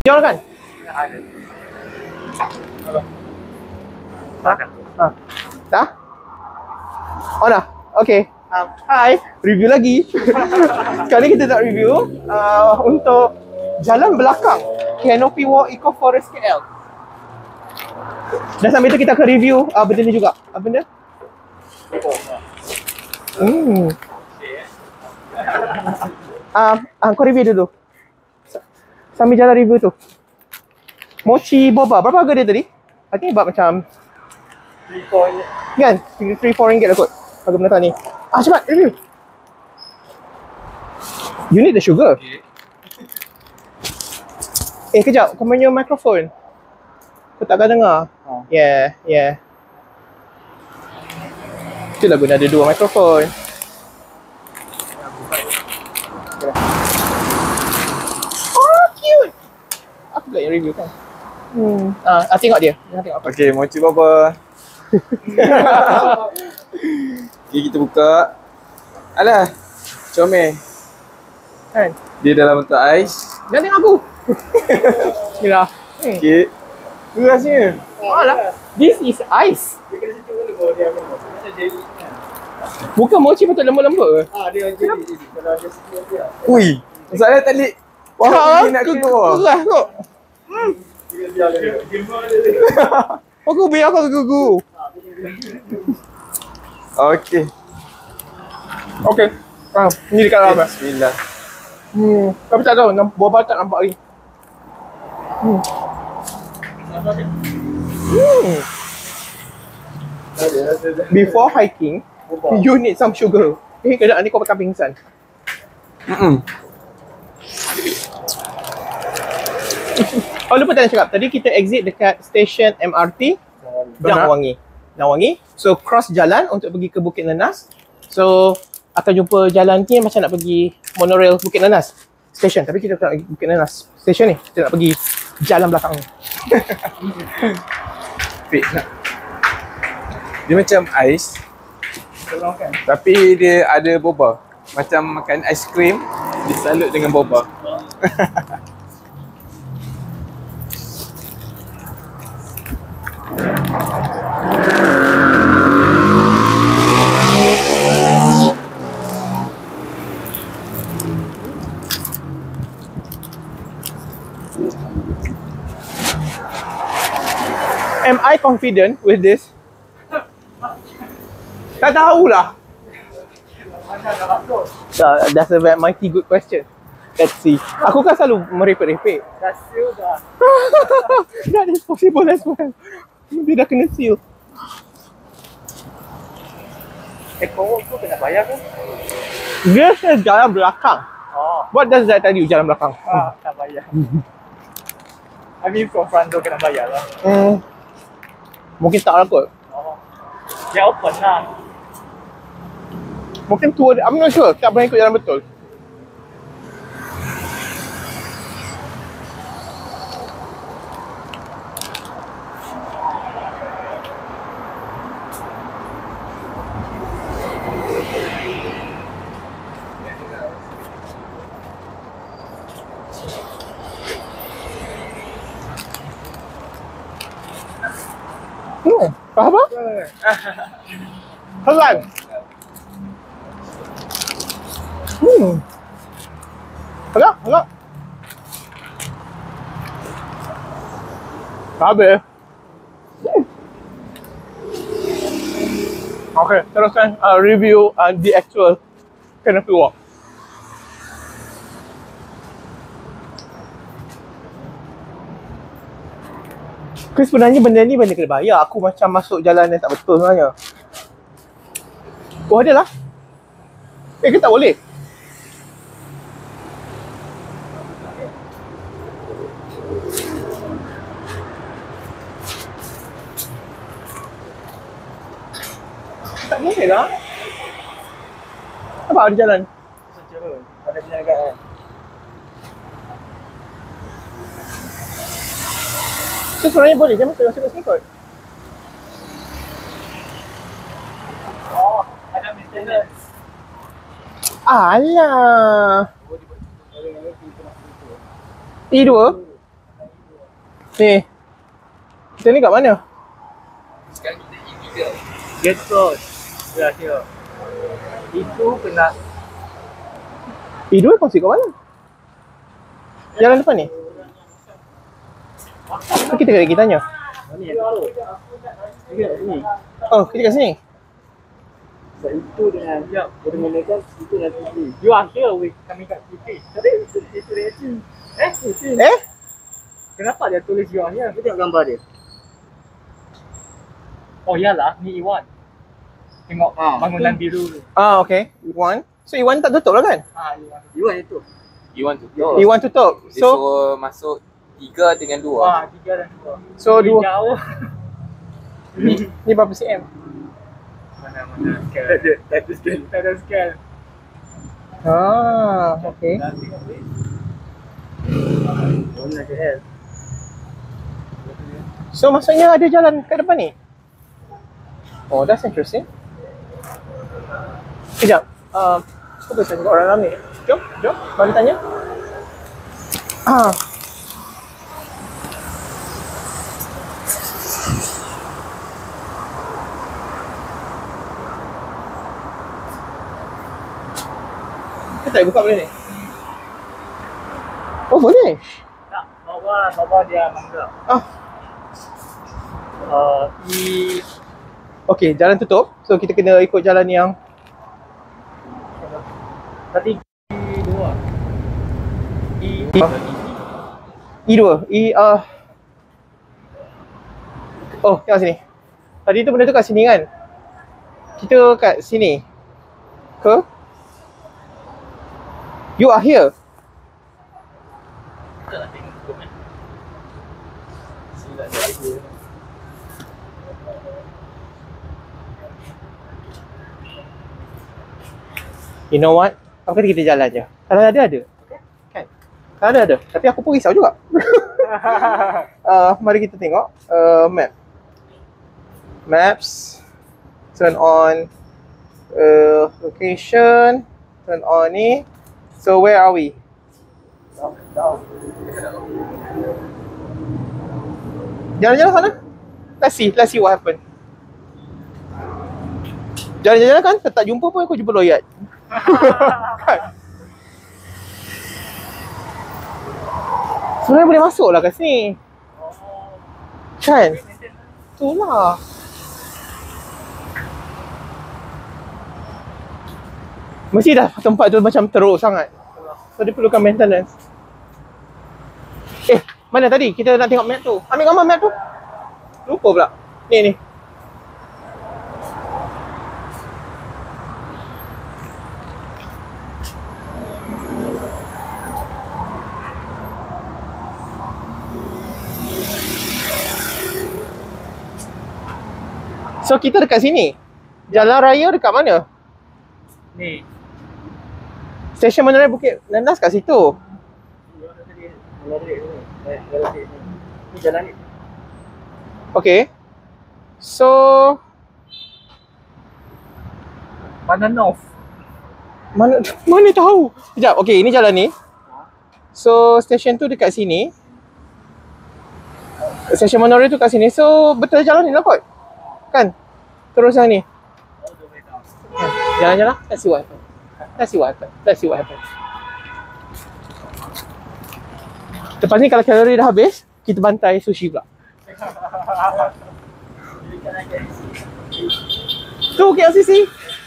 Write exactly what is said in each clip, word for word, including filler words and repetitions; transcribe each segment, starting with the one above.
Sial kan? Ada. Ha? Ha. Dah? Oh dah? Okay. Um, hi, review lagi. Sekarang kita nak review uh, untuk jalan belakang Canopy Walk Eco Forest K L. Dan sambil tu kita akan review uh, benda ni juga. Apa benda? Hmm. Ah, uh, uh, kau review dulu. Sambil jalan review tu. Mochi boba, berapa harga dia tadi? I think about macam tiga point. kan? tiga empat ringgit lah kot harga benda ni. Ah, cepat review. You need the sugar. Okay. Eh, kejap. Kau punya mikrofon. Kau takkan dengar? Oh. Yeah, yeah. Itulah guna ada dua mikrofon. Oh, cute. Aku pula yang review kan. Hmm. Ah, ah tengok dia. Jangan tengok apa. Okay, mochi baba. Okay, kita buka. Alah, comel. Kan? Dia dalam bentuk ais. Jangan tengok aku. Bismillah. Hmm. Okay. Tu rasanya. Alah. This is ice. Dia kena situ dulu baru dia akan buat. Macam jelly kan. Bukan mochi betul lembut-lembut ke? Ah, dia jelly jelly. Kalau ada situ dia. Ui. Masalah tak lek. Wah, dia nak ke- keluar. keras kot. Dia biar dia. Dia Aku biar aku gugu. Okey. Okey. Ah, ni dekat dalam. eh? Bismillah. Hmm. Tapi tak tahu, namp- buah tak nampak lagi. Hmm. Hmm. Before hiking, you need some sugar. Eh, kejap ni kau bakal pingsan. Hmm. Oh, lupa tak nak cakap. Tadi kita exit dekat stesen M R T Dangwangi. Dangwangi. So, cross jalan untuk pergi ke Bukit Nenas. So, akan jumpa jalan ni macam nak pergi monorail Bukit Nenas station. Tapi kita tak nak pergi Bukit Nenas station ni. Kita nak pergi jalan belakang ni. Fik nak. Dia macam ais. Tapi dia ada boba. Macam makan aiskrim disalut dengan boba. Am I confident with this? Tak tahulah. Uh, that's a very mighty good question. Let's see. Aku kan selalu merepek-repek. Dah seal dah. That is possible as well. Dia dah kena seal. Eh, kau tu kena bayar kan? Dia says jalan belakang. Oh, What does that tell you, jalan belakang? ah, tak bayar. I mean, from front tu kena bayar lah. Hmm. Mungkin tak lah kot. Oh. Dia open lah. Mungkin tour dia, I'm not sure. Tak pernah ikut jalan betul. Hmm, faham apa? Pelan. Hmm. Agak, agak. Habis. Hmm. Okay, teruskan uh, review uh, the actual Canopy Walk. Ke sebenarnya benda ni benda kena bayar. Aku macam masuk jalan yang tak betul sebenarnya. Oh, ada lah. Eh, ke tak boleh? Tak boleh lah. Apa ada jalan? Secara ada penjagaan. So sebenarnya boleh je masuk masuk kat sini kot. Oh, ada maintenance. Alah. T dua? Ni. Kita ni kat mana? Sekarang kita E tiga. Gate close. Ya, here. Itu kena E dua kongsi kat mana? Jalan depan ni? Kita kena kita tanya. ni. Ni. Oh, kita kat sini. So, itu dengan ya, dengan itu nanti. You are here with kami kat T V. Tapi itu itu itu. Eh, itu. Eh? Kenapa dia tulis you are here? Kita tengok gambar dia. Oh iyalah, ni Iwan. Tengok Ah, bangunan biru tu. Ah, okay. Iwan. So Iwan tak tutup lah kan? Ah, Iwan. Iwan itu. Iwan tutup. Iwan tutup. Dia So, suruh masuk tiga dengan dua. Wah, tiga dan dua. so Ni dua. jauh. Ni, ni berapa cm? Mana-mana scale. Tak ada, tak ada scale. Tak ada scale. Ah, okay. Mana scale? So maksudnya ada jalan kat depan ni? Oh, that's interesting. Sekejap. Uh, apa saya tengok orang dalam ni? Jom, jom. Mari tanya. Ah. Kita tak buka boleh ni? Oh, boleh? Tak, bawah, bawah dia mangga. Ah. Uh, I Okay, jalan tutup. So kita kena ikut jalan yang tadi I dua. I E dua. E uh... Oh, tengok sini. Tadi tu benda tu kat sini kan? Kita kat sini. Ke? You are here. You know what? Apa kata kita jalan je? Kalau ada, ada. Kan? Kalau ada, ada. Tapi aku pun risau juga. uh, mari kita tengok uh, map. Maps. Turn on uh, location. Turn on ni. So where are we? Jalan-jalan sana? Let's see. Let's see what happen. Jalan-jalan kan? Tak jumpa pun aku jumpa loyat. Kan? Sebenarnya boleh masuk lah kat sini. Kan? Itulah. Mesti dah tempat tu macam teruk sangat. So dia perlukan maintenance. Eh, mana tadi? Kita nak tengok map tu. Ambil gambar map tu. Lupa pula. Ni ni. So kita dekat sini. Jalan raya dekat mana? ni. Stesen monorail Bukit Nenas kat situ. Ni jalan ni. Okay. So Mana north? mana mana tahu. Sekejap. Okay, ini jalan ni. So stesen tu dekat sini. Stesen monorail tu kat sini. So betul jalan ni lah kot. Kan? Terus yang ni. Jalan-jalan. Let's see what happen. Let's see what happen. Let's see what happen. Lepas ni kalau kalori dah habis, kita bantai sushi pula. Tu K L C C.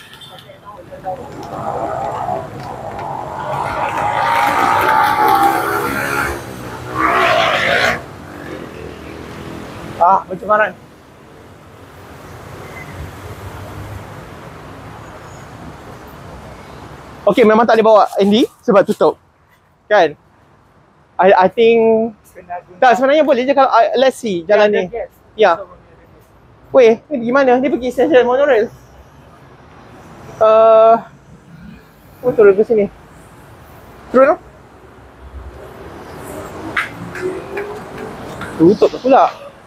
Ah, pencemaran. Okay, memang tak boleh bawa Andy sebab tutup. Kan? I I think tak, sebenarnya boleh je kalau uh, let's see jalan ni. Ya. Weh, ni pergi mana? Dia pergi stesen monorail. Uh, oh, turun ke sini. Turun lah. Tutup pula.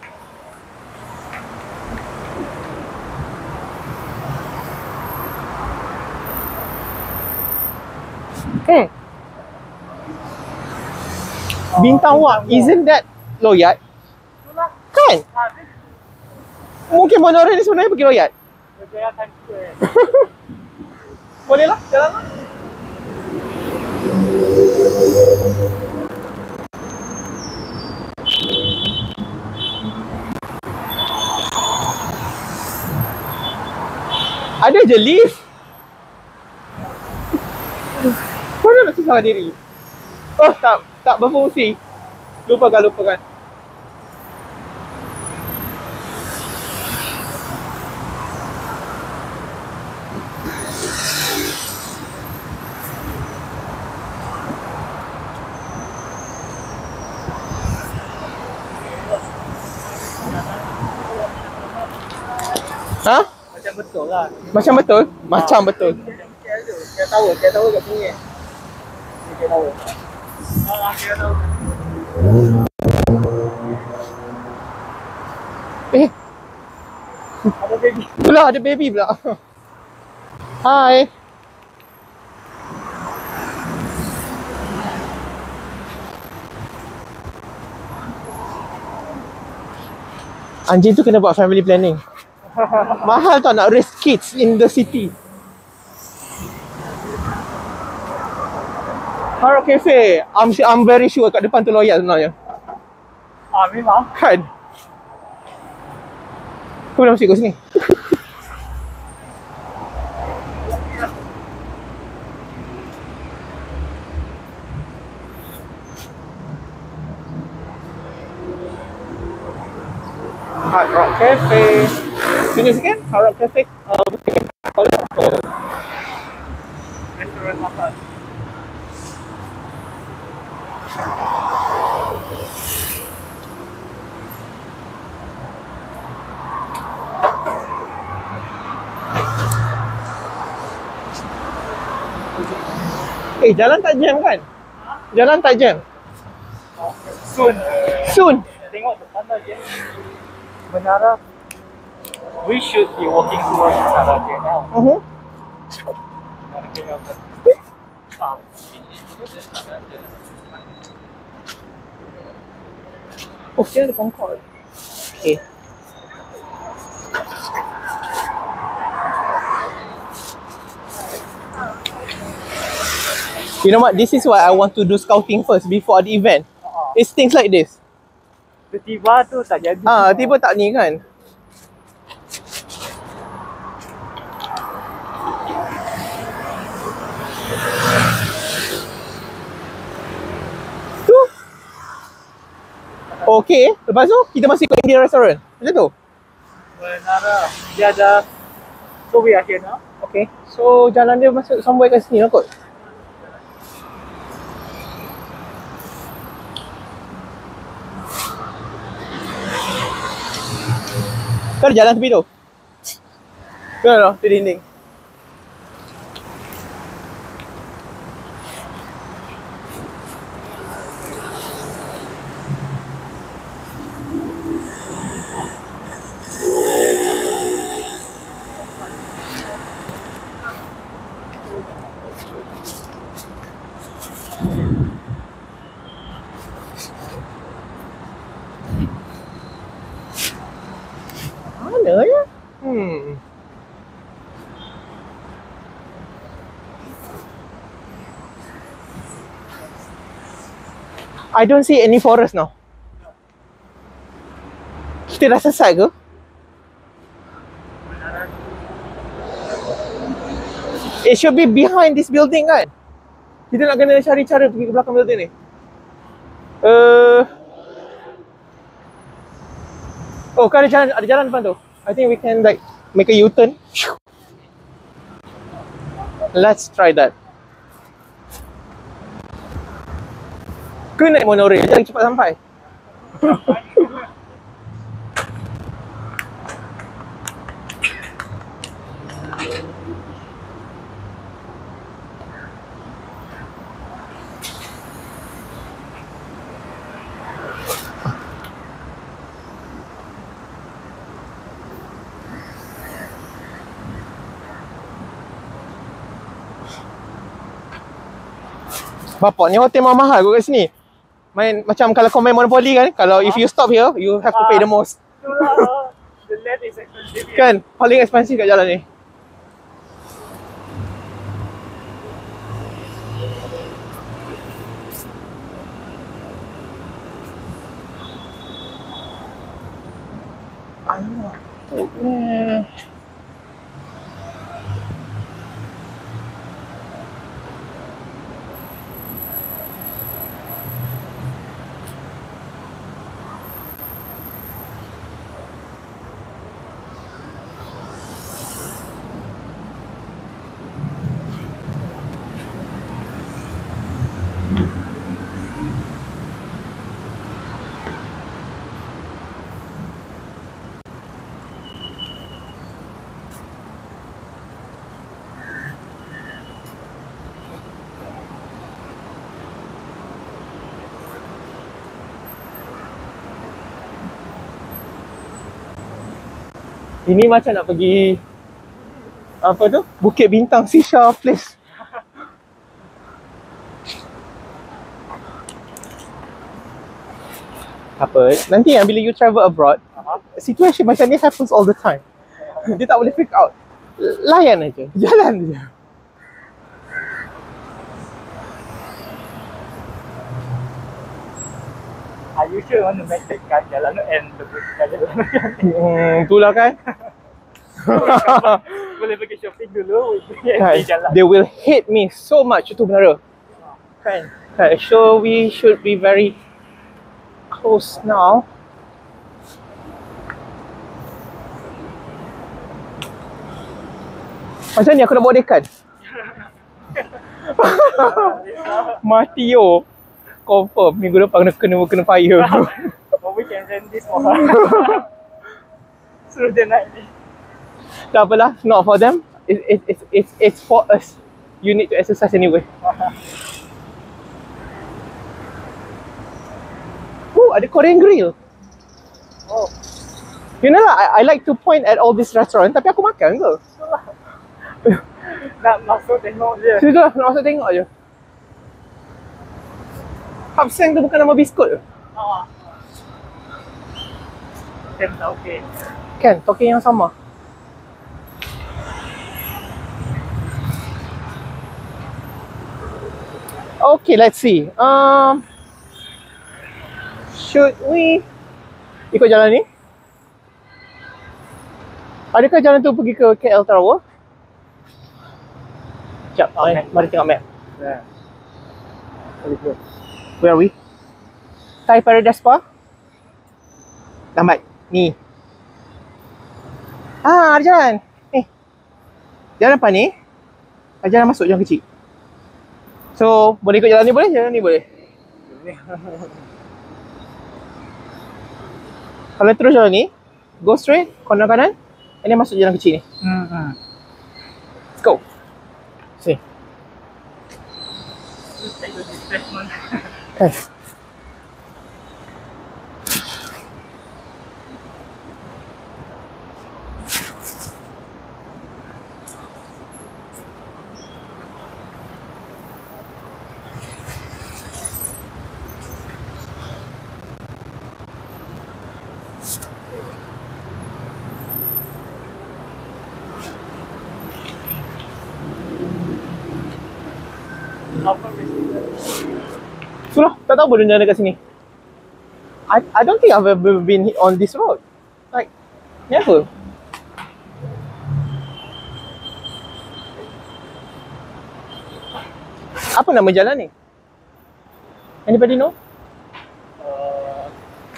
Hmm. Bintang Wak, isn't that Loyat? Kan? Mungkin monorail ni sebenarnya pergi Royal. Berjaya kan tu eh. Boleh lah, jalan lah. Ada je lift. Mana nak susah diri? Oh, tak tak berfungsi. Lupakan, lupakan. Ha? Macam betul lah. Macam betul? Macam betul. Dia tahu, dia tahu kat sini. Dia tahu. Ah, dia tahu. Eh, Ada baby. pula ada baby pula. Hai. Anjing tu kena buat family planning. Mahal tau nak raise kids in the city. Hard Rock Cafe, I'm, I'm very sure kat depan tu Loyal sebenarnya. Ah, memang. Kan? Kau dah mesti kat sini. Hard Rock Cafe. Tunjuk sikit Hard Rock Cafe. Uh, Restoran makan. Eh, jalan tak jam kan? Jalan tak jam. Soon. Soon. Tengok depan je. Menara. We should be walking towards Menara J now. Uh-huh. Menara J now. Ah. Oh, dia ada Concord. Okay. You know what? This is why I want to do scouting first before the event. It's things like this. Tiba-tiba tu tak jadi. Ah, tiba tak ni kan? Tu. Okay, lepas tu kita masih ke Indian restaurant. Macam tu. Menara. Dia ada subway akhirnya. Okay. So jalan dia masuk somewhere kat sini lah kot. Kau ada jalan tepi tu? Tu lah, tu dinding. Mana ya? Hmm. I don't see any forest now. Kita dah selesai ke? It should be behind this building kan? Kita nak kena cari cara pergi ke belakang building ni. Uh... Oh, kan ada jalan, ada jalan depan tu. I think we can like make a U-turn. Let's try that. Ke naik monorail, jangan cepat sampai. Bapak ni hotel mahal kot kat sini. Main macam kalau kau main Monopoly kan, kalau if you stop here, you have to pay the most. Itulah. The land is expensive. Kan? Paling expensive kat jalan ni. Alamak. Eh. Ini macam nak pergi apa tu? Bukit Bintang Sisha Place. Apa? Nanti yang bila you travel abroad, uh-huh. situation macam ni happens all the time. Dia tak boleh freak out. Layan aja, jalan je. Are you sure want to make that kat jalan tu and the kat jalan tu? Hmm, itulah kan. Boleh pergi shopping dulu, Kan, pergi jalan. they will hate me so much tu benar. Kan. Kan. So we should be very close now. Macam ni aku nak bawa dekan. Mati yo. Confirm minggu depan kena kena, kena fire. But we can rent this for her. Suruh dia naik ni. Tak apalah, not for them. It, it, it, it's it's for us. You need to exercise anyway. Oh, ada Korean grill. Oh, You know lah, I, I like to point at all this restaurant, tapi aku makan ke? nak masuk tengok je. Sudah, nak masuk tengok je. Hapseng tu bukan nama biskut ke? Ah. Tem tak okey. Kan, token yang sama. Okay, let's see. Um, should we ikut jalan ni? Adakah jalan tu pergi ke K L Tower? Sekejap, okay. Mari tengok map. Yeah. Where are we? Thai Paradise Spa? Lambat. Ni. Ah, ada jalan. Ni. Jalan apa ni? Ada jalan masuk, jalan kecil. So, boleh ikut jalan ni boleh? Jalan ni boleh? Kalau terus jalan ni, go straight, corner kanan, and then masuk jalan kecil ni. Hmm. Let's go. See. Take the displacement. Okay. Apa mesti? Sudah, tak tahu pun jalan dekat sini. I I don't think I've ever been on this road. Like, never. Apa nama jalan ni? Anybody know? Uh,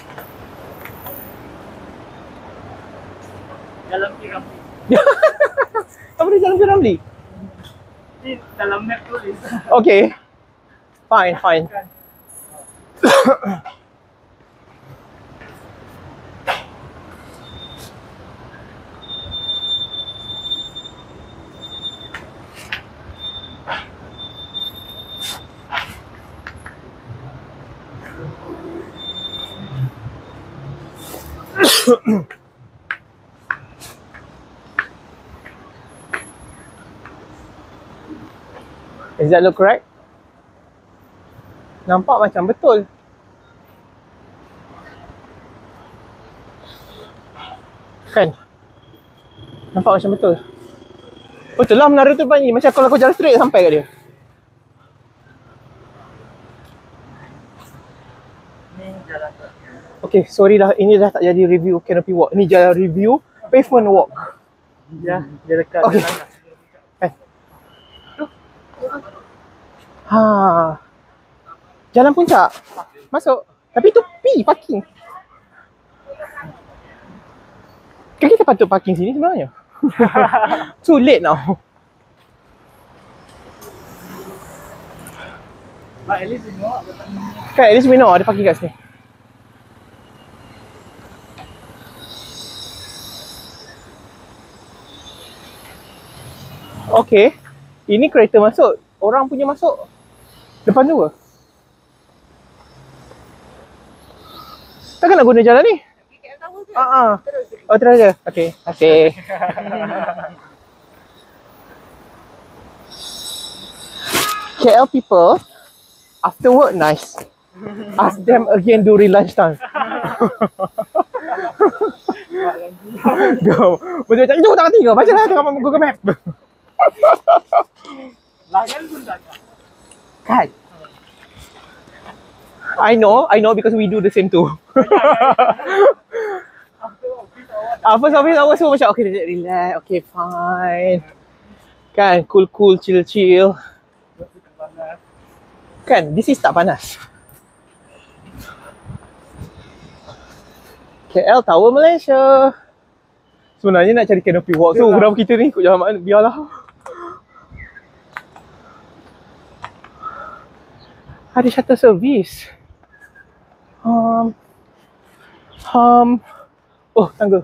Jalan Piramli. Apa dia Jalan Piramli? Di dalam map tulis. Okay. Fine, fine. Does that look correct? Nampak macam betul. Kan? Nampak macam betul. Betul lah menara tu depan ni. Macam kalau kau jalan straight sampai kat dia. Ni jalan tu. Okay, sorry dah. Ini dah tak jadi review canopy walk. Ini jalan review pavement walk. Ya, dia dekat Okay. jalan lah. Eh. Ha. Jalan puncak. Masuk. Tapi tu P parking. Kan kita patut parking sini sebenarnya. Too late now. But at least you know. Kan at least we know ada parking kat sini. Okay. Ini kereta masuk. Orang punya masuk. Depan tu ke? Takkan nak guna jalan ni? Ah, uh-uh. Oh, terus je. Okay. Okay. K L people, after work, nice. Ask them again during lunchtime. Go. Betul tak? Itu tak tiga. Baca lah tengok Google Map. Layan pun tak ada. Kan? I know, I know because we do the same too. Ah, first office hours semua macam okay, relax, okay, fine. Kan, cool, cool, chill, chill. Kan, this is tak panas. K L Tower Malaysia. Sebenarnya nak cari canopy walk tu, kenapa kita ni ikut jalan mana, biarlah. Ada shuttle service. Um, um, oh, tangga.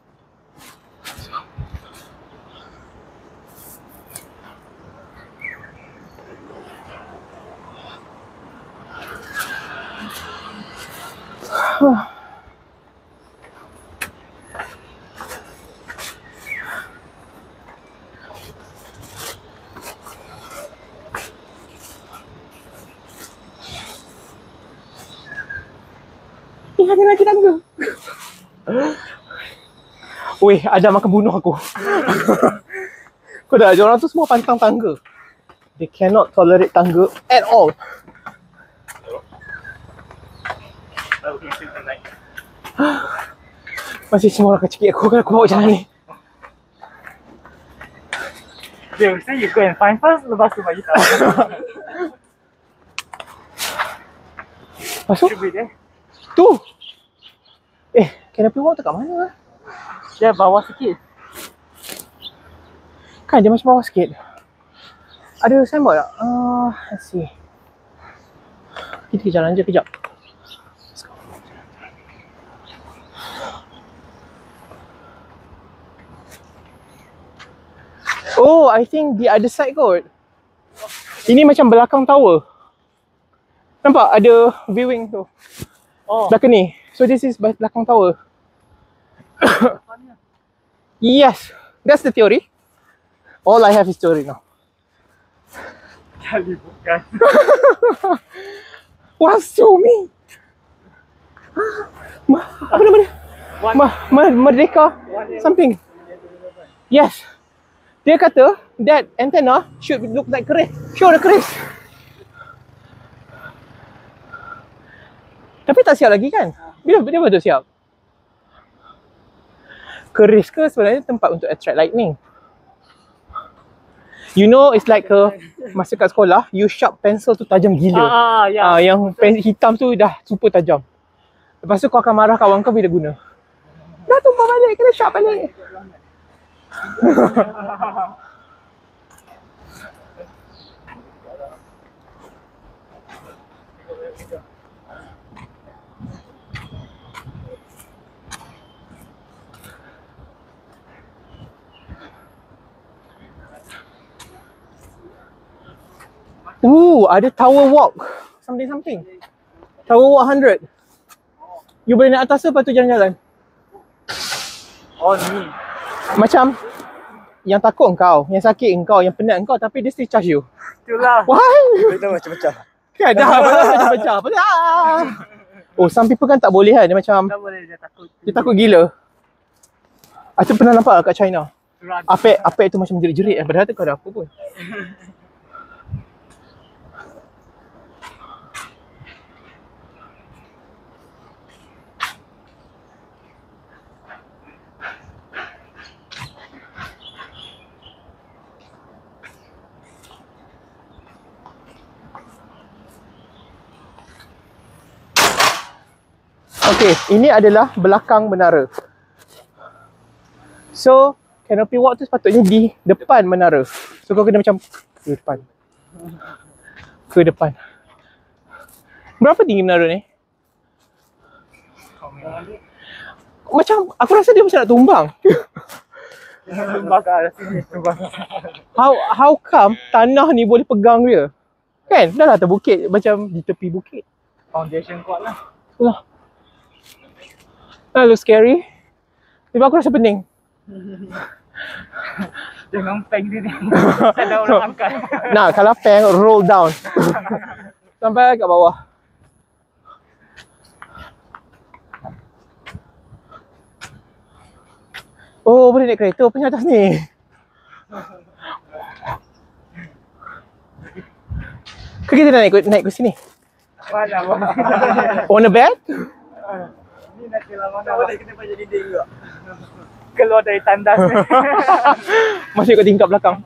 Ni ada lagi tangga. Weh, ada makan bunuh aku. Kau dah, orang tu semua pantang tangga. They cannot tolerate tangga at all. Masih semua orang kecil aku kan aku bawa jalan ni. They will say you go and find first, lepas tu bagi tahu. Masuk? Should be there. Tu. Eh, canopy walk tu kat mana lah? Dia bawah sikit. Kan dia macam bawah sikit. Ada signboard tak? Uh, let's see. Kita ke jalan je kejap. Oh, I think the other side kot. Ini macam belakang tower. Nampak ada viewing tu. Oh. Belakang ni. So this is belakang tower. Yes, that's the theory. All I have is theory now. Kali bukan. What's to me? Ma, apa nama dia? Ma, ma, Merdeka something. Yes. Dia kata that antenna should look like keris. Show the keris. Tapi tak siap lagi kan? Bila dia betul siap? Keris ke sebenarnya tempat untuk attract lightning? You know, it's like a, masa kat sekolah, you sharp pencil tu tajam gila. Ah, ya. Ah, yang pen hitam tu dah super tajam. Lepas tu kau akan marah kawan kau bila guna. Dah tumpah balik, kena sharp balik. Ooh, ada tower walk. Something something. Tower walk one hundred. You boleh naik atas tu, lepas tu jalan-jalan. Oh ni. Macam yang takut engkau, yang sakit engkau, yang penat engkau, tapi dia still charge you. Itulah. Why? Kita macam pecah. Kan dah macam pecah. Oh, some people kan tak boleh kan. Dia macam Tak boleh, dia takut. dia takut gila. Aku pernah nampak kat China. Apek, apek tu macam jerit-jerit. Padahal tu kau ada apa pun. Okey, ini adalah belakang menara. So, canopy walk tu sepatutnya di depan menara. So, kau kena macam ke depan. Ke depan. Berapa tinggi menara ni? Macam, aku rasa dia macam nak tumbang. Tumbang ke arah sini. Tumbang. How how come tanah ni boleh pegang dia? Kan? Dah lah terbukit macam di tepi bukit. Foundation kuat lah. Itulah. That looks scary. Tapi aku rasa pening. Jangan peng sini. Ada orang angkat. Nah, kalau peng, roll down. Sampai kat bawah. Oh, boleh naik kereta punya atas ni. Ke kita nak naik, naik ke sini? Mana bang? On a bed? Ni nanti lah mana boleh kena baca dinding juga. Keluar dari tandas ni. Masih kat tingkap belakang.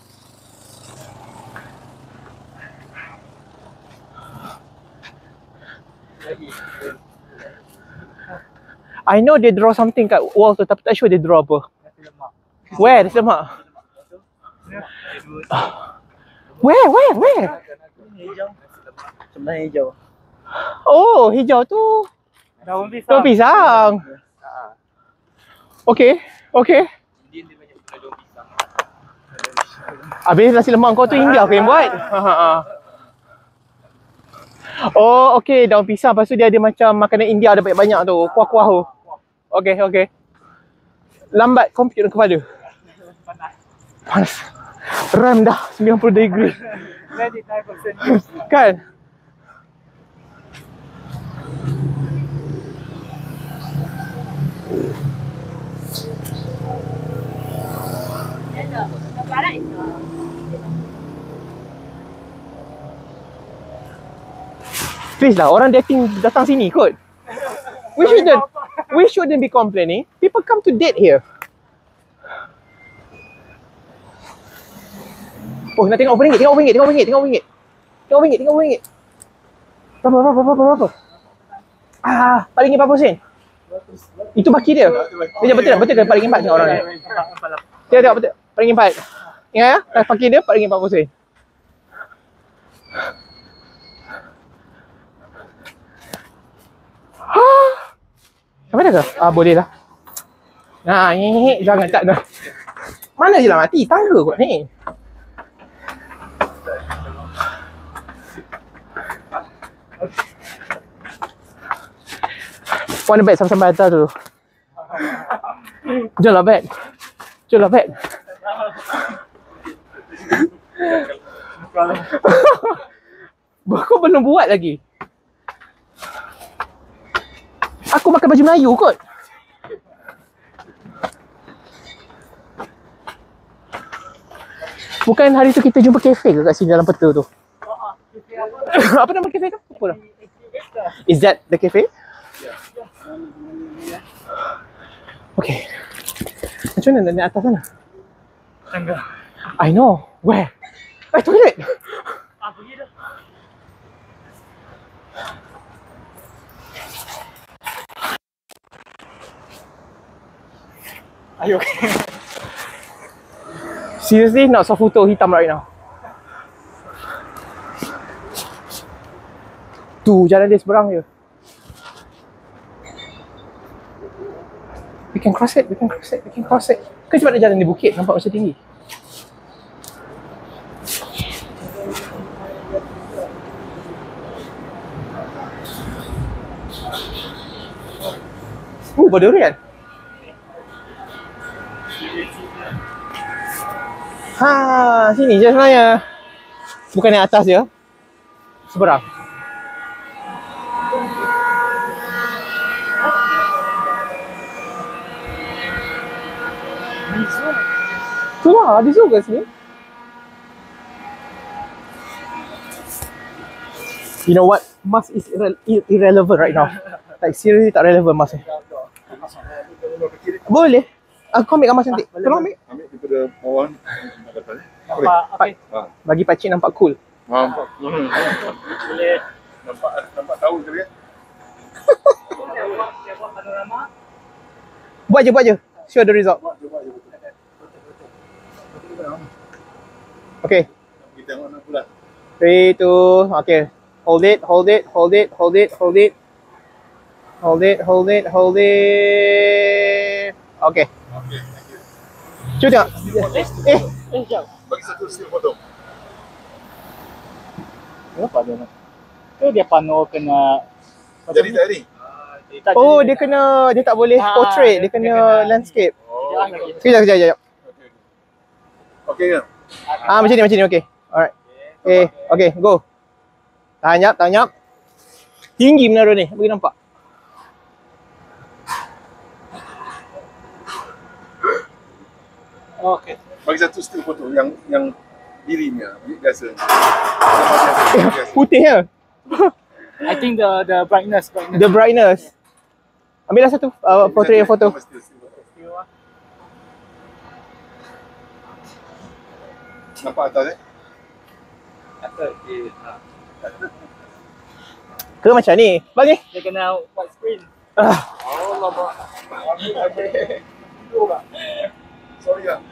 I know they draw something kat wall tu tapi tak sure they draw apa. Nasi lemak. Where? Nasi lemak? Where? Where? Where? Hijau. Sebenarnya hijau. Oh, hijau tu Daun pisang. daun pisang. Okay, okay. Habis nasi lemak kau tu India aku yang buat. Ha, ha, ha. Oh, okay, daun pisang. Lepas tu dia ada macam makanan India ada banyak-banyak tu. Kuah-kuah tu. Okay, okay. Lambat komputer kepala. Panas. RAM dah sembilan puluh degree. ninety-nine percent. Kan? Please lah, orang dating datang sini kot. We shouldn't, we shouldn't be complaining. People come to date here. Oh, nak tengok ringgit, tengok ringgit, tengok ringgit, tengok ringgit. Tengok ringgit, tengok ringgit. Berapa, berapa, berapa, berapa? Ah, paling empat puluh sen. Itu baki dia. Dia betul tak? Betul ke paling empat tengok orang ni? Tengok, tengok, betul. Paling empat. Ingat ya? Baki dia paling empat puluh sen. Sampai dah ke? Ah, boleh lah. Nah, ni jangan tak dah. Mana je lah mati? Tangga kot ni. Warna beg sampai-sampai atas tu. Jom lah beg. Jom lah beg. Kau belum buat lagi. Aku pakai baju Melayu kot. Bukan hari tu kita jumpa kafe ke kat sini dalam peta tu? Apa nama kafe tu? Apa lah? Is that the cafe? Okay. Macam mana nak naik atas sana? Tangga. I know. Where? Eh, toilet! Ah, pergi dah. Are you okay? Seriously, nak soft photo hitam right now. Tu, jalan dia seberang je. We can cross it, we can cross it, we can cross it. Kan sebab dia jalan di bukit, nampak macam tinggi. Uh, buah durian. Ha, sini je sebenarnya. Bukan yang atas je. Seberang. Zoo lah, ada zoo kat sini. You know what? Mask is irre irrelevant right now. Like seriously tak relevant mask ni. Boleh. Aku ambil gambar cantik. Tolong ambil. Ambil daripada bawah ni. Nampak, okey. Bagi pakcik nampak cool. Nampak. Boleh. Nampak nampak tahu ke dia? Dia buat panorama. Buat je, buat je. Show the result. Okay. Kita tengok nak bulan. Three, two, okay. Hold it, hold it, hold it, hold it, hold it. Hold it, hold it, hold it. Okay. Okey, thank you. Cuba tengok. Eh, Eh, jap. Bagi satu still foto. Kenapa dia nak? Tu dia pano kena Jadi tak ni? tak oh jadi dia kena, dia tak boleh Ah, portrait, dia dia kena kena- landscape. Jangan lagi. Sekejap, sekejap, sekejap. Okey. Okey kan? Ah, macam ni, macam ni, okay. Alright. Okay, okay, go. Tahan jap, tahan jap. Tinggi menara ni, bagi nampak. Okey. Bagi satu still foto yang yang dirinya biasa. Biasa. Putih ya. I think the the brightness, brightness. The brightness. Ambillah satu uh, portrait foto. Nampak atas eh? Atas dia. Ke macam ni. Bagi. Dia kena white screen. Ah, Allah mak. Sorry lah.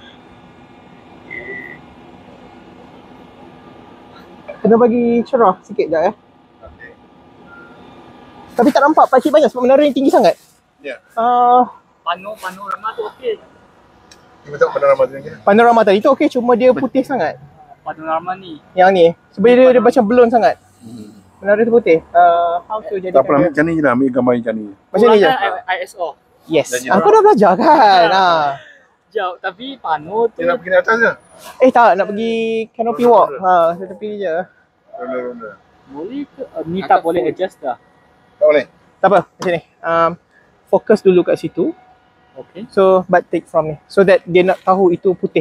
kena bagi cerah sikit jap eh. Okey. Tapi tak nampak pakcik banyak sebab menara ni tinggi sangat. Ya. Uh, Pano panorama tu okey. Kita tengok panorama tu ni. panorama tadi tu okey, cuma dia putih sangat. Panorama ni. Yang ni. Sebab dia, dia macam belon sangat. Menara tu putih. Uh, how to Tak apa, jadikan ambil ikan ni je lah, ambil gambar ikan ni. macam ni je. Kurangkan I S O. Yes. Janji. Aku dah belajar kan. Ha. Jauh tapi pano tu Dia nak pergi atas je? Eh tak, nak pergi canopy walk. Ha, saya tepi je. Ronda-ronda. boleh ke? Uh, ni tak boleh adjust dah. Tak boleh? Tak apa, macam ni. Um, fokus dulu kat situ. Okey. So, but take from ni. So that dia nak tahu itu putih.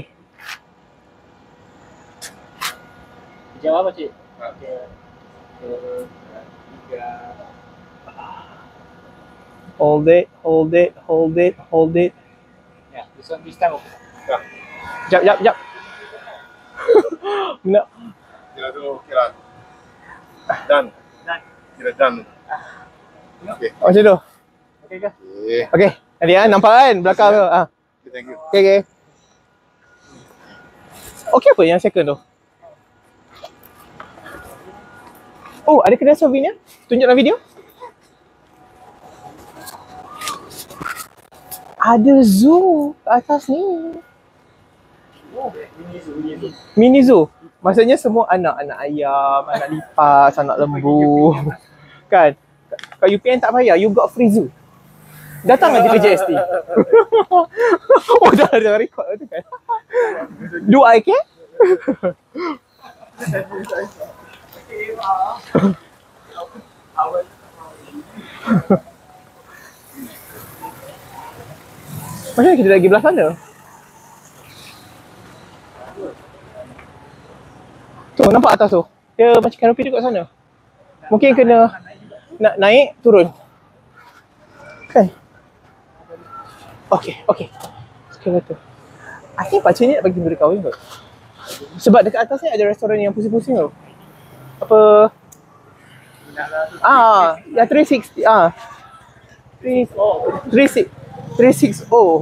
Jawab apa cik? Hold it, hold it, hold it, hold it. Ya, this one this time okay. Jap, jap, jap. Nak. Kira tu okey lah. Done. Done. Kira done. Okey. Macam tu. Okey ke? Okay. Okay. Nanti ah, nampak kan belakang tu. Ah. Okay, thank you. Okay, okay. Okay apa yang second tu? Oh, ada kedai souvenir? Tunjuk dalam video. Ada zoo kat atas ni. Mini zoo. Maksudnya semua anak-anak ayam, anak lipas, anak lembu. Kan? Kat U P N tak payah, you got free zoo. Datang nanti ke J S T. Oh dah ada record tu kan. Do I care? Macam mana kita lagi belah sana? Tu nampak atas tu. Dia macam kanopi dekat sana. Mungkin kena nak naik turun. Kan? Okay, okay. Sekali tu. I think pakcik ni nak bagi murid kahwin kot. Sebab dekat atas ni ada restoran yang pusing-pusing tau. Apa? Ah, ya three sixty. Ah. three sixty. three sixty.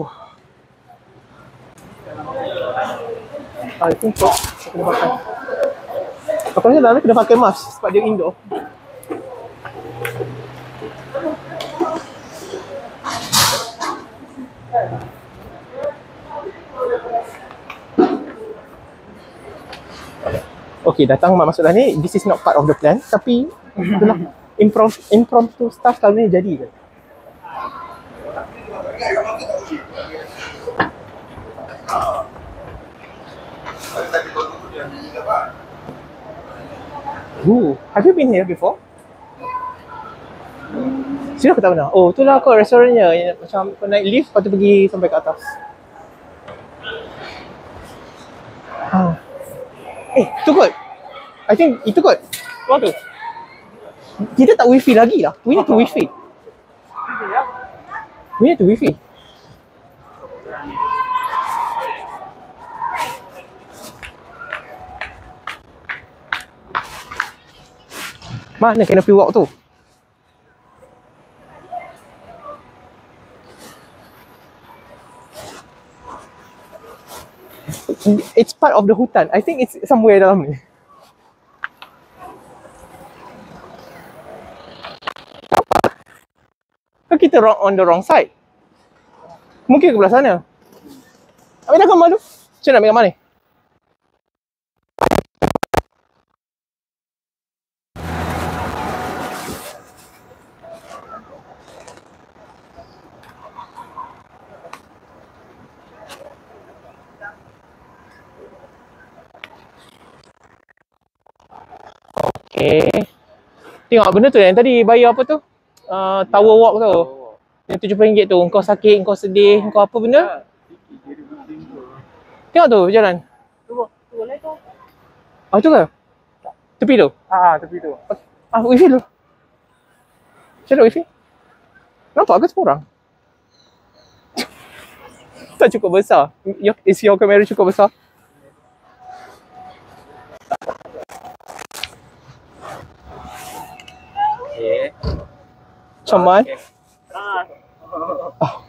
I think so. Saya kena pakai. Aku rasa dalam ni kena pakai mask sebab dia indoor. Okay, datang mak masuk dah ni. This is not part of the plan. Tapi itulah impromptu, impromptu stuff kali ni jadi je. Ooh, have you been here before? Serius aku tak pernah. Oh, itulah kot restorannya. Yang macam kau naik lift lepas tu pergi sampai ke atas. Ha. Eh, tu kot. I think itu kot. Ruang tu. Kita tak wifi lagi lah. We need to wifi. We need to wifi. Mana canopy walk tu? It's part of the hutan. I think it's somewhere dalam ni. Ke kita wrong, on the wrong side? Mungkin ke belah sana. Ambil dah gambar tu. Macam nak ambil gambar ni? Okay. Tengok benda tu yang tadi bayar apa tu? Uh, tower walk tu. Yang tujuh puluh ringgit tu. Kau sakit, kau sedih, kau apa benda? Tengok tu jalan. Tu, tu boleh tu. Ah tu ke? Tepi tu? Ah, tepi tu. Ah, wifi dulu. Macam mana wifi? Nampak ke semua orang? Tak cukup besar. Your, is your kamera cukup besar? Okay. Macam mana? Ah.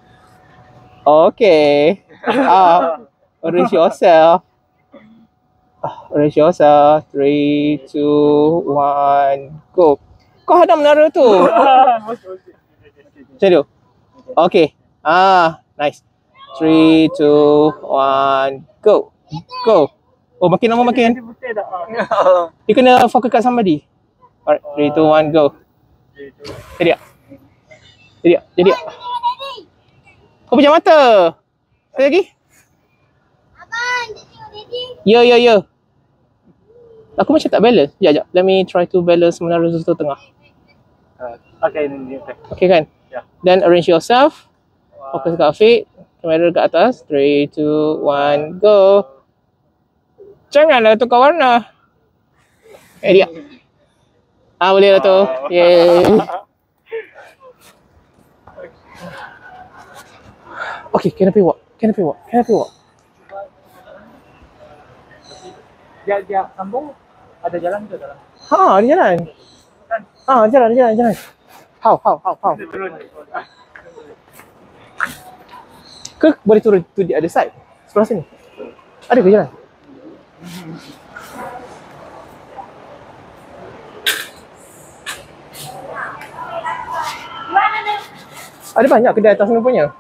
Okay. Ah, arrange yourself. Ah, arrange yourself. Three, two, one, go. Kau hadam menara tu. Macam tu. Okay. Ah, nice. Three, two, one, go. Go. Oh, makin lama makin. Dia kena fokus kat somebody. Alright, three, two, one, go. Jadi tak? Jadi tak? Jadi tak? Kau pejam mata. Sekali lagi. Abang, tengok daddy. Ya, ya, ya. Aku macam tak balance. Sekejap, sekejap. Let me try to balance menara tu tengah. Okay, ni okay. Okay kan? Ya. Then arrange yourself. Fokus kat Afiq. Kamera kat atas. three, two, one, go. Janganlah tukar warna. Eh, dia. Ah, boleh lah tu. Yeay. Okay, canopy walk. Canopy walk. Canopy walk. Dia dia sambung ada jalan ke dalam? Ha, ada jalan. Ha, jalan, jalan, jalan. How, how, how, how. Turun. Ke boleh turun to the other side? Sebelah sini. Ada ke jalan? Ada banyak kedai atas sana punya.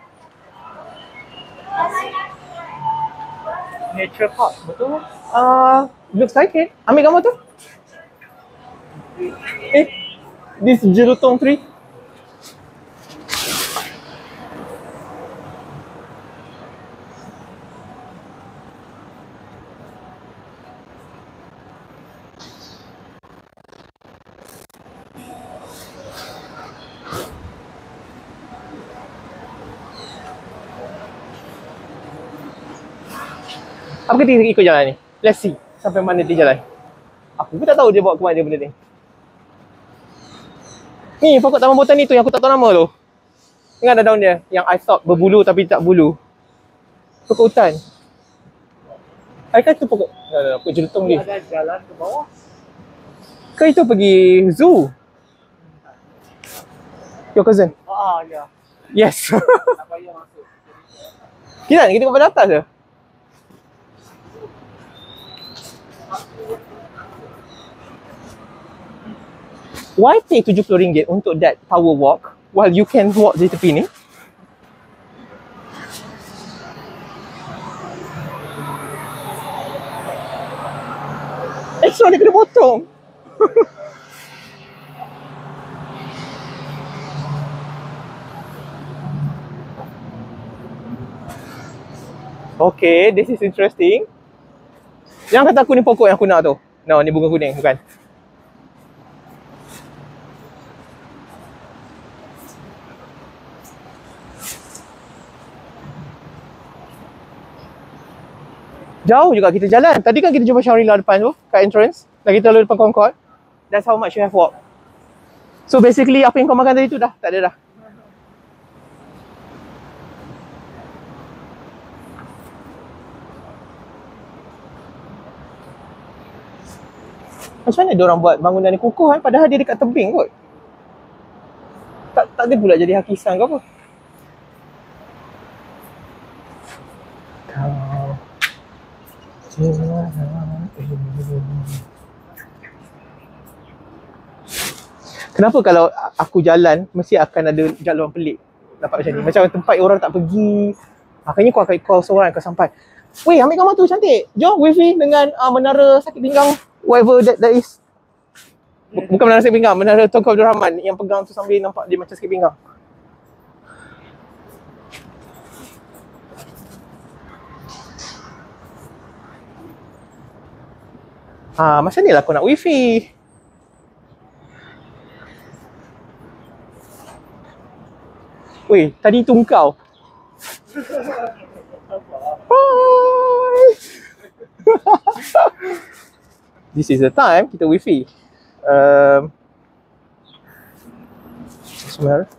Nature park, betul? Uh, looks like it. Ambil gambar tu. Eh, this Jelutong tree. Apa kita ikut jalan ni? Let's see sampai mana dia jalan. Aku pun tak tahu dia bawa ke mana benda ni. Ni pokok taman botani tu yang aku tak tahu nama tu. Ingat ada daun dia yang I thought berbulu tapi tak bulu. Pokok hutan. I kan tu pokok. Tak ada pokok jelutong ni. Ada jalan ke bawah. Ke itu pergi zoo? Your cousin? Ah, ya. Yes. Tak payah masuk. Kita ni kita pada atas je. Why pay tujuh puluh ringgit untuk that power walk while you can walk di tepi ni? Extra dia kena potong. Okay, this is interesting. Jangan kata aku ni pokok yang aku nak tu. No, ni bunga kuning, bukan. Jauh juga kita jalan. Tadi kan kita jumpa Shangri-La depan tu, kat entrance. Lagi kita lalu depan Concord. That's how much you have walk. So basically apa yang kau makan tadi tu dah tak ada dah. Macam mana diorang buat bangunan ni kukuh kan? Padahal dia dekat tebing kot. Tak tak ada pula jadi hakisan ke apa. Kenapa kalau aku jalan mesti akan ada jalan pelik dapat macam ni. Macam tempat orang tak pergi. Maknanya kau akan call seorang kau sampai. Weh, ambil gambar tu cantik. Jom wifi dengan uh, menara sakit pinggang. Whatever that, that is. Bukan menara sakit pinggang, menara Tunku Abdul Rahman yang pegang tu sambil nampak dia macam sakit pinggang. Ah, macam ni lah kau nak wifi. Weh, tadi tu kau. Bye. This is the time kita wifi. Um, Sebenarnya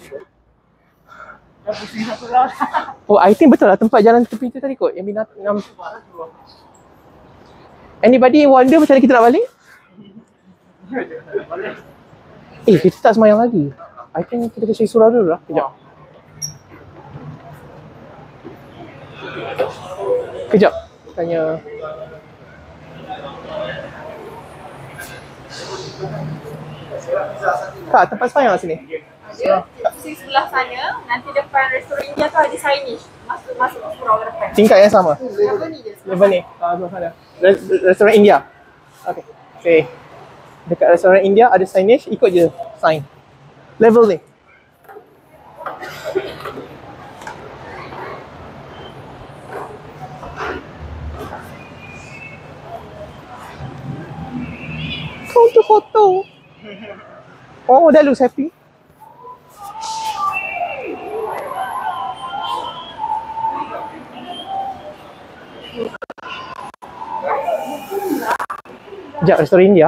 oh, I think betul lah tempat jalan tepi tu tadi kot. Yang binatang. Anybody wonder macam mana kita nak balik? Eh, kita tak semayang lagi. I think kita kena cari surau dulu lah. Kejap. Kejap. Tanya. Kak, tempat semayang sini? Ada. Di sebelah sana, nanti depan restoran India tu ada signage. Masuk masuk surau ke depan. Tingkat yang sama? Level ni je. Level ni? Ah, sebelah sana. Res- restoran India? Okay. Okay. Dekat restoran India ada signage, ikut je sign. Level ni. Kau tu foto. Oh, that looks happy. Sekejap, restoran India.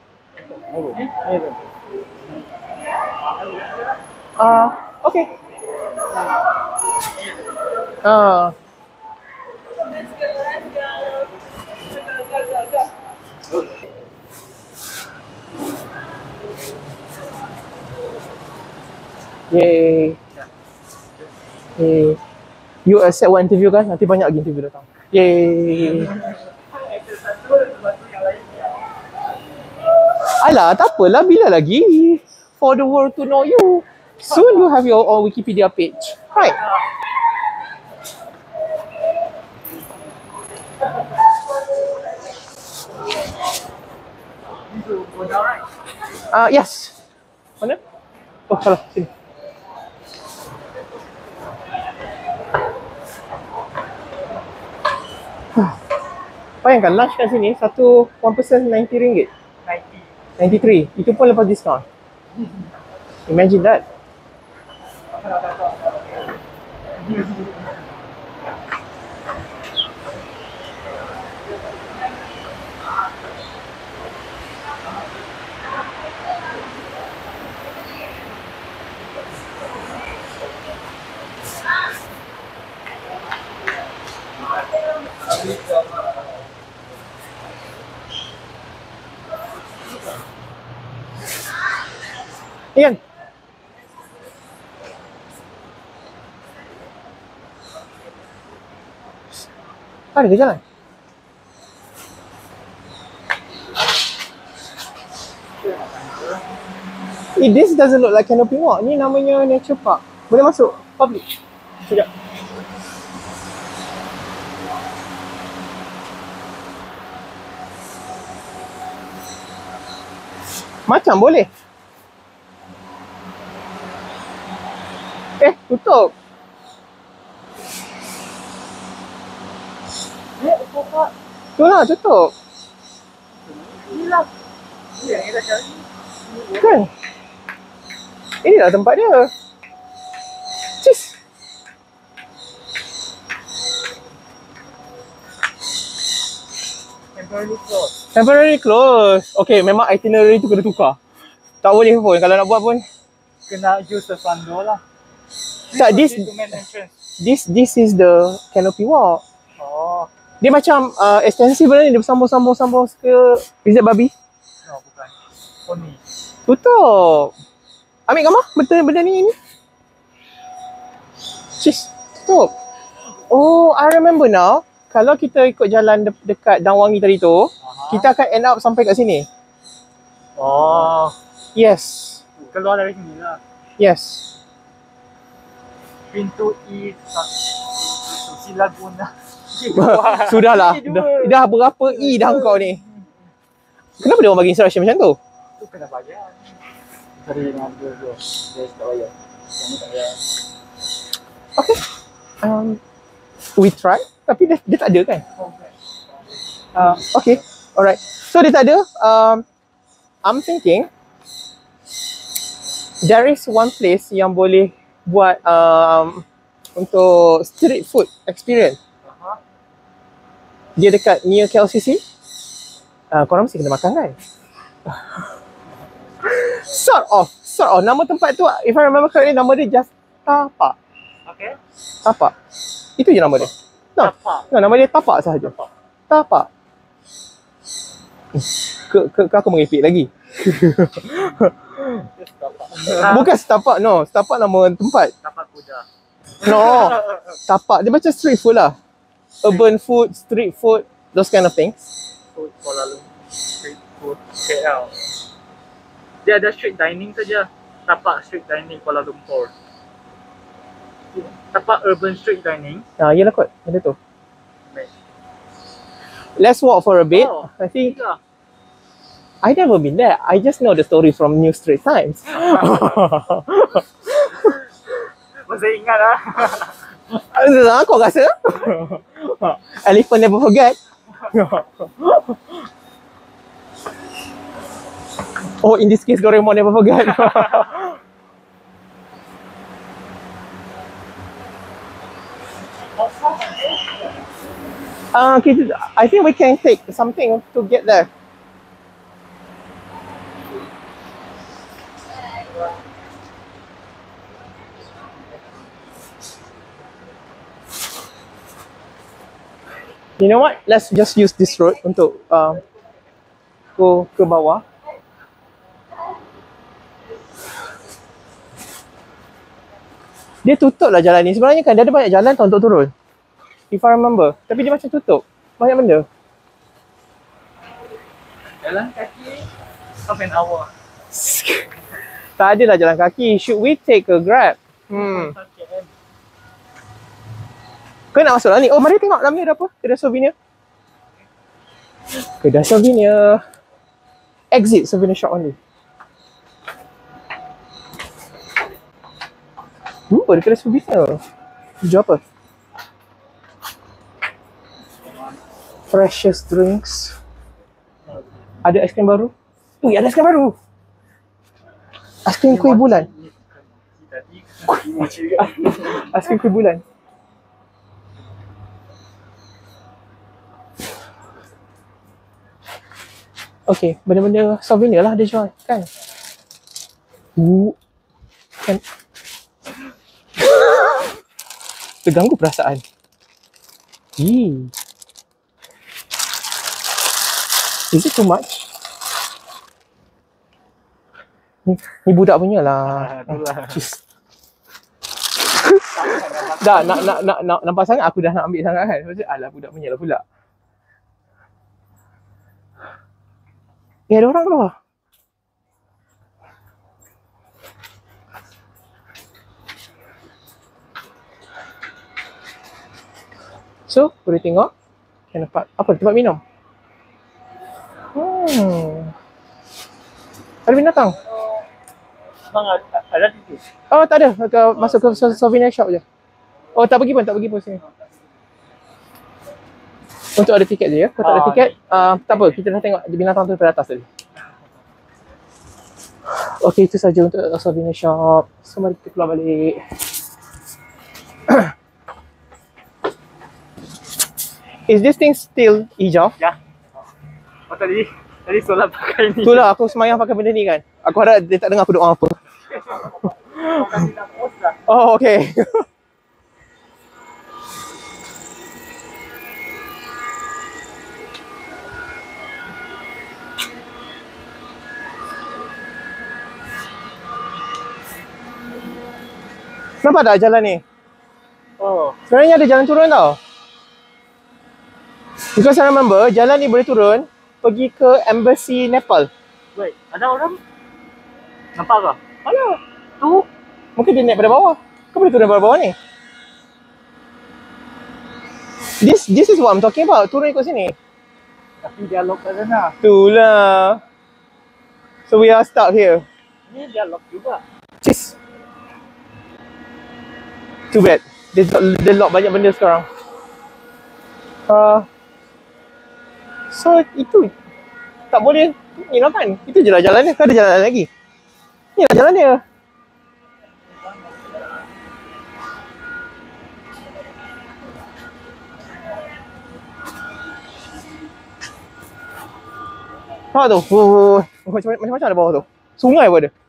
Ah, uh, okay. Ah. Yay. Yay. You accept one interview kan? Nanti banyak lagi interview datang. Yay. Alah, tak apalah. Bila lagi? For the world to know you. Soon you have your own Wikipedia page. Right? Ah, uh, yes. Mana? Oh, salah. Sini. Bayangkan lunch kat sini, satu one person ninety ringgit. ninety-three. Itu pun lepas diskaun. Imagine that. Ian. Ada ke jalan? Eh, this doesn't look like canopy walk. Ni namanya nature park. Boleh masuk? Public. Sekejap. Macam boleh. Eh, tutup. Eh, pokok. Tu lah, tutup. Inilah. Ini yang kita cari. Kan? Inilah tempat dia. Cis. temporarily closed. Temporary close. Okay, memang itinerary tu kena tukar. Tak boleh pun kalau nak buat pun. Kena use the front door lah. Tak, this Proceed to main entrance. this this is the canopy walk. Oh, Dia macam uh, extensive ni, dia sambung-sambung-sambung ke. Is that babi? no bukan. Pony. Tutup. Ambil gambar benda, benda ni ni. Sis, tutup. Oh, I remember now. Kalau kita ikut jalan de- dekat Dangwangi tadi tu, Aha. kita akan end up sampai kat sini. Oh, Yes. keluar dari sini lah. Yes. Pintu E satu sila guna. Sudahlah. Dah, dah berapa E dah kau ni? Kenapa dia orang bagi instruction macam tu? Tu kena bayar. Dari nada tu. Dia tak bayar. Kamu tak bayar. Okay. Um, we try. Tapi dia, dia tak ada kan? Uh, okay. Alright. So dia tak ada. Um, I'm thinking there is one place yang boleh buat um, untuk street food experience. Aha. Dia dekat near K L C C. Uh, korang mesti kena makan kan? Sort of. Sort of. Nama tempat tu, if I remember correctly, nama dia just Tapak. Okay. Tapak. Itu je nama dia. No. Tapak. No, nama dia Tapak sahaja. Tapak. Ke, ke, ke aku merepek lagi. Bukan setapak, no. Setapak nama tempat. Tapak kuda. No. Tapak. Dia macam street food lah. Urban food, street food, those kind of things. Food Kuala Lumpur. Street food K L. Dia ada street dining saja. Tapak street dining Kuala Lumpur. Tapak urban street dining. Ah, yelah kot. Ada tu. Let's walk for a bit. Oh, I think tiga. I never been there. I just know the story from New Straits Times. Masih ingat lah. Ah, kau rasa? Elephant never forget. Oh, in this case, Doraemon never forget. Uh, kita, I think we can take something to get there. You know what? Let's just use this road untuk uh, go ke bawah. Dia tutup lah jalan ni. Sebenarnya kan dia ada banyak jalan tau untuk turun. If I remember. Tapi dia macam tutup. Banyak benda. Jalan kaki half an hour. Tak ada lah jalan kaki. Should we take a Grab? Hmm. Kau nak masuk lah ni? Oh, mari tengok dalam ni ada apa? Kedai souvenir. Kedai souvenir. Exit souvenir shop only. Hmm, ada kedai souvenir. Jual apa? Precious drinks. Ada aiskrim baru? Ui, ada aiskrim baru. Aiskrim kuih bulan. Aiskrim kuih bulan. Okay, benda-benda souvenir lah dia jual, kan? Uh, kan? Terganggu perasaan. Eee. Is it too much? Ni, ni budak punya lah. Jeez. Dah nak nak nak nak nampak sangat aku dah nak ambil sangat kan. Macam alah budak punya lah pula. Eh, ada orang keluar. So, boleh tengok. Kan dapat apa? Tempat minum. Hmm. Ada binatang? Bang, ada titik. Oh, tak ada. Ke, masuk ke souvenir shop je. Oh, tak pergi pun, tak pergi pun sini. Untuk ada tiket je ya. Kalau tak ada Ah, tiket, uh, tak apa. Kita dah tengok binatang tu dari atas tadi. Okey, itu saja untuk souvenir shop. So, mari kita keluar balik. Is this thing still hijau? Ya. Oh tadi, tadi solat pakai ni. Itulah aku semayang pakai benda ni kan. Aku harap dia tak dengar aku doa apa. Tadi nak post lah. Oh, okay. Nampak tak jalan ni? Oh, Sebenarnya ada jalan turun tau. Because I remember, jalan ni boleh turun pergi ke Embassy Nepal. wait, ada orang? Nampak ke? Mana? Tu? Mungkin dia naik pada bawah. Kau boleh turun pada bawah ni. This this is what I'm talking about. Turun ikut sini. Tapi dia lock kat sana. Itulah. So we are stuck here. Ni dia lock juga. Cheese. Too bad. Dia, dia lock banyak benda sekarang. Uh, so itu tak boleh ni lah kan. Itu je lah jalan dia. Kau ada jalan lagi. Ni lah jalan dia. Nampak tu? Oh, macam-macam ada bawah tu. Sungai pun ada.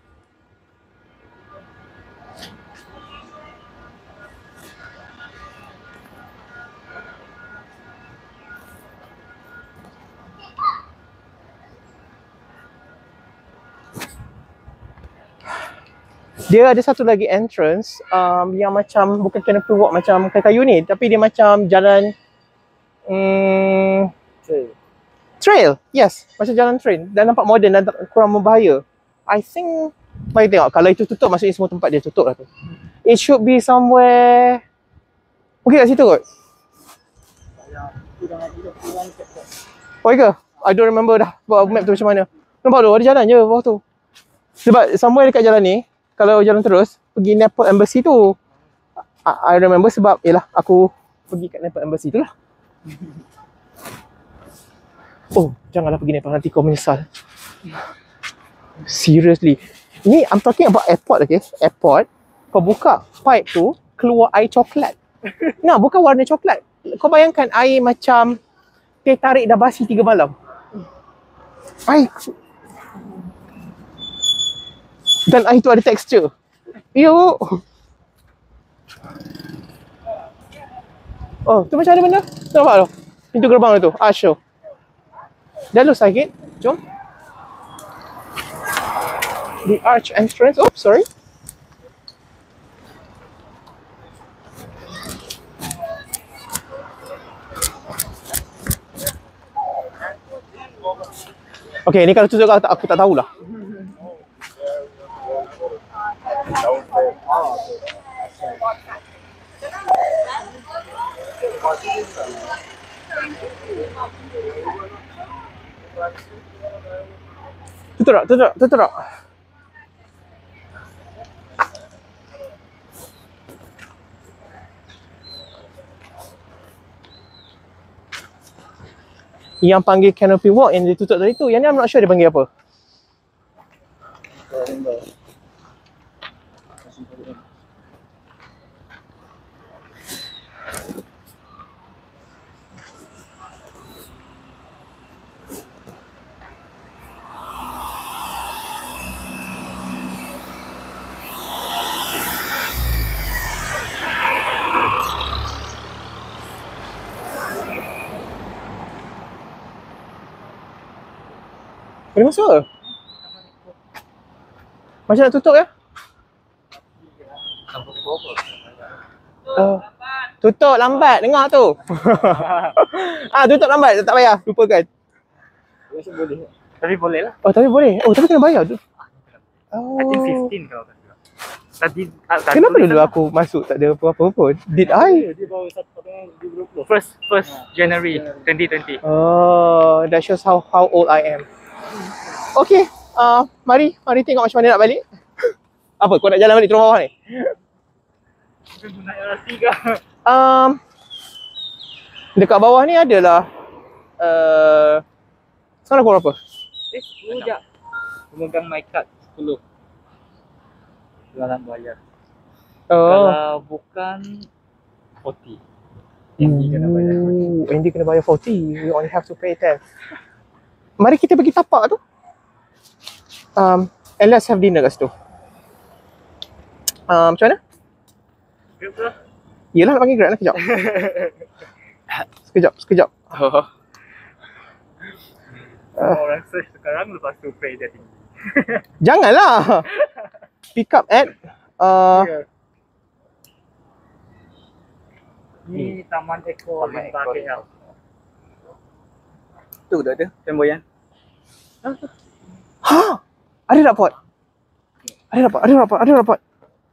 Dia ada satu lagi entrance um, yang macam bukan canopy walk macam kayu-kayu ni, tapi dia macam jalan um, Trail. trail. Yes, macam jalan train dan nampak moden dan tak- kurang berbahaya. I think mari tengok kalau itu tutup maksudnya semua tempat dia tutup lah tu. It should be somewhere mungkin kat situ kot. Oh ke? I don't remember dah buat map tu macam mana. Nampak tu ada jalan je bawah tu. Sebab somewhere dekat jalan ni kalau jalan terus pergi Nepal Embassy tu. I, I remember sebab yalah aku pergi kat Nepal Embassy tu lah. Oh, janganlah pergi Nepal nanti kau menyesal. Seriously. Ni I'm talking about airport, okay? Airport. Kau buka pipe tu keluar air coklat. Nah, bukan warna coklat. Kau bayangkan air macam teh tarik dah basi tiga malam. Air dan air tu ada tekstur. Yo. Oh, tu macam ada benda. Nampak tu? Pintu gerbang tu. Ah, show. Dah lu sakit. Jom. The arch entrance. Oh, sorry. Okay, ni kalau tutup aku tak, aku tak tahulah. Tutup tak? Tutup tak? Tutup tak? Yang panggil canopy walk yang ditutup tadi tu, yang ni I'm not sure dia panggil apa. Boleh masuk ke? Macam nak tutup ya? Uh, tutup lambat, dengar tu. Ah, tutup lambat, tak payah, lupakan. Rasa boleh. Tapi boleh lah. Oh, tapi boleh. Oh, tapi kena bayar tu. Oh. I think fifteen kalau tak silap. Tadi, ah, tadi Kenapa tulis dulu lah. aku masuk tak ada apa-apa pun? Did I? Dia bawa satu potongan dua puluh. First, first January twenty twenty. Oh, that shows how how old I am. Okay, uh, mari, mari tengok macam mana nak balik. Apa, kau nak jalan balik turun bawah ni? Naik L R T ke? Um, dekat bawah ni adalah uh, sekarang pukul berapa? Eh, sepuluh je. Pemegang my card sepuluh. Jualan bayar. Oh. Kalau bukan forty. Yang kena bayar forty. Ooh, Andy kena bayar forty. We only have to pay ten. mari kita pergi tapak tu. Um, and let's have dinner kat situ. Um, macam mana? Yelah, nak panggil Grab lah kejap. Sekejap, sekejap. Oh. Uh. Orang search sekarang lepas tu pay dia tinggi. Janganlah. Pick up at uh, yeah. Ni Taman Eko Limba K L. Tu dah ada semboyan. Ha! Ada rapot. Ada rapot, ada rapot, ada rapot.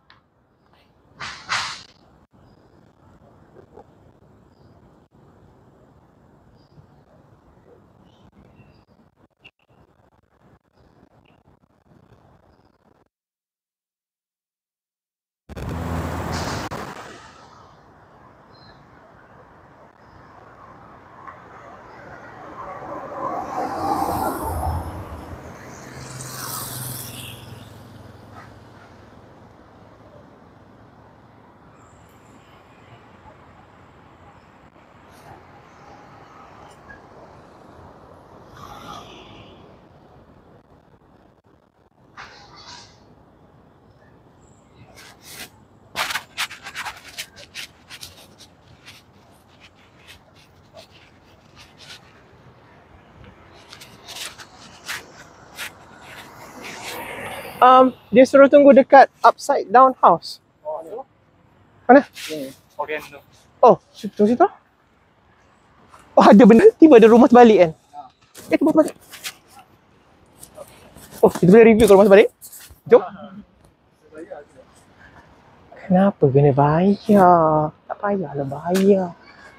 Um, dia suruh tunggu dekat upside down house. Oh, mana? Ni, Orion tu. Oh, tunggu situ. Oh, ada benda. Tiba ada rumah terbalik kan? Eh, tu balik. Oh, kita boleh review kalau rumah terbalik. Jom. Kenapa kena bayar? Tak payahlah bayar.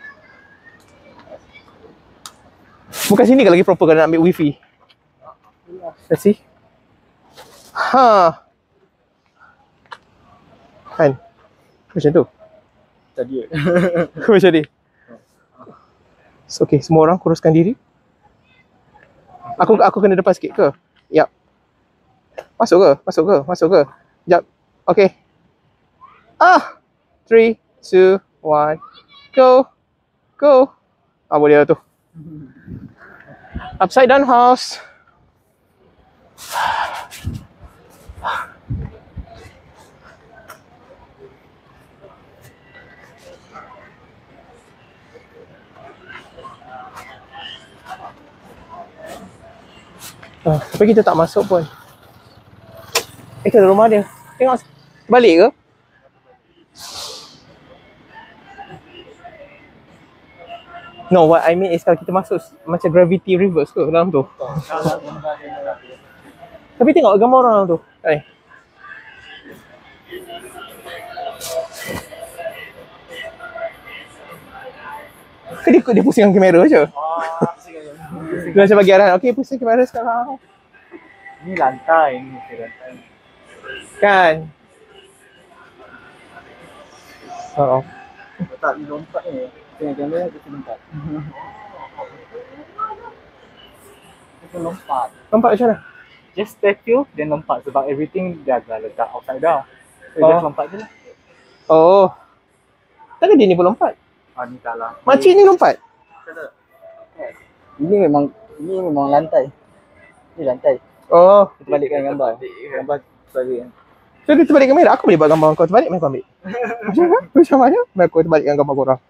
Bukan sini ke lagi proper kalau nak ambil wifi? Let's see. Ha. Kan? Macam tu. Tadi. Macam ni. So, okay, semua orang kuruskan diri. Aku aku kena depan sikit ke? Yap. Masuk ke? Masuk ke? Masuk ke? Jap. Okay. Ah. three, two, one. Go. Go. Ah, boleh lah tu. Upside down house. Uh, tapi kita tak masuk pun. Eh, ke rumah dia. Tengok balik ke? No, what I mean is kalau kita masuk macam gravity reverse ke dalam tu. Tapi tengok gambar orang dalam tu. Eh. Ke dia, dia pusingkan kamera je. Dia macam bagi arahan. Okay, pusing kamera sekarang. Ni lantai ni, lantai. Kan? Oh. Tak ni lompat ni. Tengok kamera dia lompat. Dia lompat. Lompat macam mana? Just statue then lompat sebab everything dia dah letak outside down. So Oh. just lompat je lah. Oh. Takkan dia ni pun lompat? Ah ni tak lah. Makcik ni lompat? Ini memang ini memang lantai. Ni lantai. Oh. Kita balikkan gambar. Gambar terbalik kan. So dia terbalik kamera. Aku boleh buat gambar kau terbalik, main kau ambil. Macam mana? Macam mana? Main aku terbalikkan gambar korang.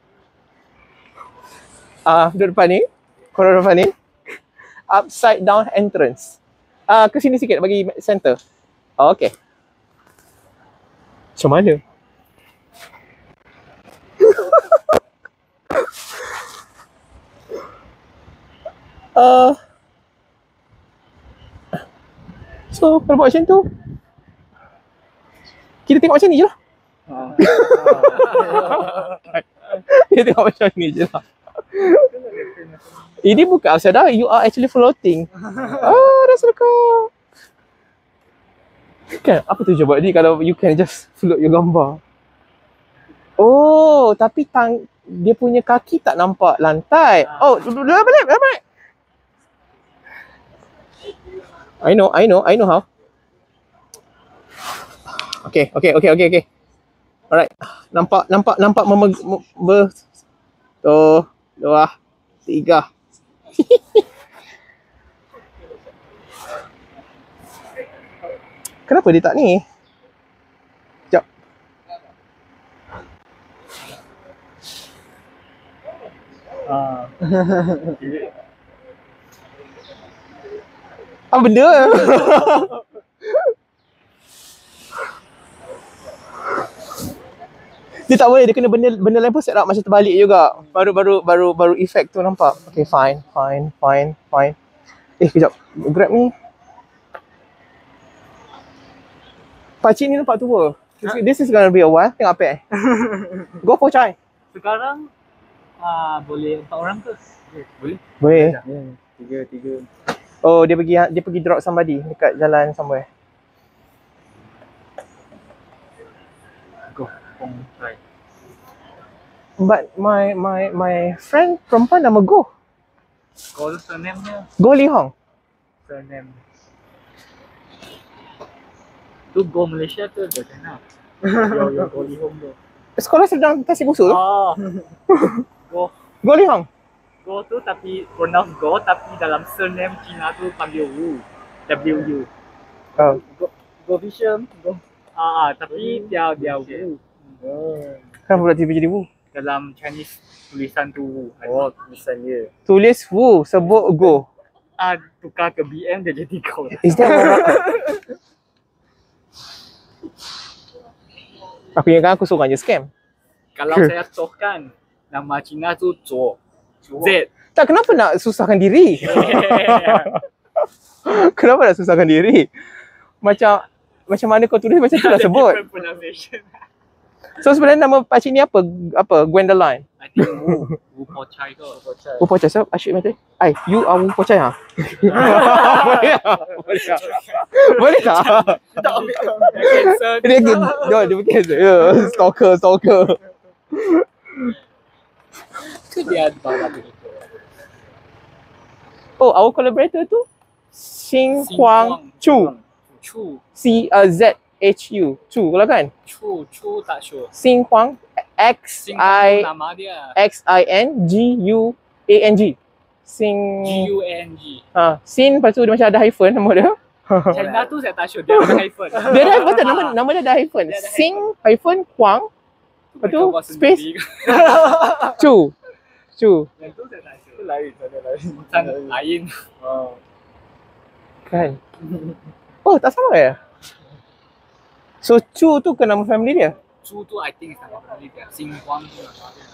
Ah, uh, duduk depan ni. Korang depan ni. Upside down entrance. Ah, uh, ke sini sikit bagi center. Oh, okay. Macam mana? Uh, so, kalau buat macam tu, kita tengok macam ni je lah. Kita tengok macam ni je lah. Ini bukan upside down, you are actually floating. Ah, dah selekar. Kan, apa tujuan buat ni kalau you can just float your gambar? Oh, tapi tang dia punya kaki tak nampak lantai. Oh, duduk duduk balik, balik. I know, I know, I know how. Okay, okay, okay, okay, okay. Alright, nampak, nampak, nampak memeg, me, tu, dua, tiga. Kenapa dia tak ni? Sekejap. Ah. Apa benda? Dia tak boleh, dia kena benda benda lain pun set up macam terbalik juga. Baru baru baru baru effect tu nampak. Okay, fine, fine, fine, fine. Eh, kejap. Grab ni. Pakcik ni nampak tua. This, this is gonna be a while. Tengok apa eh. Go for chai. Sekarang ah boleh empat orang ke? Boleh. Boleh. Ya, tiga, tiga. Oh, dia pergi dia pergi drop somebody dekat jalan somewhere. Go. Pong try. But my my my friend perempuan nama Go. Call surname dia. Go Li Hong. Surname. Tu Go Malaysia tu dah kenal. Yo yo Go Li Hong tu. Sekolah sedang kasih busu tu. Oh. Go. Go Li Hong. Go tu tapi pronounce Go tapi dalam surname Cina tu panggil Wu. W U. Oh. Go, Go Vision. Go. Ah, tapi dia dia Wu. Kenapa pula tiba jadi Wu? Dalam Chinese tulisan tu Wu. Oh, tulisan dia. Tulis Wu, sebut Go. Ah, tukar ke B M dia jadi Go. Is that orang? Aku ingatkan aku seorang je scam. Kalau saya tohkan nama Cina tu Zuo. Z. Tak, kenapa nak susahkan diri? Kenapa nak susahkan diri? Macam macam mana kau tulis macam tu lah sebut. Different pronunciation. So sebenarnya nama pakcik ni apa? Apa? Gwendolyn. I think Wu. Wu Po Chai ke. Wu Po Chai. Wu Pochai. So asyik mati. Ai, you are Wu Pochai ha? Boleh tak? Boleh tak? Boleh tak? Tak ambil cancel. Dia dia dia dia cancel. Ya, stalker, stalker. Tu dia bawa tu. Oh, our collaborator tu Xing Huang Chu. Chu. C uh, Z H U. Chu kalau kan? Chu. Chu tak sure. Xing Huang X Sing I nama dia. X I N G U A N G. Sing G U N G. ha, Sin lepas tu dia macam ada hyphen nama dia. China tu saya tak sure. Dia ada hyphen. Dia ada hyphen, nama nama dia ada hyphen. Dia ada Sing hyphen Huang lepas tu Mereka buat space sendiri. Chu. Chu. Yang tu saya tak sure. Itu lain. Sana lain. Sana lain. Oh. Kan. Oh, tak sama ya? So Chu tu ke nama family dia? Chu tu I think nama family dia. Sing Huang tu nama dia.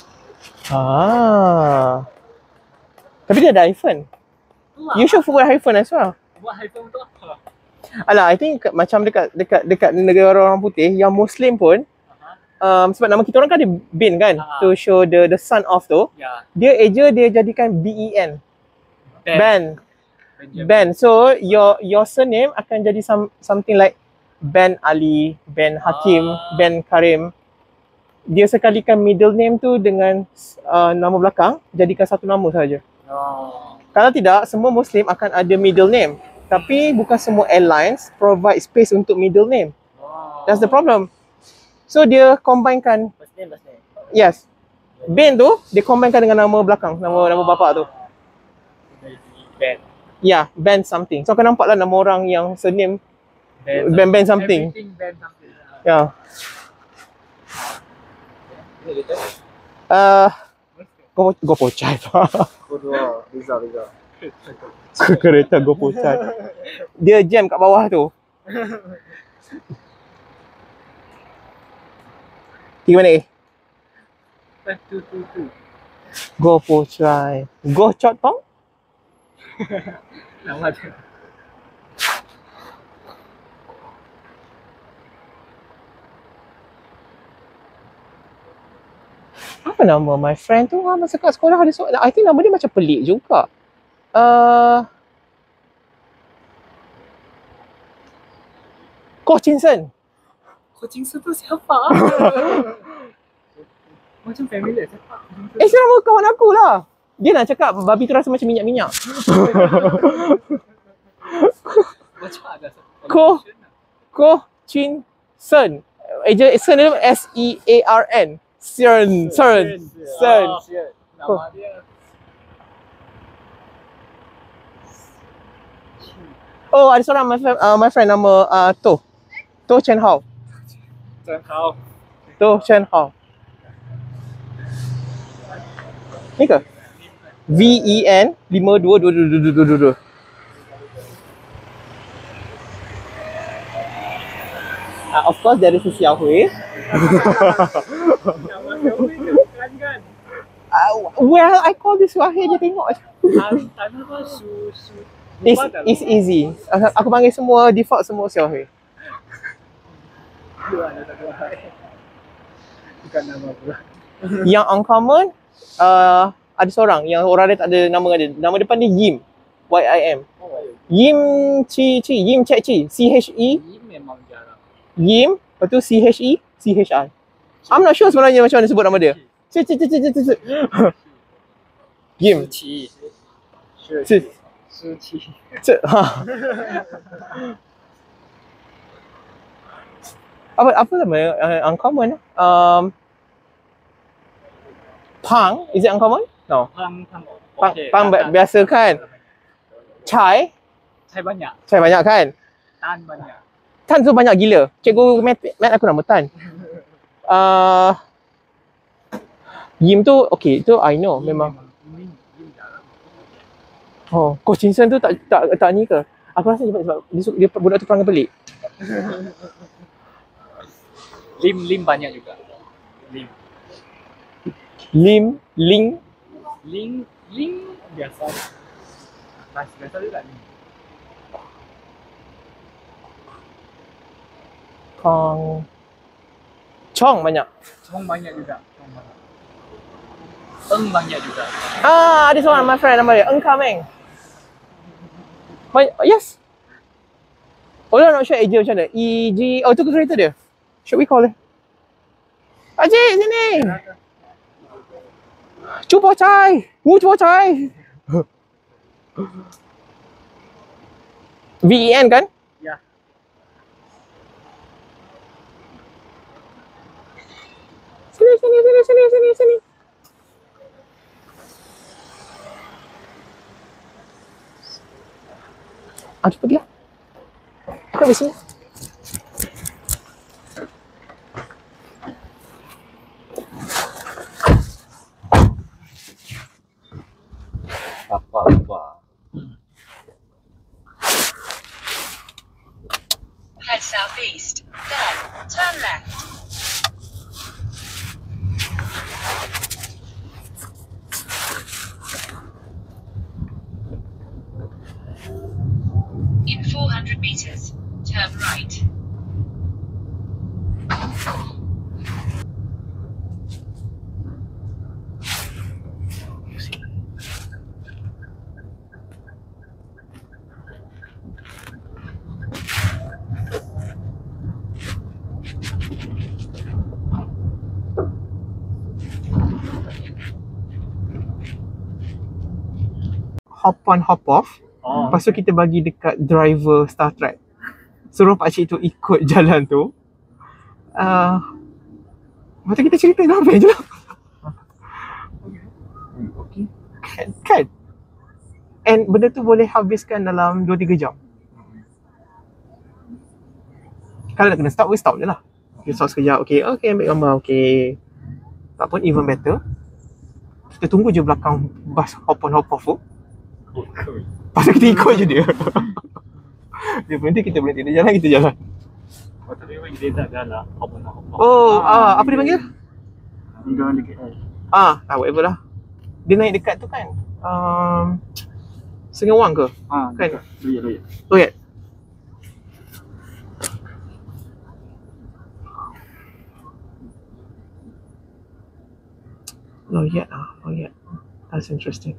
Ah. Tapi dia ada hyphen. Tu lah. You should forward hyphen as well. Buat hyphen tu apa? Alah, I think macam dekat dekat dekat negara orang putih yang Muslim pun um, sebab nama kita orang kan ada bin kan Ah. to show the the son of tu. Ya. Dia eja dia jadikan B E N. Ben. Ben. Ben. So your your surname akan jadi some, something like Ben Ali, Ben Hakim, Ah. Ben Karim. Dia sekalikan middle name tu dengan uh, nama belakang jadikan satu nama saja. Oh. Kalau tidak, semua Muslim akan ada middle name. Tapi bukan semua airlines provide space untuk middle name. Oh. That's the problem. So dia combinekan, First name, first name. yes. Ben tu dia combinekan dengan nama belakang, nama nama bapak tu. Ben. Ya, yeah, Ben something. So kau nampak lah nama orang yang surname Ben, Ben Ben something. Everything Ben something. Ya. Uh, go go pocai. Kedua, Rizal, Rizal. Kereta go pocai. Dia jam kat bawah tu. Tiga minit. Eh, tu, tu, tu. Go pocai. Go chot tong. Nama dia. Apa nama my friend tu? Ah, masa kat sekolah ada soalan. I think nama dia macam pelik juga. Uh, Koh Chin Sen. Koh Ching Sen tu siapa? Macam familiar siapa? Eh, itu nama kawan aku lah. Dia nak cakap babi tu rasa macam minyak-minyak. Macam ada. Koh Koh Chin Sen. Eja surname S E A R N. Cern, Cern, Cern. Oh, nama dia. Oh, ada seorang my friend, uh, my friend nama uh, To. To Chen Hao. 真好。 To Chen Hao. Ni ke? V E N lima dua dua dua dua dua dua. Uh, of course there is a Xiao Hui. Nama Xiaomi kan kan. Uh, well, I call this Xiao Hui, dia tengok. Time apa su su. It's, it's easy. Uh, aku panggil semua default semua Xiao Hui. Dua ada dua. Bukan nama pula. Yang uncommon, uh, ada seorang yang orang dia tak ada nama dengan dia. Nama depan dia Yim. Y I M. Yim Chi Chi. Yim Cek Chi. C H E. Ini memang jarang. Yim. Lepas tu C H E. C H I. I'm not sure sebenarnya macam mana sebut nama dia. Cik cik cik cik cik cik. Yim. Suci. Cik. Suci. Cik. Ha. Apa apa nama uh, uncommon? Um, Pang. Is it uncommon? No. Pang pang. Pang, Okey, pang tak, tak. biasa kan? Chai. Saya banyak. Chai banyak kan? Tan banyak. Tan tu banyak gila. Cikgu mat, mat aku nama Tan. Uh, Yim tu okay, tu I know memang. Ini ini jarang. Oh, Coach Chin tu tak tak tak ni ke? Aku rasa sebab, sebab dia, su- dia budak tu perangai pelik. Lim lim banyak juga. Lim. Lim, Ling, Ling ling biasa. Mas biasa juga lim. Kong, Chong banyak. Chong banyak juga. Chong banyak. Eng banyak juga. Ah, ada seorang my friend nama dia Eng Kameng. Banyak, yes. Oh, I'm not sure Eja macam mana. E G, oh tu ke kereta dia? Should we call it? Ajik, sini. Cuba cai. Wu cuba cai. V E N kan? Ya. Sini, sini, sini, sini, sini, sini. Ah, cepat dia. Aku habis sini. Head southeast, then turn left. In four hundred meters, turn right. Hop on, hop off. Oh. Lepas tu kita bagi dekat driver Star Trek. Suruh pakcik tu ikut jalan tu. Uh, lepas tu kita cerita dah apa je lah. Okay. Kan, kan? And benda tu boleh habiskan dalam dua tiga jam. Kalau nak kena stop, we stop je lah. Kita stop sekejap, okay, okay ambil gambar, okay. Tak pun even better. Kita tunggu je belakang bas hop on hop off tu. Pasal kita ikut je dia. Dia berhenti, kita berhenti. Dia jalan, kita jalan. Oh, tapi memang dia tak ada lah. Apa nak apa. Oh, ah, apa dia panggil? Tinggal dekat air. Ah, ah whatever lah. Dia naik dekat tu kan? Um, Sengawang ke? Ah, Kan? Loyat, loyat. Oh ya. Loyat ah, Loyat. That's interesting.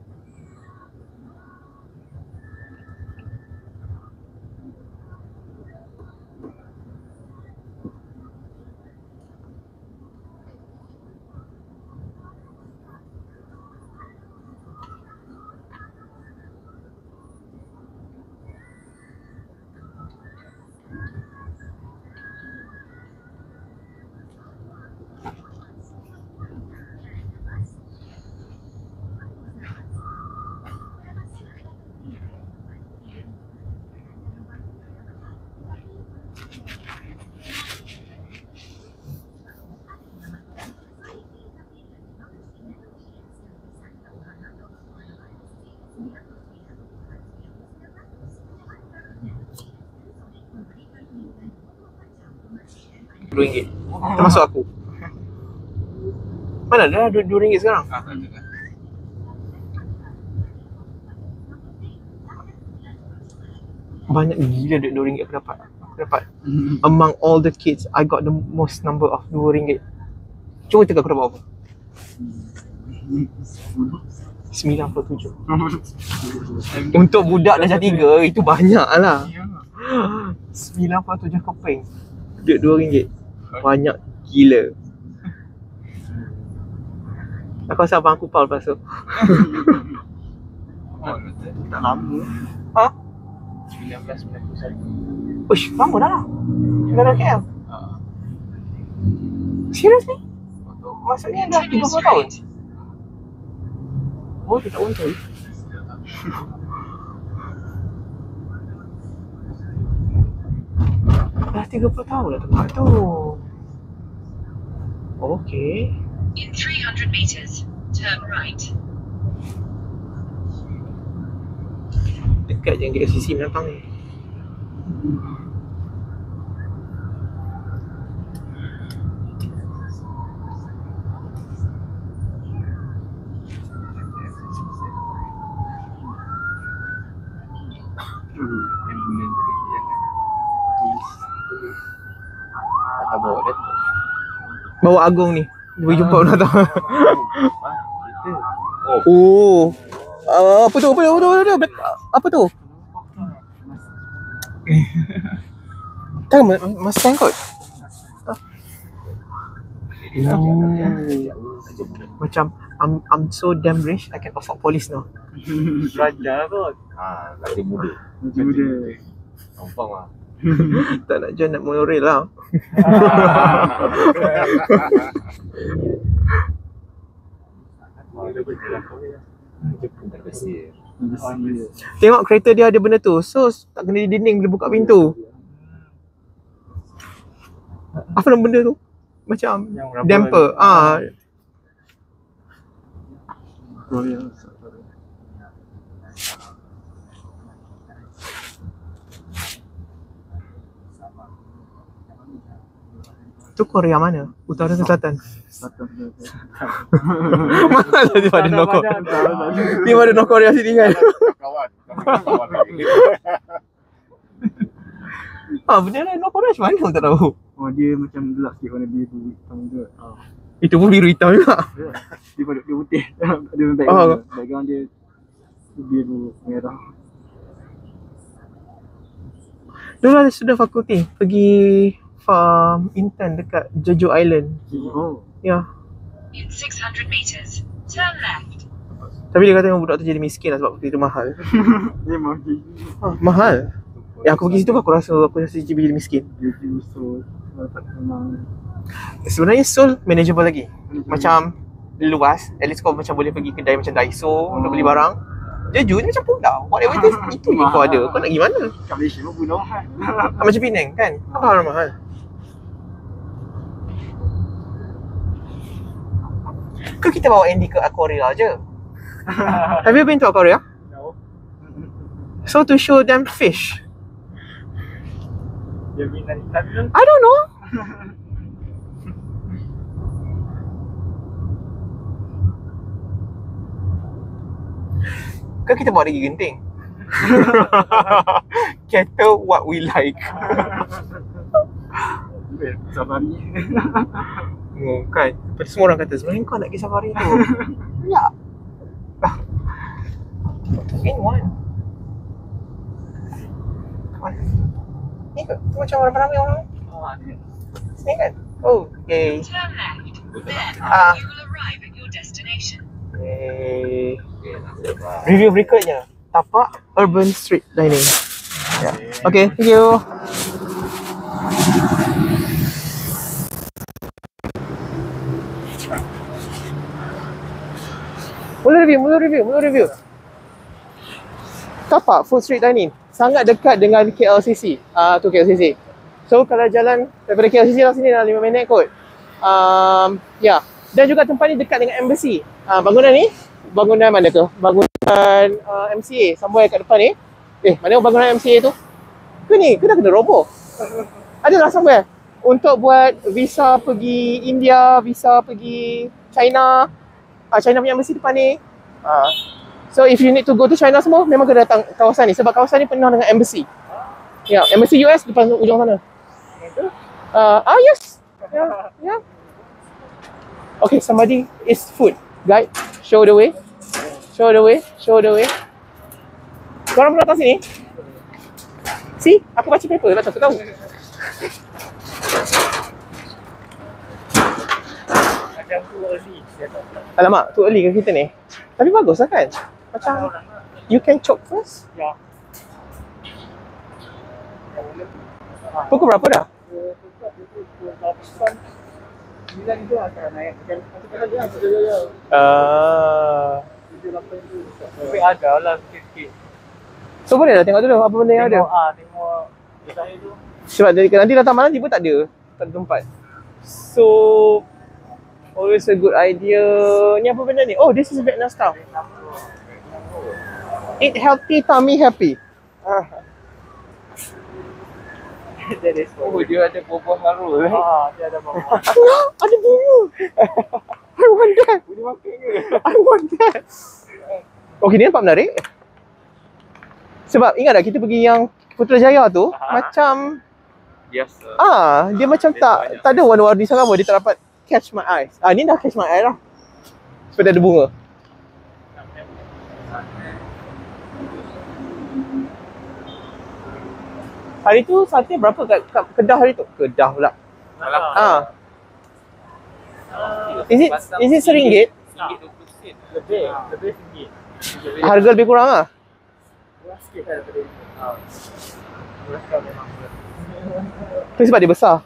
dua ringgit. Termasuk aku. Mana dah dua ringgit sekarang? Ah, tak ada dah. Banyak gila duit dua ringgit aku dapat. Aku dapat. Among all the kids, I got the most number of dua ringgit. Cuba tengok aku dapat apa? sembilan puluh tujuh. Untuk budak darjah tiga, itu banyak lah. sembilan puluh tujuh keping. Duit dua ringgit. Banyak gila. Aku rasa abang aku pau lepas tu. Tak lama. Ha? sembilan belas sembilan puluh satu. Uish, lama dah lah. Negara K L. Serius ni? Maksudnya dah tiga puluh tahun? Oh, dia tak untung. Dah tiga puluh tahun dah tempat tu. Okay. In three hundred meters, turn right. Dekat je K L C C menantang ni. Tak bawa dia. Bawa Agong ni. Boleh jumpa orang datang. Kita. Oh. Uh, apa tu? Apa tu? Apa tu? Apa tu? Apa tu? Tak, Mustang kot. Macam I'm I'm so damn rich I can afford police now. Raja kot. Ah, lagi muda. Macam muda. Gampang lah. Tak nak join nak monorail lah. Tengok kereta dia ada benda tu. So tak kena di dinding bila buka pintu. Apa nama benda tu? Macam damper. Ah. Tu Korea mana? Utara ke selatan? Mana dia ada North Korea? Ni ada North Korea sini kan? Kawan. Kawan lagi. Ah, benda lain North Korea macam mana aku tak tahu. Oh, dia macam gelap sikit warna biru hitam tu. Ah. Itu pun biru hitam juga. Dia pada dia putih. Ada background. Oh. dia. Background dia biru merah. Dulu ada sudah fakulti pergi farm intern dekat Jeju Island. Oh. Ya. In six hundred meters, turn left. Tapi dia kata budak tu jadi miskin lah sebab itu mahal. Dia mati. Ah, mahal. Ya aku pergi situ aku rasa aku rasa jadi miskin. Dia justru tak memang. Sebenarnya Seoul manageable lagi. Macam luas, at least kau macam boleh pergi kedai macam Daiso untuk beli barang. Jeju ni macam pulau. Whatever it is, itu je kau ada. Kau nak pergi mana? Kat Malaysia pun pulau kan. Ah, macam Penang kan? Apa hal mahal? Ke kita bawa Andy ke Aquaria je? Have you been to Aquaria? No. So to show them fish. Dia minat ikan tu. I don't know. Ke kita bawa lagi genting? Kata what we like. Safari. Oh, kan? Pada semua orang kata sebenarnya kau nak pergi safari tu. Ya. In one. Come on. Ni ke? Tu macam ramai-ramai orang. Oh, ada. Ni kan? Oh, okay. Turn left. Then Ah. you will arrive at your destination. Okay. Review berikutnya. Tapak Urban Street Dining. Ya. Okay, thank you. Mula review, mula review, mula review. Tapak Food Street Dining sangat dekat dengan K L C C. Ah, uh, tu K L C C. So kalau jalan daripada K L C C lah sini dah lima minit kot. Um, ya. Yeah. Dan juga tempat ni dekat dengan embassy. Ah, uh, bangunan ni, bangunan mana tu? Bangunan uh, M C A somewhere kat depan ni. Eh, mana bangunan M C A tu? Ke ni? Ke dah kena roboh? Adalah somewhere. untuk buat visa pergi India, visa pergi China. Ah, China punya embassy depan ni. Ah. So if you need to go to China semua, memang kena datang kawasan ni sebab kawasan ni penuh dengan embassy. Ya, yeah, embassy U S depan ujung sana. Uh, ah yes. Yeah, yeah. Okay, somebody is food. Guide, show the way. Show the way, show the way. Korang pernah datang sini? See, aku baca paper lah, aku tahu. Macam tu early. Alamak, too early ke kita ni? Tapi bagus lah kan? Macam you can chop first. Ya. Pukul berapa dah? Sembilan tu akan naik. Macam dia ada dia. Uh, Tapi ada lah sikit-sikit. so boleh lah tengok dulu apa benda yang ada. Tengok ah, tengok design tu. Sebab dari- nanti datang malam tiba tak ada. Tak ada tempat. So always a good idea. Ni apa benda ni? Oh, this is Vietnam style. Eat healthy, tummy happy. Ah. That is Oh, dia ada buah haru eh. Ah, dia ada bawah. Ada bunga. I want that. Boleh makan ke? I want that. Okay, ni nampak menarik. Sebab ingat tak kita pergi yang Putrajaya tu, macam Biasa. ah, dia macam tak tak ada warna-warni sangat pun, dia tak dapat catch my eyes. Ah, ni dah catch my eye lah. Sebab dia ada bunga. Hari tu sate berapa kat, kat Kedah hari tu? Kedah pula. Ah. Is it is it seringgit? Lebih, lebih tinggi. Harga lebih kurang ah. Murah sikit kan daripada ini. Ah. Murah sekali memang. Tu sebab dia besar.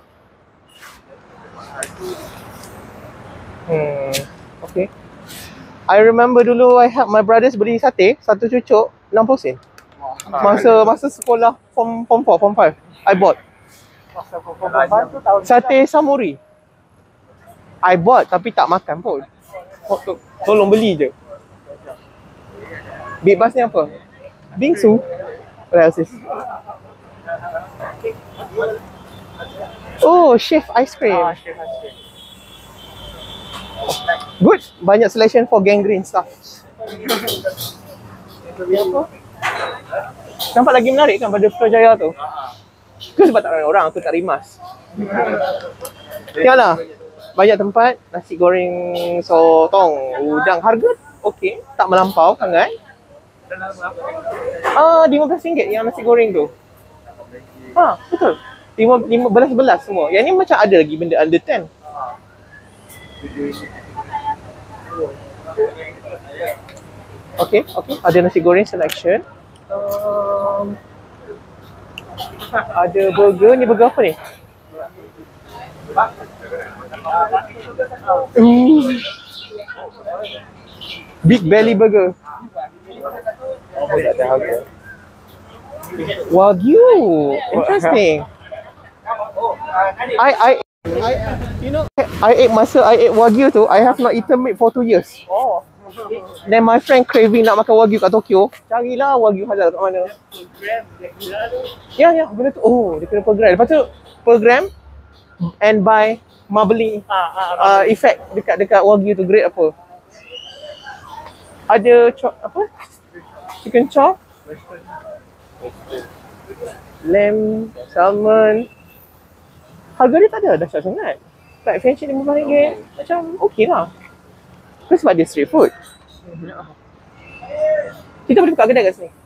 Hmm. Okay. I remember dulu I help my brothers beli sate, satu cucuk enam puluh sen. Masa masa sekolah form form four, form five. I bought Masa perempuan tu tahun sate samuri. I bought tapi tak makan pun. Oh, to- Tolong beli je. Big Bus ni apa? Bingsu. What else is? Oh, chef ice cream. ah, chef chef. Good. Banyak selection for gangrene stuff. Nampak lagi menarik kan pada Putrajaya tu? Ke sebab tak ramai orang, aku tak rimas. Tengoklah. Banyak tempat, nasi goreng sotong, udang. Harga okey, tak melampau sangat. Ah, lima belas ringgit yang nasi goreng tu. Ha, betul. lima belas semua. Yang ni macam ada lagi benda under ten. Okay, okay. Ada nasi goreng selection. Um, ada burger. Ni burger apa ni? Mm. Big Belly Burger. Oh, tak ada harga. Wagyu. Interesting. I I I you know I ate masa I ate Wagyu tu, I have not eaten meat for two years. Oh. Then my friend craving nak makan Wagyu kat Tokyo. Carilah Wagyu halal kat mana. Program dia kira tu. Ya, ya, benda tu. Oh, dia kena per gram. Lepas tu per gram and buy marbling Ah, ah, uh, effect dekat dekat Wagyu tu, grade apa? Ada chop apa? Chicken chop, lamb, salmon. Harga dia tak ada dahsyat sangat. Like fancy lima belas ringgit. Macam okey lah. Itu sebab dia street food. Kita boleh buka kedai kat sini.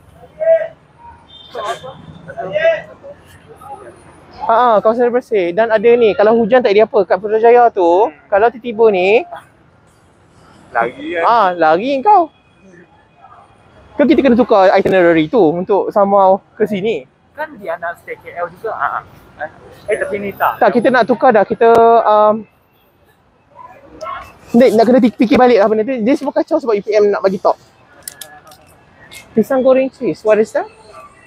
Haa, kawasan bersih. Dan ada ni, kalau hujan tak ada apa kat Putrajaya tu, kalau tiba-tiba ni, Lagi kan. ah lari kau. Ke kita kena tukar itinerary tu untuk somehow ke sini. Kan dia nak stay K L juga. Ah. ah. Eh tapi ni tak. Tak, kita nak tukar dah. Kita um, nak, nak kena fikir balik lah benda tu. Dia semua kacau sebab U P M nak bagi top. Pisang goreng cheese. What is that?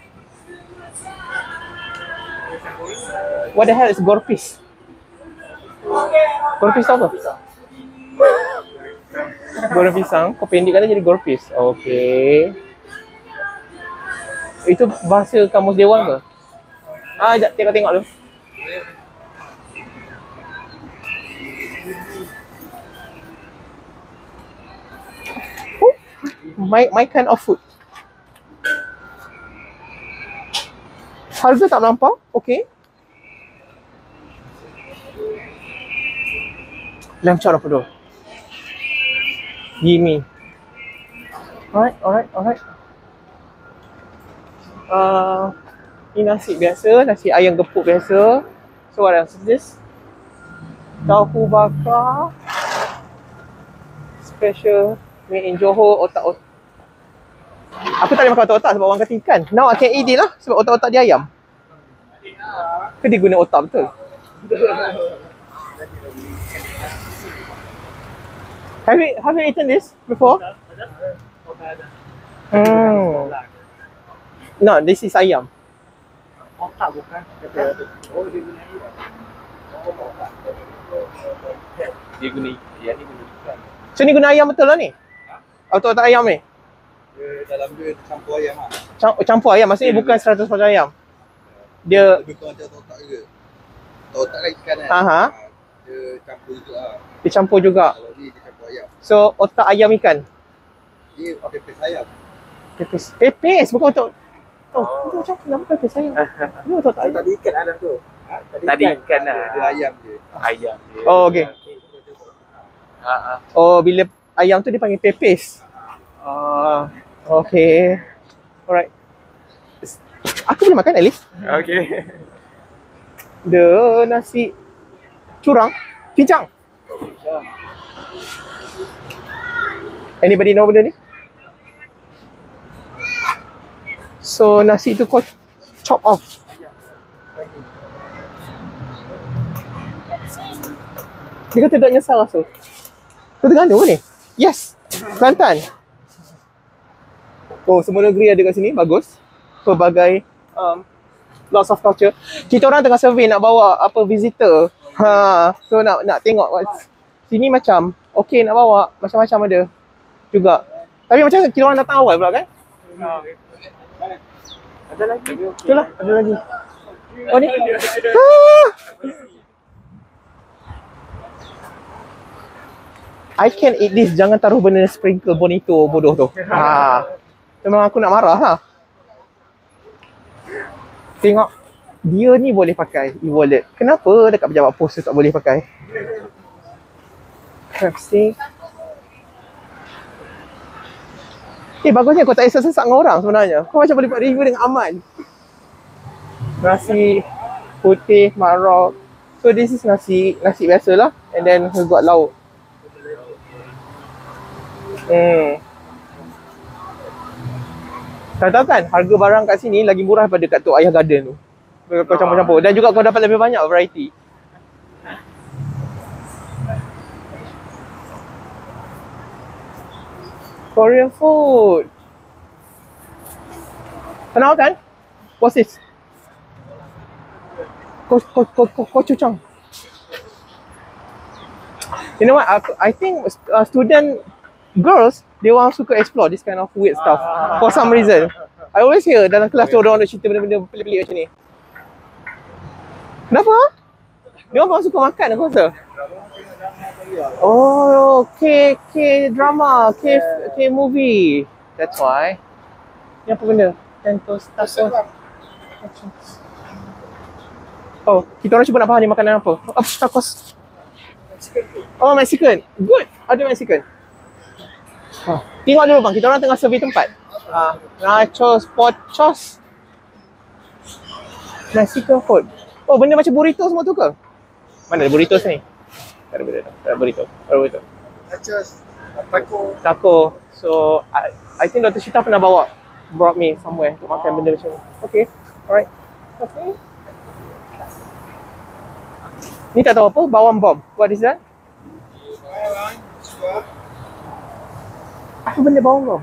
What the hell is gorpis? Gorpis tu apa? Goreng pisang, kau pendekkan dia jadi gorpis. Okey. Itu bahasa kamus dewan ke? Ah, jap tengok-tengok dulu. my my kind of food. Harga tak melampau, okay. Lamb chop apa tu? Gimme. Alright, alright, alright. Uh, ni nasi biasa, nasi ayam gepuk biasa. So what else is this? Tahu bakar. Special made in Johor, otak-otak. Aku tak boleh makan otak-otak sebab orang kata ikan. Now I can eat it lah sebab otak-otak dia ayam. Ke dia guna otak betul? Have you have you eaten this before? Hmm. No, this is ayam. Otak bukan. Oh, dia guna air. Dia guna yang ni guna ikan. So ni guna ayam betul lah ni? Otak-otak ayam ni? Dia dalam dia campur ayam lah. Cam- campur ayam, maksudnya bukan seratus peratus ayam. Dia Lebih kurang macam otak juga. Otak kan ikan kan. Aha. Dia campur juga lah. dia campur juga. Kalau ni dia campur ayam. So otak ayam ikan. Ni pepes ayam. Pepes. Pepes bukan otak. Oh, itu macam kenapa pepes ayam? Ini otak ayam. Tadi ikan ada tu. Ha? Tadi ikan lah. Dia ayam je. Ayam dia. Oh, okey. Ha, ha. Oh, bila ayam tu dia panggil pepes. Ah, okey. Alright. Aku boleh makan at least. Okay. The nasi curang, pincang. Anybody know benda ni? So nasi tu kau chop off. Dia kata tak nyesal rasa. Kau Terengganu ni? Yes. Kelantan. Oh, semua negeri ada kat sini, bagus. Pelbagai um, lots of culture. Kita orang tengah survey nak bawa apa visitor. Ha, so nak nak tengok what's, sini macam okey nak bawa macam-macam ada juga. Tapi macam kita orang datang awal pula kan? Ada lagi. Itulah, ada lagi. Oh ni. Ah! I can eat this. Jangan taruh benda sprinkle bonito bodoh tu. Ha. Memang aku nak marah lah. Tengok. Dia ni boleh pakai e-wallet. Kenapa dekat pejabat pos tu tak boleh pakai? Crab stick. Eh, bagusnya kau tak kisah sesak dengan orang sebenarnya. Kau macam boleh buat review dengan aman. Nasi putih marok. So this is nasi nasi biasa lah. And then we got lauk. Hmm. Kau tahu kan harga barang kat sini lagi murah daripada kat Tok Ayah Garden tu. Kau campur-campur. Dan juga kau dapat lebih banyak variety. Korean food. Kenal kan? What's this? Ko ko ko ko gochujang. You know what? I, I think uh, student girls they want suka explore this kind of weird stuff for some reason. I always hear dalam kelas tu orang nak cerita benda-benda pelik-pelik macam ni. Kenapa? Dia orang suka makan aku rasa. Oh, K K drama, K K movie. That's why. Ni apa benda? Tentos tacos. Oh, kita orang cuba nak faham ni makanan apa. Apa tacos? Oh, Mexican. Good. Ada Mexican. Ha. Tengok dulu bang, kita orang tengah survey tempat. Ah, nachos, pochos. Mexican food. Oh, benda macam burrito semua tu ke? Mana ada burrito ni? Tak ada burrito. Tak ada burrito. Tak ada burrito. Nachos, taco. Taco. So, I, I think Doctor Shita pernah bawa brought me somewhere untuk makan benda macam ni. Okay. Alright. Okay. Ni tak tahu apa, bawang bomb. What is that? Apa benda bawang bomb?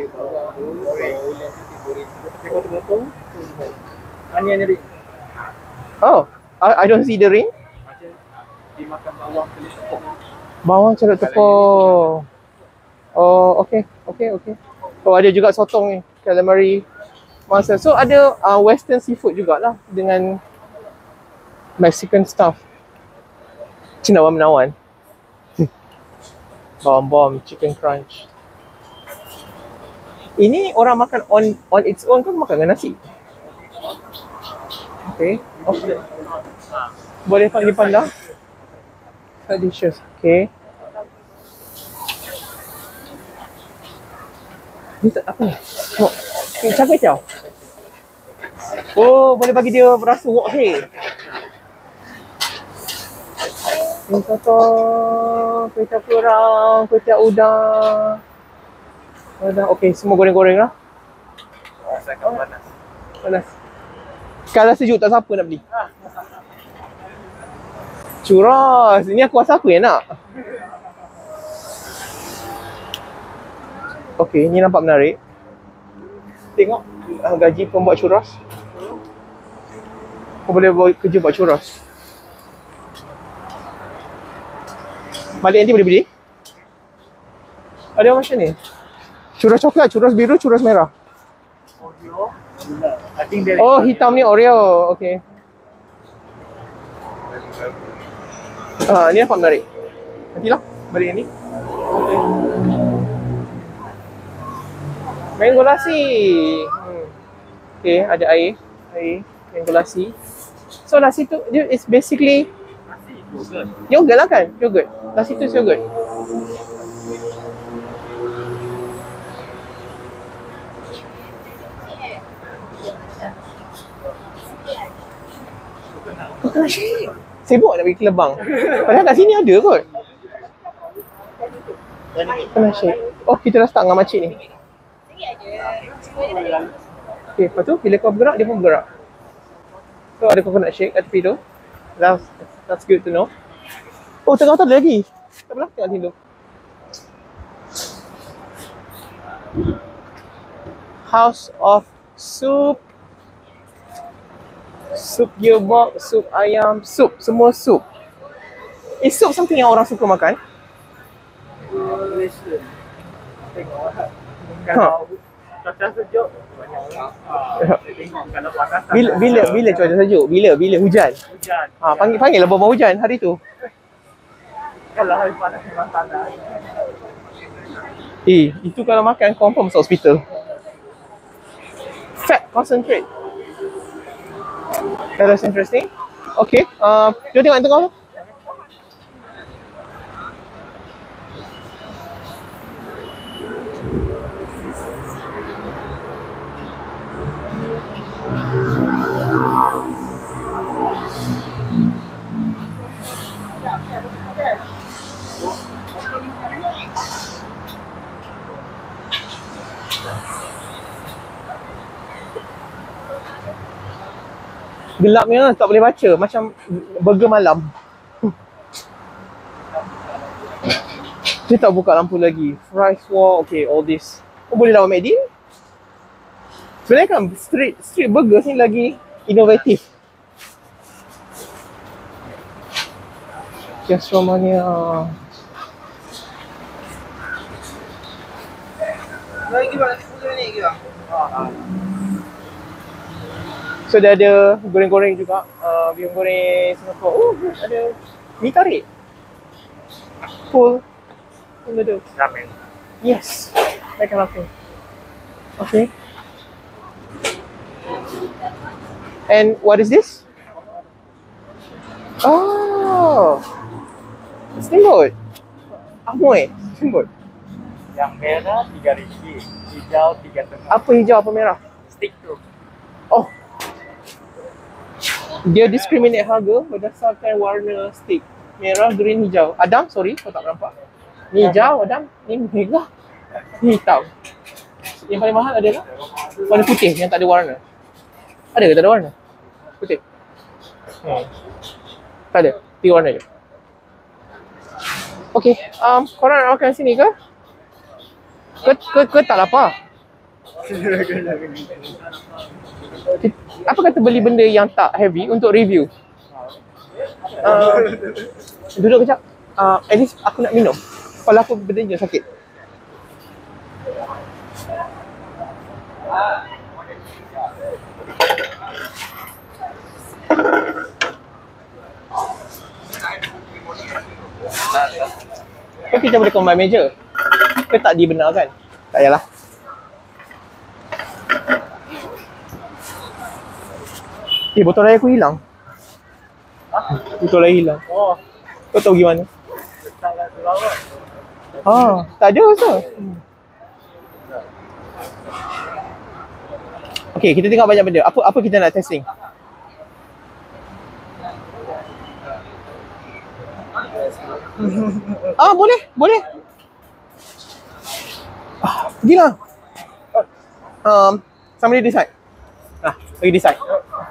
Onion ring. Oh, I, I don't see the ring. Dimakan bawang kulit tepung. Bawang celup tepung. Oh, okay. Okay, okay. Oh, ada juga sotong ni. Calamari. Masa. So, ada uh, western seafood jugalah dengan Mexican stuff. Cendawan menawan. Bawang bomb, chicken crunch. Ini orang makan on on its own ke makan dengan nasi? Okay. Okay. Boleh panggil panda? Side dishes. Okay. Ni tak apa ni? Wok. Ni cakap macam. Oh, boleh bagi dia rasa wok hey. Ni kata kuih tiaw kerang, kuih tiaw udang. Udang. Okey, semua goreng-goreng lah. Rasakan panas. Panas. Kalau sejuk tak siapa nak beli. Churros. Ini aku rasa aku yang nak. Okey, ni nampak menarik. Tengok uh, gaji pembuat churros. Kau boleh buat kerja buat churros. Balik nanti boleh beli? Ada macam ni? Churros coklat, churros biru, churros merah. Oreo. I think there Oh, hitam ni Oreo. Okey. Ah, ni nampak menarik. Nantilah balik ni. Okey. Mango lassi. Hmm. Okey, ada air. Air, mango lassi. So lassi tu dia is basically yogurt lah kan? Yogurt. Lassi tu is yogurt. Coconut shake. Sibuk nak pergi ke Lebang. Padahal kat sini ada kot. Coconut shake. Oh, kita dah start dengan makcik ni. Okay, lepas tu bila kau bergerak, dia pun bergerak. So ada coconut shake kat tepi tu. That's, that's good to know. Oh, tengah tu ada lagi. Tak apalah, tengok sini dulu. House of Soup. Sup gearbox, sup ayam, sup, semua sup. Is soup something yang orang suka makan? tengok lah. Kalau cuaca sejuk banyak orang. Ah, tengok kalau panas Bila bila bila cuaca sejuk? Bila bila hujan? hujan. Ha, panggil panggil lah bawa hujan hari tu. Kalau hari panas memang tak ada. Eh, itu kalau makan confirm masuk hospital. Fat concentrate. That is interesting. Okay, uh, jom tengok yang tengah tu. Gelapnya tak boleh baca, macam burger malam. Dia tak buka lampu lagi. Fries war, okay, all this. Oh, boleh lawan McD? Sebenarnya kan street street burger ni lagi inovatif. Gastromania. Lagi bang, sepuluh minit lagi bang. So dia ada goreng-goreng juga, uh, bium goreng Singapore. Oh, ada mi tarik. Full. Full noodle. Ramen. Yes. That kind of thing. Okay. And what is this? Oh. Steamboat. Amoy. Steamboat. Yang merah tiga ringgit, hijau tiga setengah. Apa hijau, apa merah? Stick tu. Oh. Dia discriminate harga berdasarkan warna stick. Merah, green, hijau. Adam, sorry, kau tak nampak. Ni hijau, Adam. Ni merah. Ni hitam. Yang paling mahal ada tak? Warna putih yang tak ada warna. Ada ke tak ada warna? Putih. Hmm. Tak ada. Tiga warna je. Okay. Um, korang nak makan sini ke? Ke, ke, ke tak lapar? Apa kata beli benda yang tak heavy untuk review? Uh, duduk kejap. Uh, at least aku nak minum. Kepala aku benda je sakit. Kan kita boleh combine meja. Ke tak dibenarkan? Tak payahlah. Eh, botol air aku hilang. Botol air hilang. Oh, Kau tahu gimana? tak ada tu lawa. Ah, tak ada rasa. Okay, kita tengok banyak benda. Apa apa kita nak testing? Ah, boleh, boleh. Ah, pergilah. Um, somebody decide. Ah, pergi decide.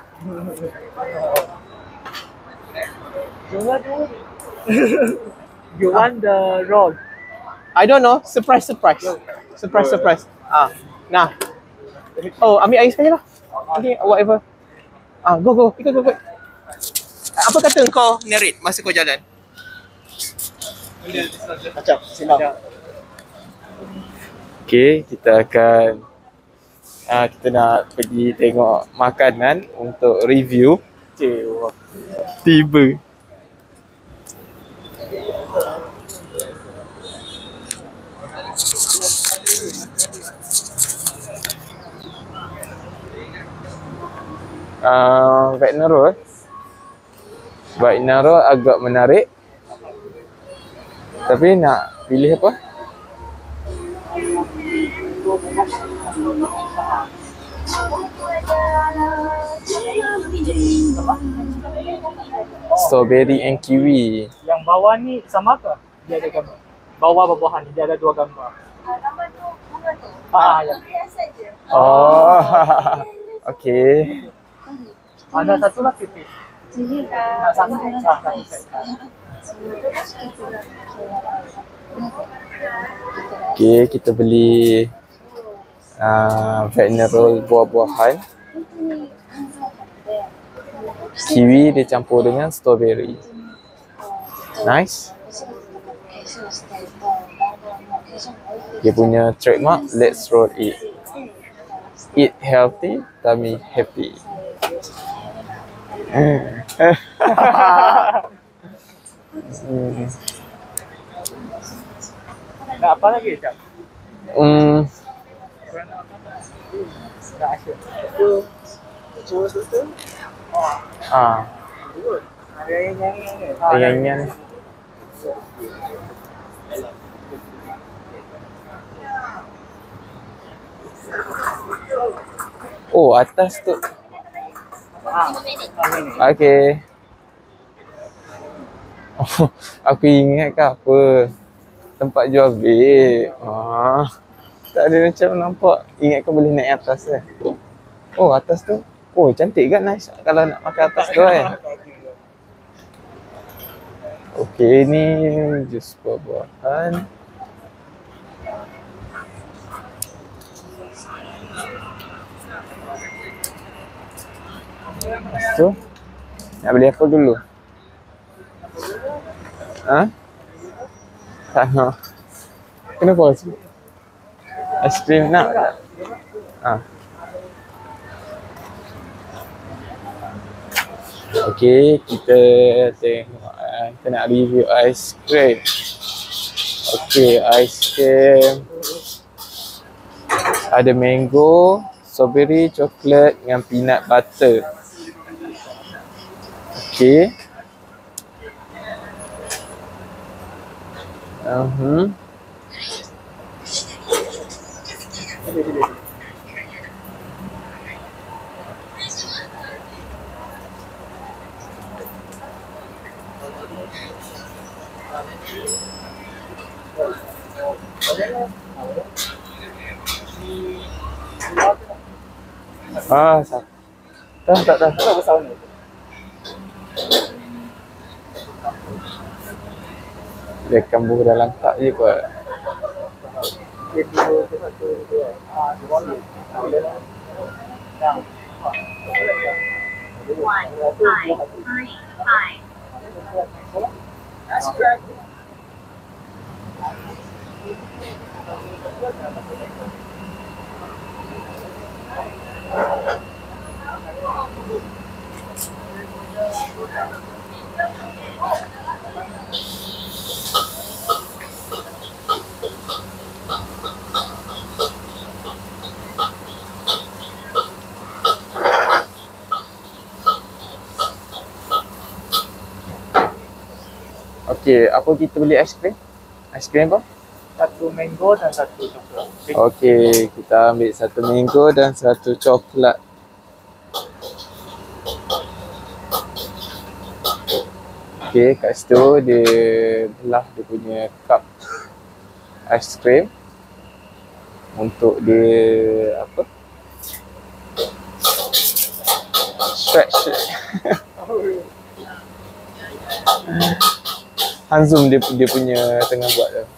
You want You want the roll? I don't know. Surprise, surprise. Surprise, surprise. Ah, nah. Oh, ambil air sekali lah. Okay, whatever. Ah, go, go. Ikut, go, go. Apa kata kau narrate masa kau jalan? Macam, silam. Okay, kita akan uh, kita nak pergi tengok makanan untuk review. Cik, wah. Tiba. Uh, Vietnam Roll Vietnam Roll agak menarik, tapi nak pilih apa? Strawberry and kiwi. Yang bawah ni sama ke? Dia ada gambar. Bawah buah-buahan ni dia ada dua gambar. Gambar tu, bunga tu. Ah, ya. Biasa je. Oh, okay. Ada satu lah pipis. Nak satu, ah, satu set. Okay, kita beli uh, Vietnam Roll buah-buahan. Kiwi dia campur dengan strawberry. Nice. Dia punya trademark, let's roll it. Eat healthy, tummy happy. Hmm. Nak apa lagi, Cak? Hmm. Nak asyik. Ah, Ada yang yang ni. yang yang Oh, atas tu. Okay. Oh, aku ingat ke apa? Tempat jual vape. Ah, tak ada macam nampak. Ingat kau boleh naik atas eh. Oh, atas tu. Oh, cantik kan, nice kalau nak makan atas tu kan. Okay, ni jus buah-buahan. Lepas tu, nak beli apa dulu? Ha? Tak nak. Kenapa? Aiskrim nak tak? Ha. Okey, kita tengok. Kita nak review aiskrim. Okey, aiskrim. Ada mango, strawberry, coklat dengan peanut butter. Okey. Uh-huh. Ah, tak. Tak, tak, tak. Tak besar ni. Dia kambuh dalam tak je kot. Dia dua satu dua. Ah, dua ni. Yang One, five, three, five. That's correct. Okey, apa kita beli aiskrim? Aiskrim apa? Satu mango dan satu coklat. Okey, kita ambil satu mango dan satu coklat. Okey, kat situ dia belah dia punya cup aiskrim untuk dia apa? Stretch. Hanzum dia dia punya tengah buat tu.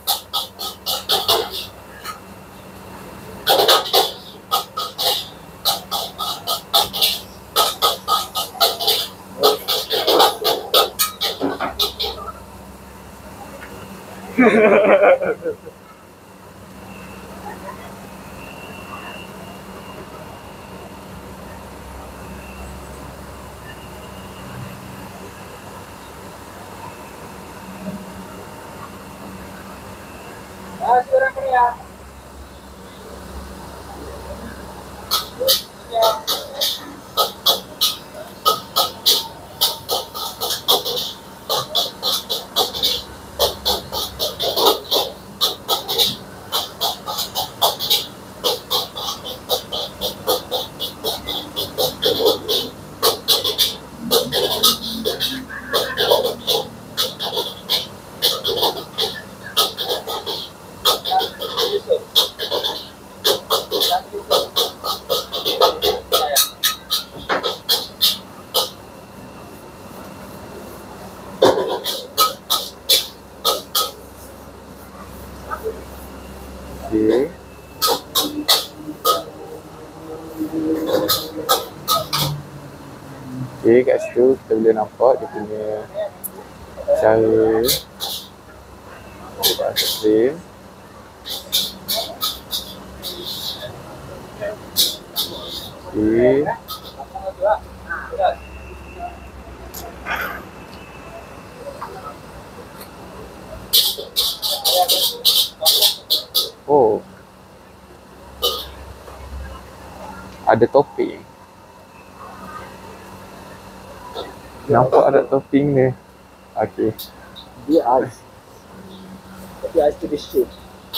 Okey. Okey, kat situ kita boleh nampak dia punya cara buat aiskrim. Okey. Oh. Ada topping. Nampak ada topping dia. Okey. Dia ais. Tapi ais tu dia shape.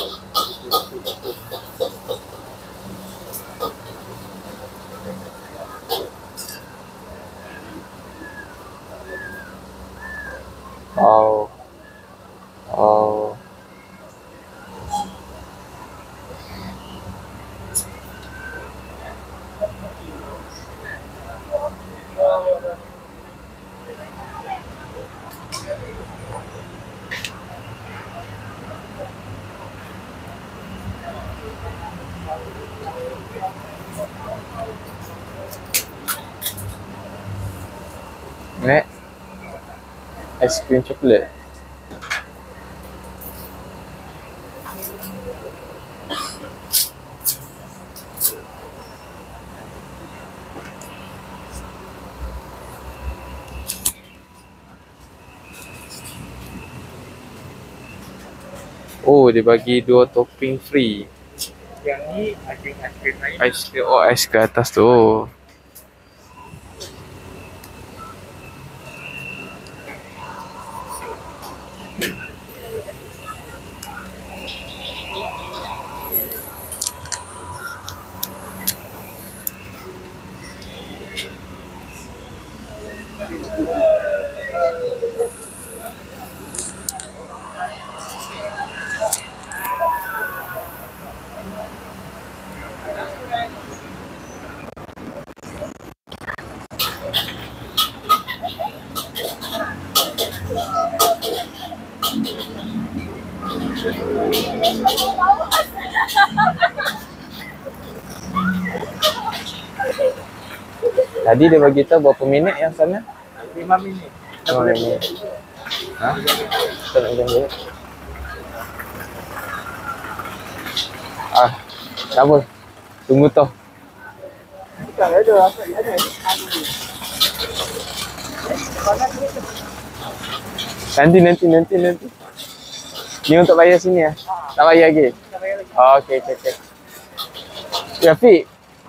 Wow. Wow. Next, aiskrim coklat. Oh, dia bagi dua topping free. Yang ni aiskrim aiskrim lain. Aiskrim, oh ais ke atas tu. Tadi dia bagi tahu berapa minit yang sana? lima minit. lima minit. Ha? Tak nak jangan. Ah, tak apa. Tunggu tau. Tak ada asal ada. Nanti nanti nanti nanti. Ni untuk bayar sini ya? Tak bayar lagi? Tak bayar lagi. Oh, okey okey okey. Ya, Fik.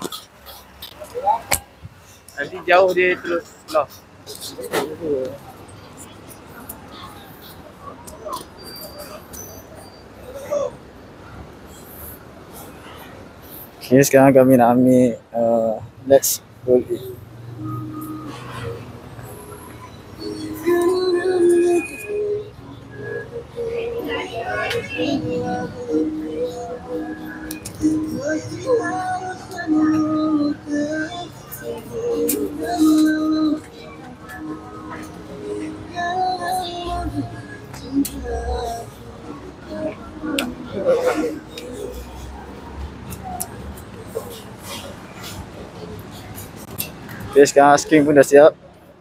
Nanti jauh dia terus lost. Okay, sekarang kami nak ambil uh, let's roll it. Okay, sekarang ice cream pun dah siap.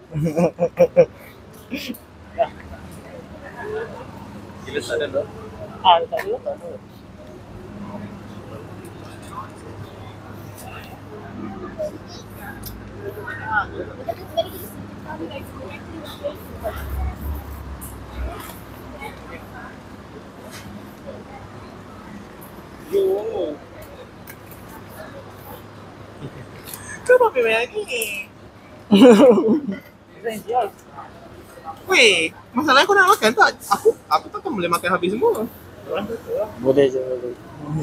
Gila tak ada dah. Ah, tak ada, tak ada. Kenapa ambil banyak ni? Weh, masalahnya kau nak makan tak? Aku aku takkan boleh makan habis semua. Boleh je, boleh.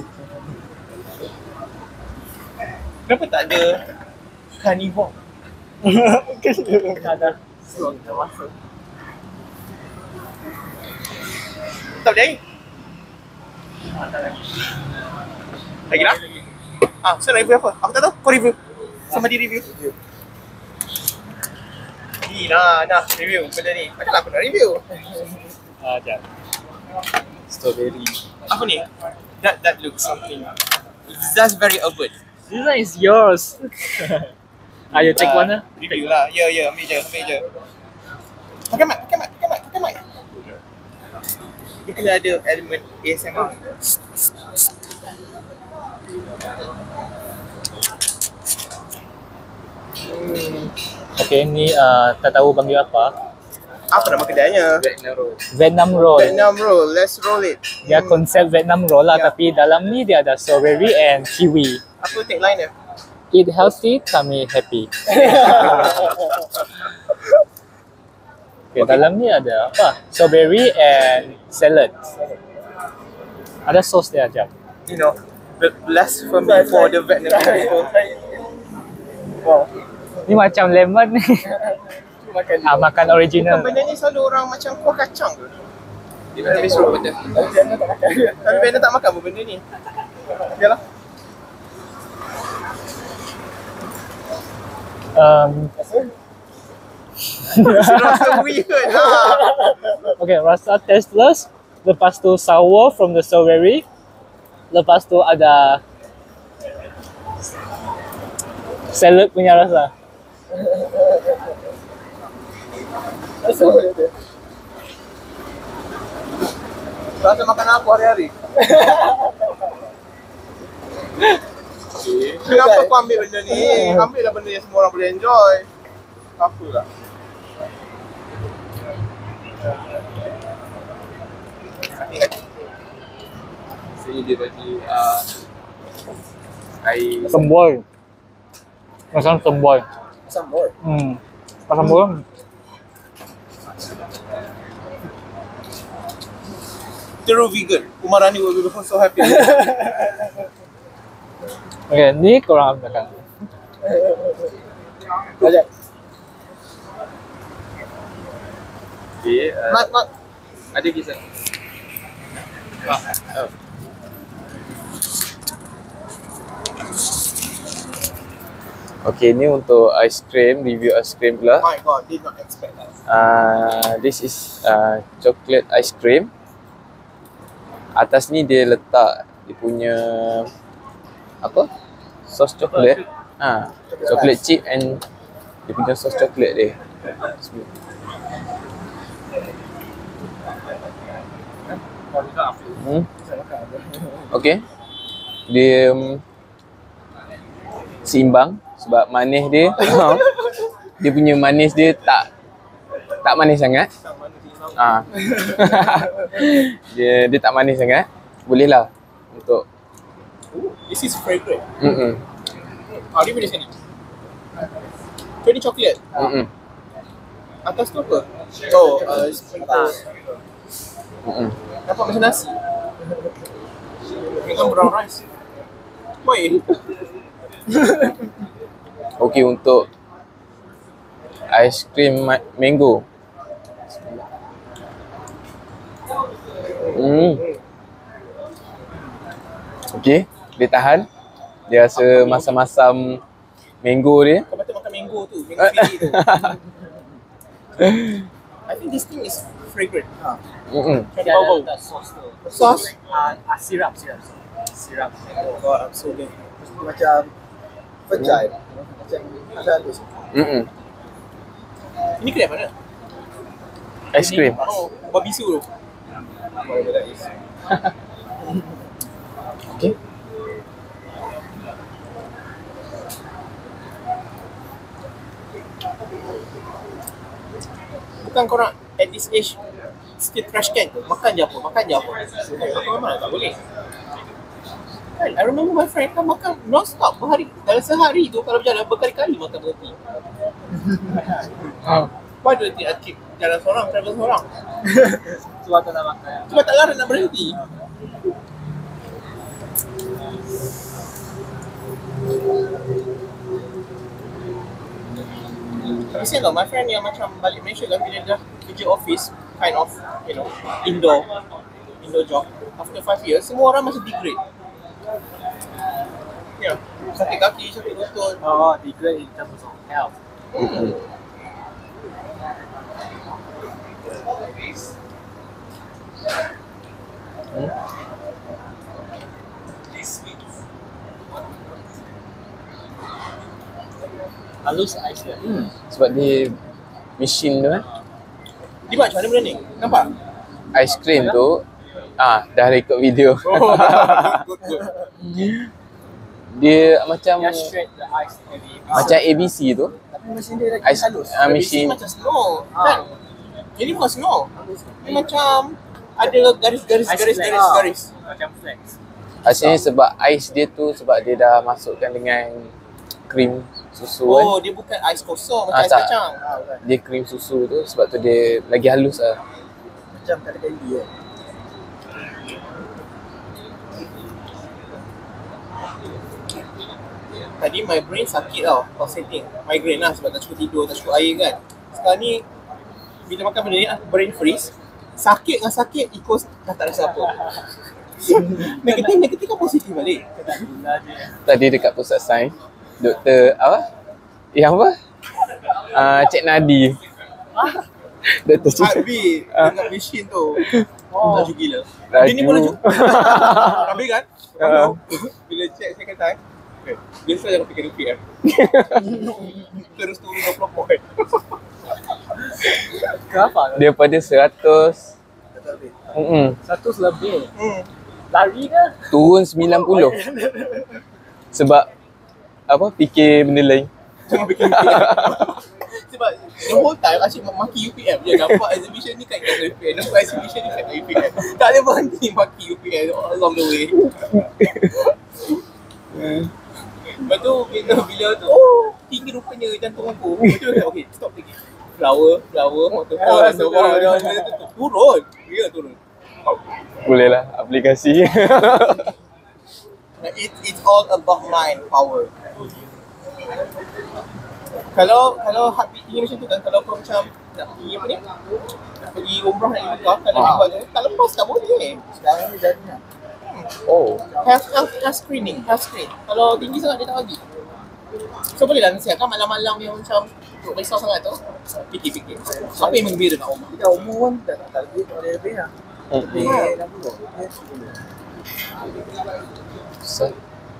Kenapa tak ada carnivore? Tak ada. Tak boleh lagi? Lagi lah? Ah, so nak review apa? Aku tak tahu, kau review. Sama dia review. Gila, nah review benda ni. Takkanlah aku nak review. Ah, jap. Strawberry. Apa ni? That that looks something. It's just very urban. This one is yours. Ayo, check Ah, one lah. Review lah. Ya, ya, ambil je, ambil je. Pakai mic, pakai mic, pakai mic, pakai mic. Dia kena ada elemen A S M R. Hmm. Okay, ni uh, tak tahu panggil apa. Apa nama kedainya? Vietnam roll. Vietnam roll. Let's roll it. Dia konsep Vietnam roll lah, Ya. tapi dalam ni dia ada strawberry and kiwi. Apa tagline dia? Eat healthy, kami happy. Okay, dalam ni ada apa? Strawberry and salad. Ada sos dia jap. You know, the blasphemy for the Vietnamese people. Wow. Ni macam lemon ni. Ah, makan original. Benda ni selalu orang macam kuah kacang ke? Dia macam habis suruh benda. Tapi benda tak makan pun benda ni. Yalah. Um, Rasa weird lah. okay, rasa tasteless. Lepas tu sour from the strawberry. Lepas tu ada salad punya rasa. Rasa makan apa hari-hari? Kenapa kau ambil benda ni? Ambil lah benda yang semua orang boleh enjoy. Apa lah? Sini dia bagi uh, air Semboy. Macam semboy. Sambal. Hmm. Apa semboy? True vegan. Umarani will be so happy. Okay, ni korang makan. Ajak. okay, uh, Mat, mat. ada kisah. Okay, ni untuk ice cream, review ice cream pula. My God, did not expect that. Uh, this is uh, chocolate ice cream. Atas ni dia letak dia punya apa? Sos coklat. Ha, chocolate chip and dia punya sos coklat dia. Hmm. Okay. Dia um, seimbang sebab manis dia. Dia punya manis dia tak tak manis sangat. Ah. dia dia tak manis sangat. Boleh lah untuk Ooh, this is fragrant. mm Ah, dia boleh sini. So ni coklat. mm Atas tu apa? Oh, uh, sprinkle. mm Nampak macam nasi. Dengan brown rice. Woi. Okey, untuk aiskrim ma- mango. Hmm. Okey, dia tahan. Dia rasa masam-masam mango dia. Kau patut makan mango tu, mango fili tu. I think this thing is fragrant. Ha. Hmm. Macam ada bau-bau. Sos tu. Sos? Ah, uh, sirap, sirap. Sirap. Oh god, I'm so good. Macam pecah. Macam ada halus. Hmm. Ini kedai mana? Aiskrim. Oh, Babisu tu. Whatever that is. Okey. Bukan korang at this age still trash can tu. Makan je apa, makan je apa. Aku memang tak boleh. Kan, I remember my friend kan makan non-stop berhari. Dalam sehari tu kalau berjalan berkali-kali makan berhenti. Why do you think I keep jalan seorang, travel seorang? Sebab tak nak makan. Cuma tak larang nak berhenti. Tapi saya tau, my friend yang macam balik Malaysia kan bila dah kerja office, kind of, you know, indoor, indoor job. After five years, semua orang macam degrade. Ya, sakit kaki, sakit lutut. Oh, degrade in terms of health. Hmm. Halus ais dia. Hmm. Sebab dia mesin tu kan. Dia buat macam mana benda ni? Nampak? Aiskrim tu ah dah record video. Oh, good, good. Dia macam Dia straight the ice heavy. macam A B C tu. Tapi mesin dia lagi Ais halus. ah, Mesin mesin. macam snow, kan? Ini bukan snow. Dia macam ada garis-garis, Ice garis-garis, flex. garis. Macam flex. Asalnya sebab ais dia tu sebab dia dah masukkan dengan krim susu kan. Oh, dia bukan ais kosong macam Ah, ais tak. kacang. Ah, bukan. Dia krim susu tu sebab tu dia lagi halus lah. Macam tak ada candy kan. Tadi my brain sakit tau, pulsating. Migraine lah sebab tak cukup tidur, tak cukup air kan. Sekarang ni, bila makan benda ni, brain freeze. Sakit dengan sakit, equals dah tak rasa apa. Negatif, negatif kan positif balik. Tadi dekat pusat sains, doktor apa? Yang apa? Uh, Cik Nadi. Doktor Cik. Heartbeat dengan machine tu. Oh. Laju gila. Laju. Dia ni pun laju. Habis kan? Ah. Bila check second time, okay. Biasa jangan fikir R P M. Terus turun dua puluh point. Kenapa? Dia pada seratus. Hmm. Seratus lebih. Hmm. Lari ke? Turun sembilan puluh. Sebab apa? Fikir benda lain. Jangan fikir U P M. Sebab the whole time asyik maki U P M je. Nampak exhibition ni kan U P M. Nampak exhibition ni kan U P M. Tak ada berhenti maki U P M along the way. Lepas tu bila, bila tu, oh tinggi rupanya jantung aku. Lepas tu okay, stop tinggi. Flower, flower, waterfall, waterfall. Turun. Ya turun. Boleh lah aplikasi. It, it's all about mind power. Kalau kalau heartbeat tinggi macam tu kan, kalau kau macam nak pergi apa ni? Nak pergi umrah nak pergi Mekah, kalau dia buat tu, tak lepas tak boleh. Sekarang ni dah ni. Oh. Health, health, health screening, health screen. Kalau tinggi sangat dia tak bagi. So boleh lah nasihat kan malam-malam yang macam duk risau sangat tu, fikir-fikir. Apa yang menggembira kat rumah? Kita umur pun tak tak lebih, tak boleh lebih lah. Lebih enam puluh. So,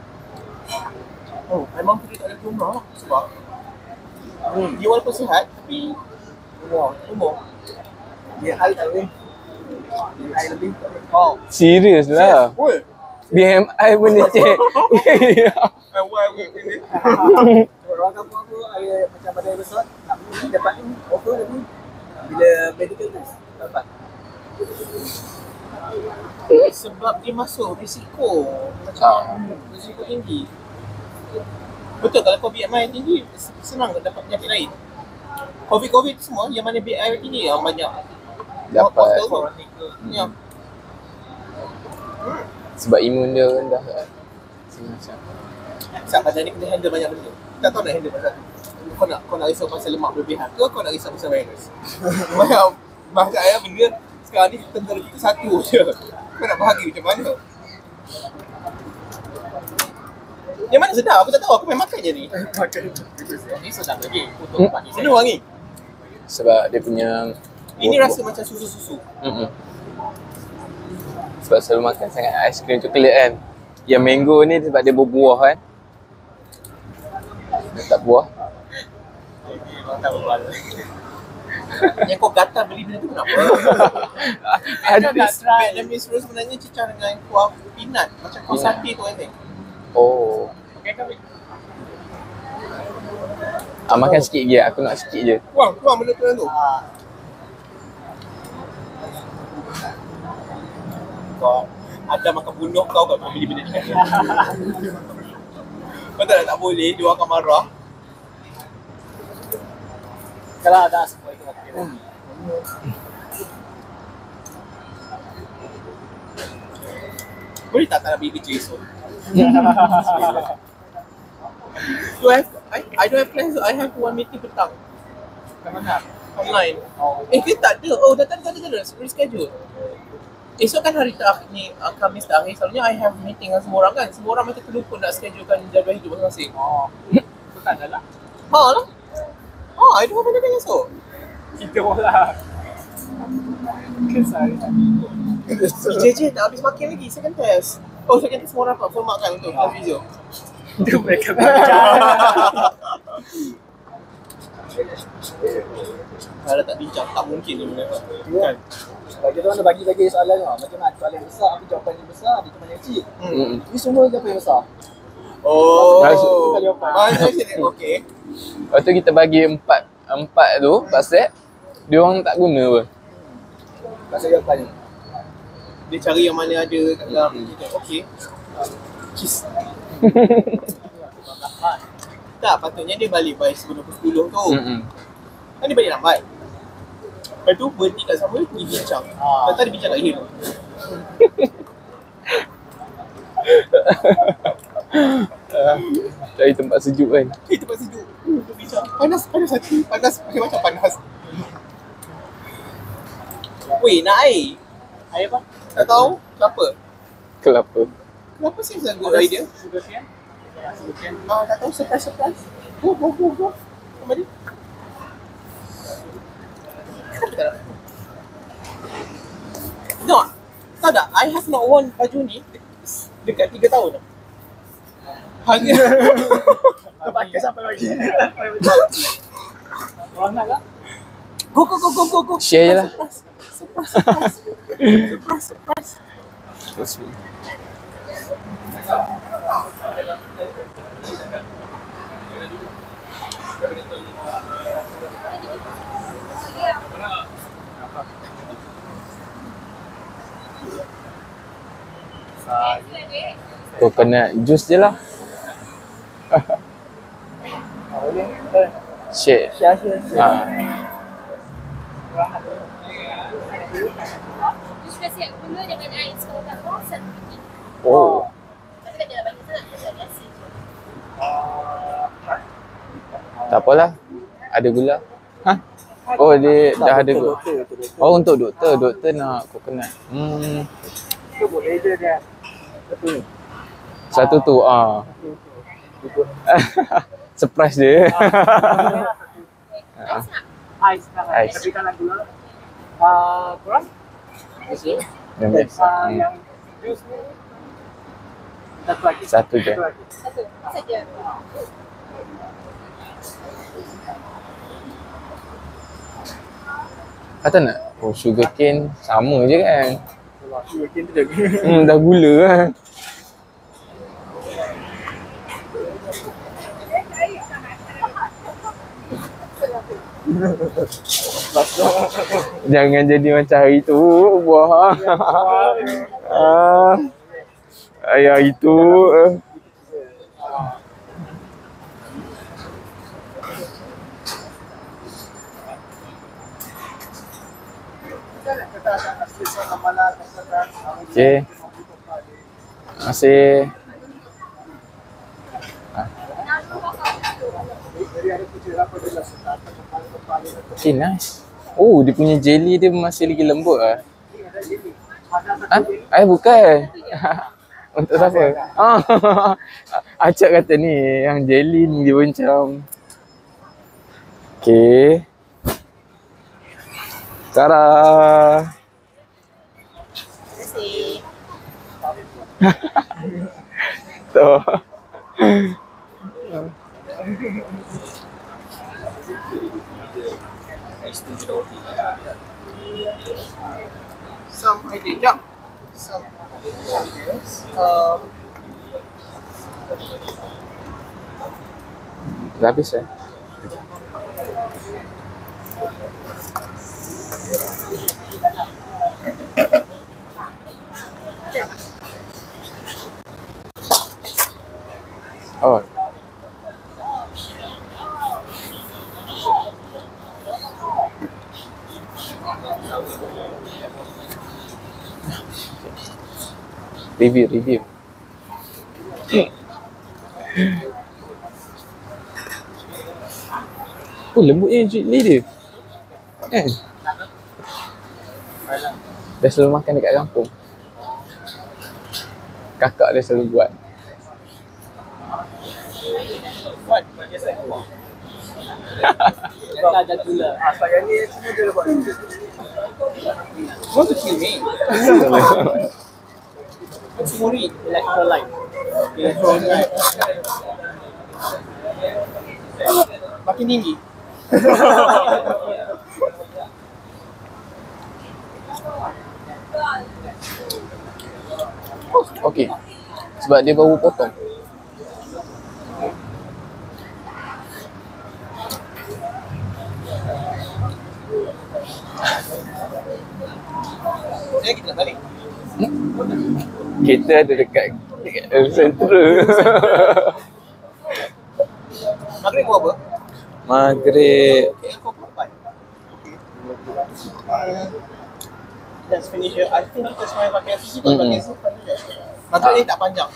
Oh, memang kita tak ada pergi umrah lah. Sebab hmm, dia walaupun sihat tapi umur, umur. Dia hal tak boleh. Dia hal lebih. Oh, serius lah. Oi, B M I pun dia check. and why we in it? Orang kampung aku ada macam pada resort nak pergi dapat ni offer lagi. Bila medical test dapat. Sebab dia masuk risiko macam risiko tinggi. Betul, kalau kau B M I tinggi senang dapat penyakit lain. Covid-Covid tu semua yang mana B M I tinggi yang banyak Dapat. hospital tu. Ya. Sebab imun dia rendah kan. macam. Sebab badan ni kena handle banyak benda. Tak tahu nak handle pasal tu. Kau nak kau nak risau pasal lemak berlebihan ke kau nak risau pasal virus? Banyak banyak ya benda sekarang ni tentera kita satu je. Kau nak bahagi macam mana? Yang mana sedap? Aku tak tahu. Aku main makan je ni. Makan. Ni sedap lagi. Untuk Hmm. pagi Mana wangi? Sebab dia punya Ini rasa macam susu-susu. Mm-mm. Sebab selalu makan sangat aiskrim coklat kan. Yang mango ni sebab dia berbuah kan. Dia tak buah. tak berbual. Yang kau gatal beli benda tu kenapa? Ada Vietnamese roll sebenarnya cecah dengan kuah peanut. Macam kuah Peanut. sate tu I think. Oh. Ah, makan sikit je. Aku nak sikit je. Kuang, kuang benda tu tu. Kau ada makan bunuh kau kat kau beli benda ni. Kau tak tak boleh, dia akan marah. Kalau ada semua itu okey. Boleh tak tak nak pergi kerja esok? Do I have, I, I don't have plans. I have one meeting petang. Kat mana? Online. Oh. Eh, kita tak ada. Oh, dah tak ada, tak ada, tak ada. Reschedule. Esok kan hari terakhir ni, uh, Khamis terakhir. Selalunya I have meeting dengan semua orang kan. Semua orang macam terlupa nak schedulekan jadual hidup masing-masing. Oh. Itu tak ada lah. Ha lah. Ha, I don't have anything esok. Tidur lah. Kesal. J J tak habis makan lagi, second test. Oh, second test semua orang dapat full mark kan untuk class physio. Itu mereka bincang. Kalau tak bincang, tak mungkin dia boleh dapat. Kan? Sebab kita orang dah bagi-bagi soalan tau. Macam mana soalan besar, tapi jawapan yang besar, ada jawapan yang kecil. Hmm. Ini semua jawapan yang besar. Oh, Maksud- mana sini? Okey. Lepas tu kita bagi empat empat tu, empat set. Dia orang tak guna apa. Pasal jawapan ni. Dia cari yang mana ada kat dalam kita. Okey. Kiss. Tak, patutnya dia balik by sebelum pukul sepuluh tu. Hmm. Kan dia balik lambat. Lepas tu berhenti kat sama, pergi bincang. Ah. Lepas tu dia bincang kat Hill. Cari tempat sejuk kan. Eh, tempat sejuk. Untuk bincang. Panas, panas hati. Panas, pakai macam panas. Weh, nak air? Air apa? Tak tahu? Kenapa? Kelapa. Kenapa sih saya good idea? Sugar cane? Sugar cane. Ah, tak tahu, surprise-surprise. Go, go, go, go. Sama dia. Kenapa tak nak? No, tahu tak? I have not worn baju ni de- dekat tiga tahun dah. Hanya Tak pakai sampai lagi. Orang nak tak? go, go, go, go, go, go. Share je lah. Surprise, surprise. Surprise, surprise. Coconut juice je lah. Boleh. Eh, Share. Syah, syah, syah. Ha. Terus kasi aku guna dengan air kalau tak kau satu biji. Oh. Tapi tak ada banyak sangat, tak biasa je. Tak apalah. Ada gula. Ha? Oh, dia dah ada gula. Doktor, doktor, doktor. Oh, untuk doktor. Doktor nak coconut. Hmm. Itu boleh je dia. Betul ni. Satu tu. Ah. Surprise dia. Ais sekarang. Ais. Tapi kalau gula, ah, kurang? Okey. Yang biasa. Ah, Hmm. yang jus ni satu lagi. Satu je. Satu lagi. Satu saja. Kata nak? Oh, sugar cane sama je kan. Kalau sugar cane tu jaga. Hmm, dah gula kan. Jangan jadi macam hari tu buah. Ah. Ayah itu. eh. Okey. Terima kasih. Okay, nice. Oh, dia punya jelly dia masih lagi lembut lah. Ah, eh bukan. Untuk siapa? Ah, Acak kata ni, yang jelly ni dia macam. Okay. Tara. Tuh. Some idea. Jap. Some ideas. Um, Dah habis eh? Oh. Review, review. Oh, lembutnya jelly dia. Kan? Dah selalu makan dekat kampung. Kakak dia selalu buat. what? Yes, I know. Tak ada gula. Asal yang ni semua dia buat. Want to kill me? What's worry? Electrolyte. Electrolyte. Makin tinggi. Okey. Sebab dia baru potong. Saya kita nak balik. Kita ada dekat dekat sentra. Maghrib buat apa? Maghrib. Okay, kau perempuan. Okay. Uh, let's finish here. I think kita semua pakai sisi pun pakai sisi pun juga. Maghrib ni tak panjang.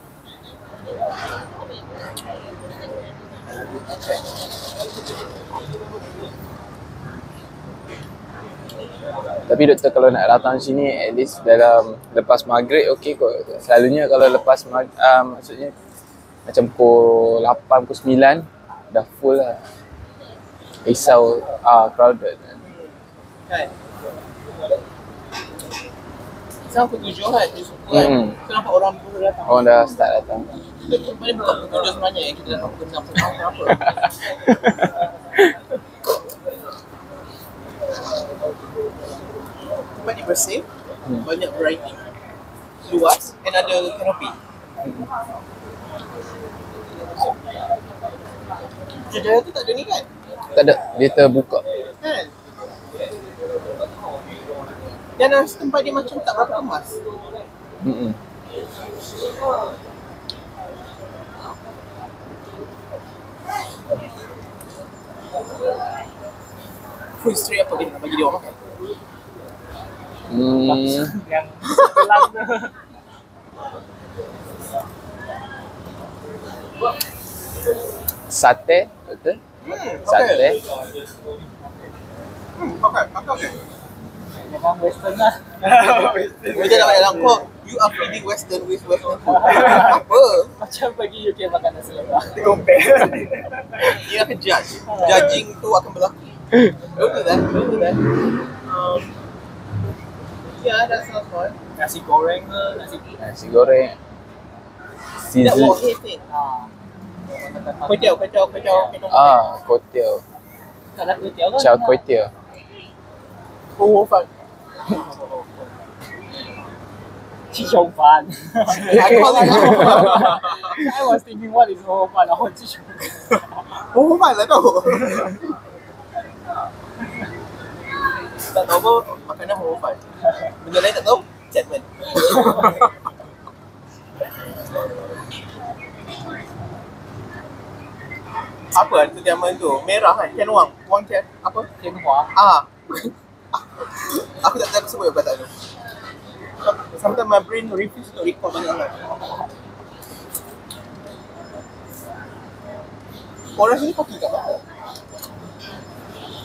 Tapi doktor kalau nak datang sini at least dalam lepas maghrib okey kot. Selalunya kalau lepas mag, uh, maksudnya macam pukul lapan, pukul sembilan dah full lah. Risau ah crowded. Kan? Saya pukul tujuh kan, tujuh kan. Hmm. So nampak orang pun datang. Orang dah start datang. Kita paling bukan pukul tujuh sebenarnya yang kita datang pukul enam setengah kenapa? Tempat ni bersih, Hmm. banyak variety, luas, and ada canopy. Jaya tu tak ada ni kan? Tak ada, dia terbuka. Kan? Dan rasa tempat dia macam tak berapa kemas. Hmm. Full straight apa dia nak bagi dia orang makan? Hmm. Yang sebelah tu. Sate, betul? Hmm, Sate. Hmm, pakai, pakai okey. Memang western lah. Kita nak dalam kau, you are feeding western with western food. Apa? Macam bagi U K makan nasi lemak. Compare. Dia akan judge. Judging tu akan berlaku. Don't do that, don't do that. Um, yeah, that sounds fun. Nasi goreng ke, nasi Nasi goreng. That Sizzle. was it. ah. Kway teow, kway teow, kway teow, kway teow. Ah, kuih tiao. Tak ada kuih tiaw kan? Chao kuih tiao. Oh, fun. 鸡胸饭。 I call it I was thinking what is 红饭，然后鸡胸。 oh, fun lah tau. Tak tahu apa makanan home fun. Benda lain tak tahu, segment. Apa tu diamond tu? Merah kan? Ken Wang. Wang Ken. Apa? 天华。 Ah. Aku tak tahu aku sebut kata tu. Sometimes my brain refuse to recall banyak sangat. Orang sini kopi kat mana?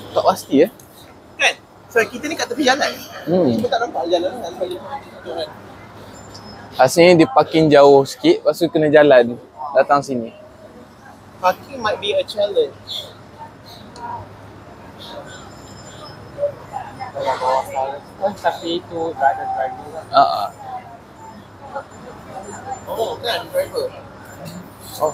Tak pasti ya. Kan? So kita ni kat tepi jalan. Hmm. Kita tak nampak jalan kan? Jalan. Asalnya dia parking jauh sikit, lepas tu kena jalan datang sini. Parking might be a challenge. Tapi itu tak ada driver lah. Ah. Uh-uh. Oh kan, driver. Oh.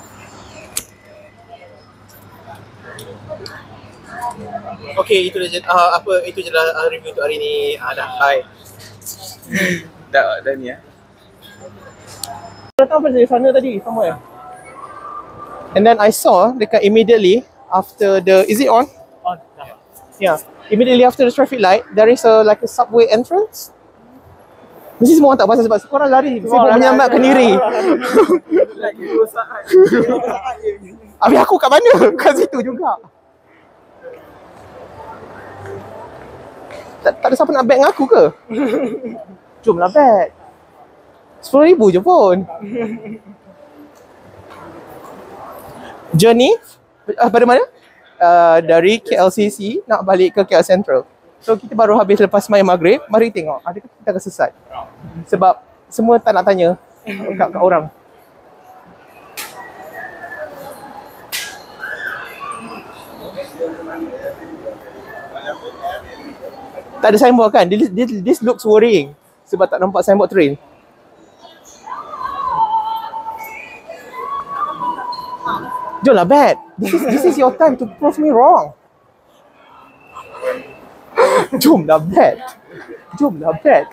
Okay, itu je uh, apa itu je lah uh, review untuk hari ni. Ah dah, bye. Dah dah ni ya. Datang pada sana tadi, somewhere. And then I saw dekat immediately after the, is it on? On. Dah. Yeah. Immediately after the traffic light, there is a like a subway entrance. Mesti semua orang tak pasal sebab semua orang lari, sibuk menyelamatkan diri. Lagi dua saat. Habis aku kat mana? Kat situ juga. Tak, tak ada siapa nak bet dengan aku ke? Jomlah bet. sepuluh ribu je pun. Journey uh, pada mana? Uh, dari K L C C nak balik ke K L Central. So kita baru habis lepas sembahyang maghrib, mari tengok adakah kita akan sesat. Sebab semua tak nak tanya kat, kat orang. Tak ada signboard kan? This, this, this looks worrying sebab tak nampak signboard train. Jomlah bet. This is, this is your time to prove me wrong. Jomlah bet. Jomlah bet.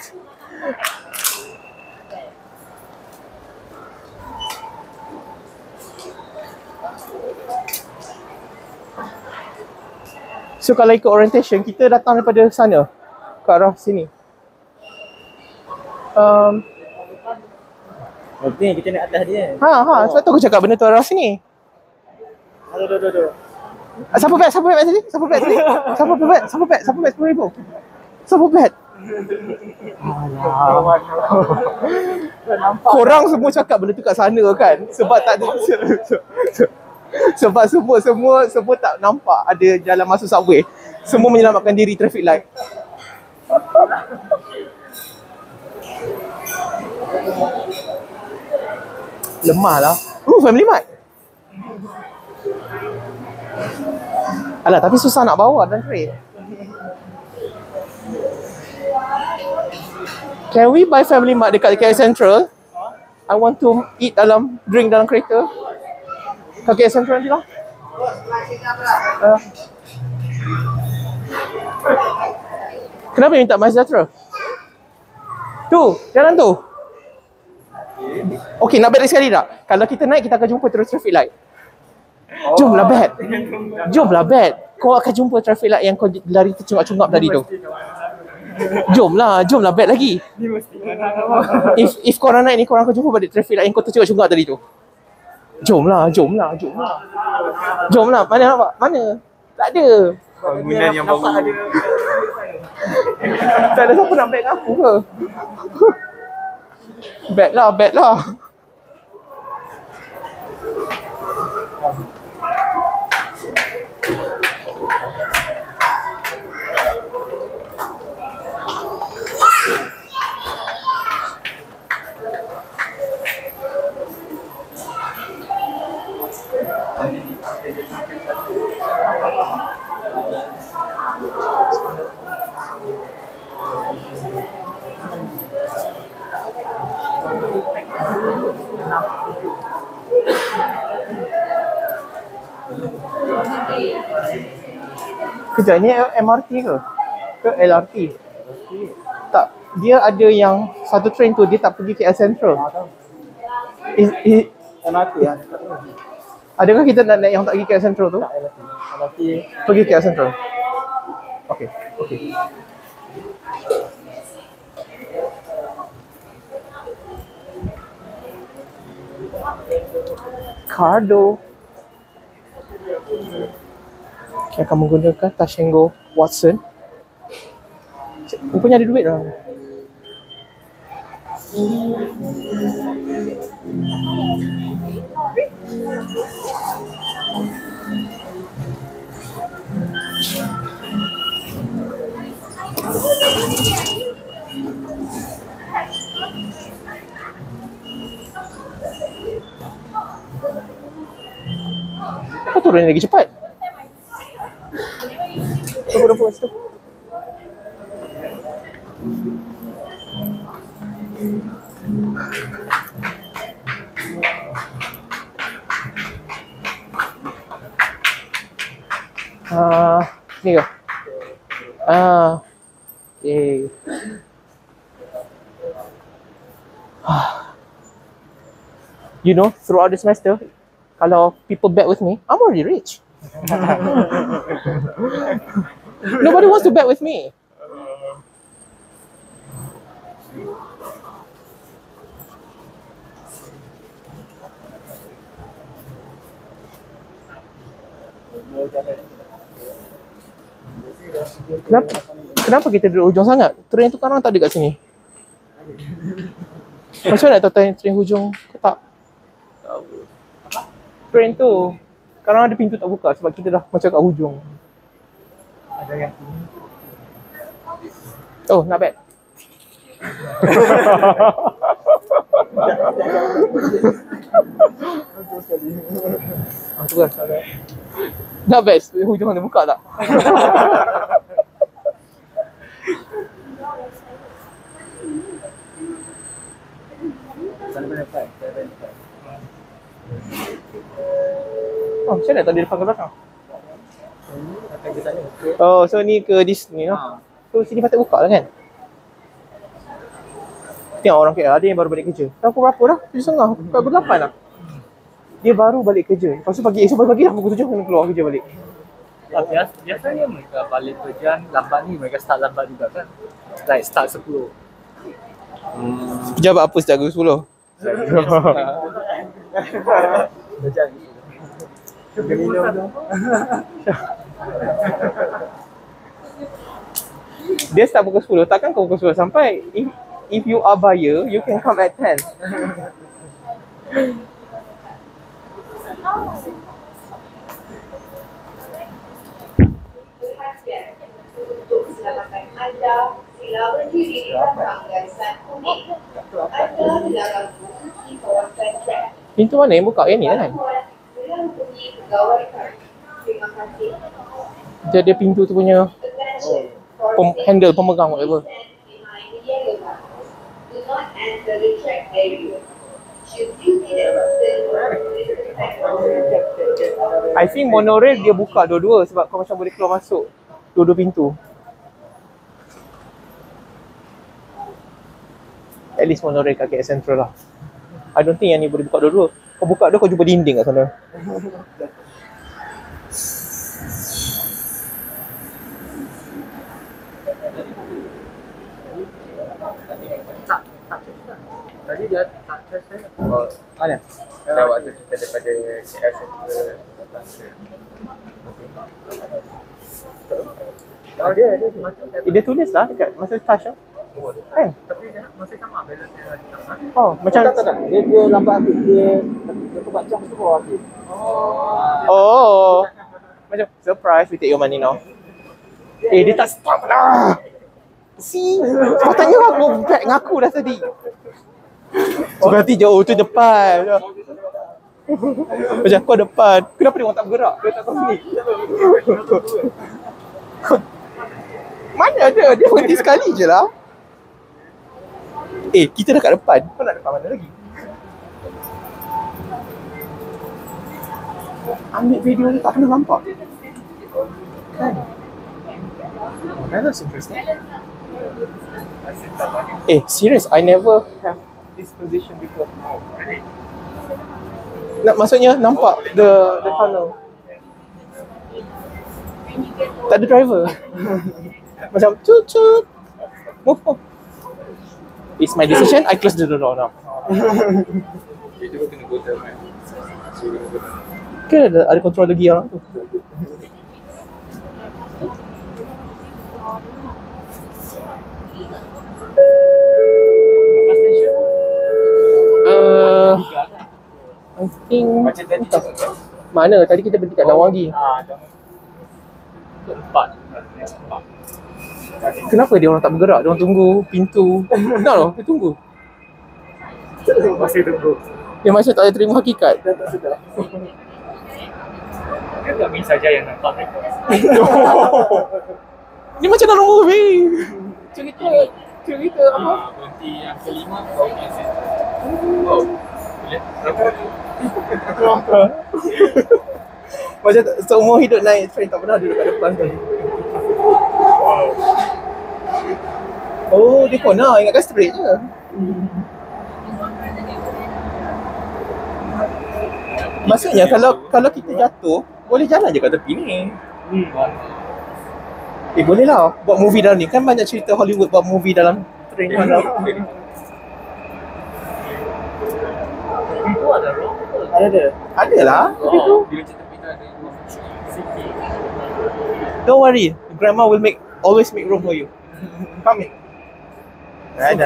So kalau ikut orientation, kita datang daripada sana ke arah sini. Um, Okey, kita naik atas dia. ha ha, sebab tu aku cakap benda tu arah sini. Aduh, aduh, aduh, aduh. Ah, siapa bet? Siapa bet tadi? Siapa bet tadi? Siapa bet? Siapa bet? Siapa bet sepuluh ribu? Siapa bet? Korang semua cakap benda tu kat sana kan? Sebab tak ada sebab semua semua semua tak nampak ada jalan masuk subway. Semua menyelamatkan diri traffic light. Lemah lah. Uh, Family Mart. Alah, tapi susah nak bawa dan train. Can we buy Family Mart dekat K L Central? I want to eat dalam, drink dalam kereta. Kat K L Central nanti lah. Uh. Kenapa minta MySejahtera? Tu, jalan tu. Okey, nak bet sekali tak? Kalau kita naik, kita akan jumpa terus traffic light. Jomlah bet. Jomlah bet. Kau akan jumpa traffic light yang kau lari tercungap-cungap tadi tu. Jomlah, jomlah bet lagi. If if korang naik ni, korang akan jumpa balik traffic light yang kau tercungap-cungap tadi tu. Jomlah, jomlah, jomlah. Jomlah, mana nampak? Mana? Tak ada. Bangunan yang baru. Tak ada siapa nak bet dengan aku ke? Bet lah, bet lah. Kejap, ni M R T ke? Ke L R T? Tak, dia ada yang satu train tu dia tak pergi K L Central. Is, is, M R T lah. adakah kita nak naik yang tak pergi K L Central tu? L R T. L R T. Pergi K L Central. Okey, okey. Cardo. Okay, akan menggunakan Tashengo Watson. Rupanya ada duit lah. Kau turun lagi cepat. Tunggu tunggu situ. Ah, ni ke? Ah. Okay. You know, throughout the semester, kalau people bet with me, I'm already rich. Nobody wants to bet with me. Kenapa, kenapa kita duduk hujung sangat? Train tu sekarang tak ada kat sini. Macam mana nak tahu train, train hujung ke tak? Train tu sekarang ada pintu tak buka sebab kita dah macam kat hujung. Ada yang Oh, not bad. Ah, tu kan. Not bad. Hujung ada buka tak? Oh, macam mana tadi depan ke belakang? Oh, so ni ke Disney lah. So sini patut buka lah kan? Tengok orang K L, ada yang baru balik kerja. Dah pukul berapa dah? tujuh tiga puluh, pukul lapan dah. Dia baru balik kerja. Lepas tu pagi, esok pagi dah pukul tujuh kena keluar kerja balik. Bias, biasanya mereka balik kerjaan lambat ni, mereka start lambat juga kan? Like start sepuluh. Hmm. Pejabat apa sejak pukul sepuluh? Kerjaan ni. Dia start pukul sepuluh, takkan kau pukul sepuluh sampai. If, if you are buyer, you can come at ten. Untuk keselamatan anda, sila berdiri di belakang garisan kuning. Anda dilarang memasuki kawasan trek. Pintu mana yang buka? Yang ni kan? Sila hubungi pegawai kami. Terima kasih. Dia ada pintu tu punya pem, handle pemegang whatever. Behind the yellow bars. Do not enter the track area. Should you need assistance, I think monorail dia buka dua-dua sebab kau macam boleh keluar masuk dua-dua pintu. At least monorail kat K L Central lah. I don't think yang ni boleh buka dua-dua. Kau buka dua, kau jumpa dinding kat sana. Tadi dia tak test saya. Oh, Mana? dah waktu kita daripada K L Central datang ke. Oh, dia ada macam Eh, dia tulis lah dekat masa touch lah. Kan? tapi dia masih sama balance dia lagi tak. Oh, macam Tak, tak, tak. Dia, dia lambat habis. Dia, dia tempat jam tu bawa habis. Oh. Macam surprise, we take your money now. Eh, dia tak stop lah. See? Kau tanya aku back dengan aku dah tadi. Berarti jauh tu depan. Macam kau depan. Kenapa dia orang tak bergerak? Dia tak tahu sini. Mana ada? Dia berhenti sekali je lah. Eh, kita dah kat depan. Kau nak depan mana lagi? Ambil video ni tak kena nampak. Kan? Oh, that's interesting. Eh, serious, I never have this position before. Nak maksudnya nampak the the tunnel. Tak ada driver. Macam cut cut. Move move. It's my decision, I close the door now. Dia juga kena go down kan. So, kena go down. Kan ada, ada control lagi orang tu. Uh, I think Macam tadi cakap kan? mana tadi kita berhenti kat Lawangi. Ah, dah. Empat. Empat. Kenapa dia orang tak bergerak? Dia orang tunggu pintu. Nak loh, dia tunggu. Masih tunggu. Dia macam tak ada terima hakikat. Ada tak Min saja yang nampak mereka? Ni macam dalam movie. Cerita cerita apa? Berhenti yang kelima kau exit. Oh. Macam seumur hidup naik train tak pernah duduk kat depan tu. Oh, dia corner. Ingatkan straight je. Maksudnya kalau kalau kita jatuh, boleh jalan je kat tepi ni. Eh, boleh lah buat movie dalam ni. Kan banyak cerita Hollywood buat movie dalam train mana. Itu ada rock. Ada ada. Ada lah. Oh, bila cerita tepi tu ada ruang sikit. Don't worry. Grandma will make always make room for you. Faham ni? Ada.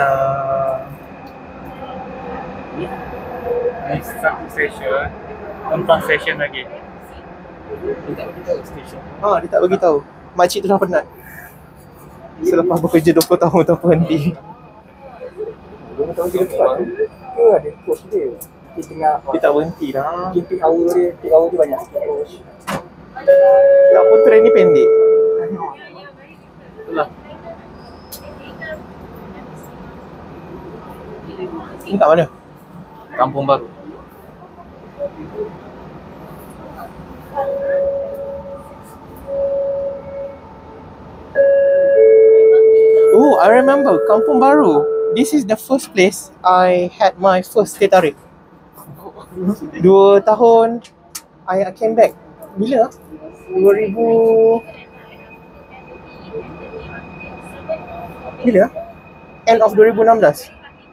Next satu session, empat session lagi. Dia tak beritahu station. Ha, dia tak bagi tahu. Makcik tu dah penat. Selepas bekerja dua puluh tahun tak berhenti. Dia tahu dia dekat tu. Ke ada coach dia. Dia tengah Dia tak berhenti dah. mungkin peak hour dia, peak hour dia banyak sikit coach. Tak pun train ni pendek. Itulah. Ni kat mana? Kampung Baru. Oh, I remember Kampung Baru. This is the first place I had my first teh tarik. Dua tahun I came back. Bila? dua ribu Bila? End of dua ribu enam belas.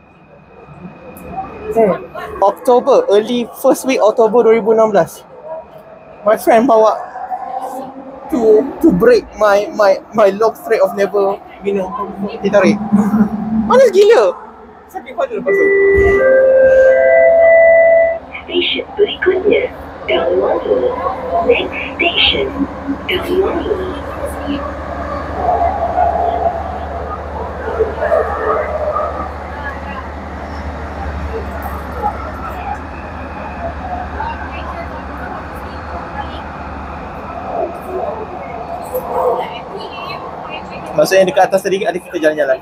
Hmm. October, early first week October dua ribu enam belas. My friend bawa to to break my my my long streak of never minum teh tarik. Panas gila. Sakit pada lepas tu. Station berikutnya, Dalwani. Next station, Dalwani. Maksudnya dekat atas tadi ada kita jalan-jalan.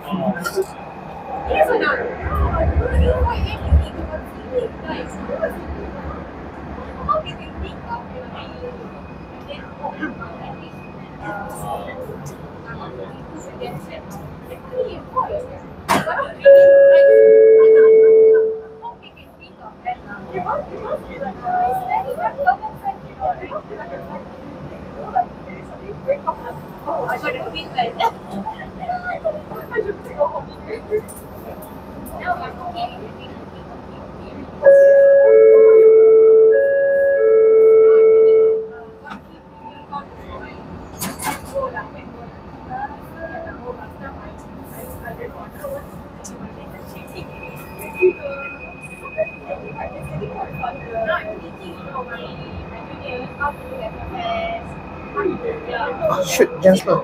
Oh, shoot, jangan slow.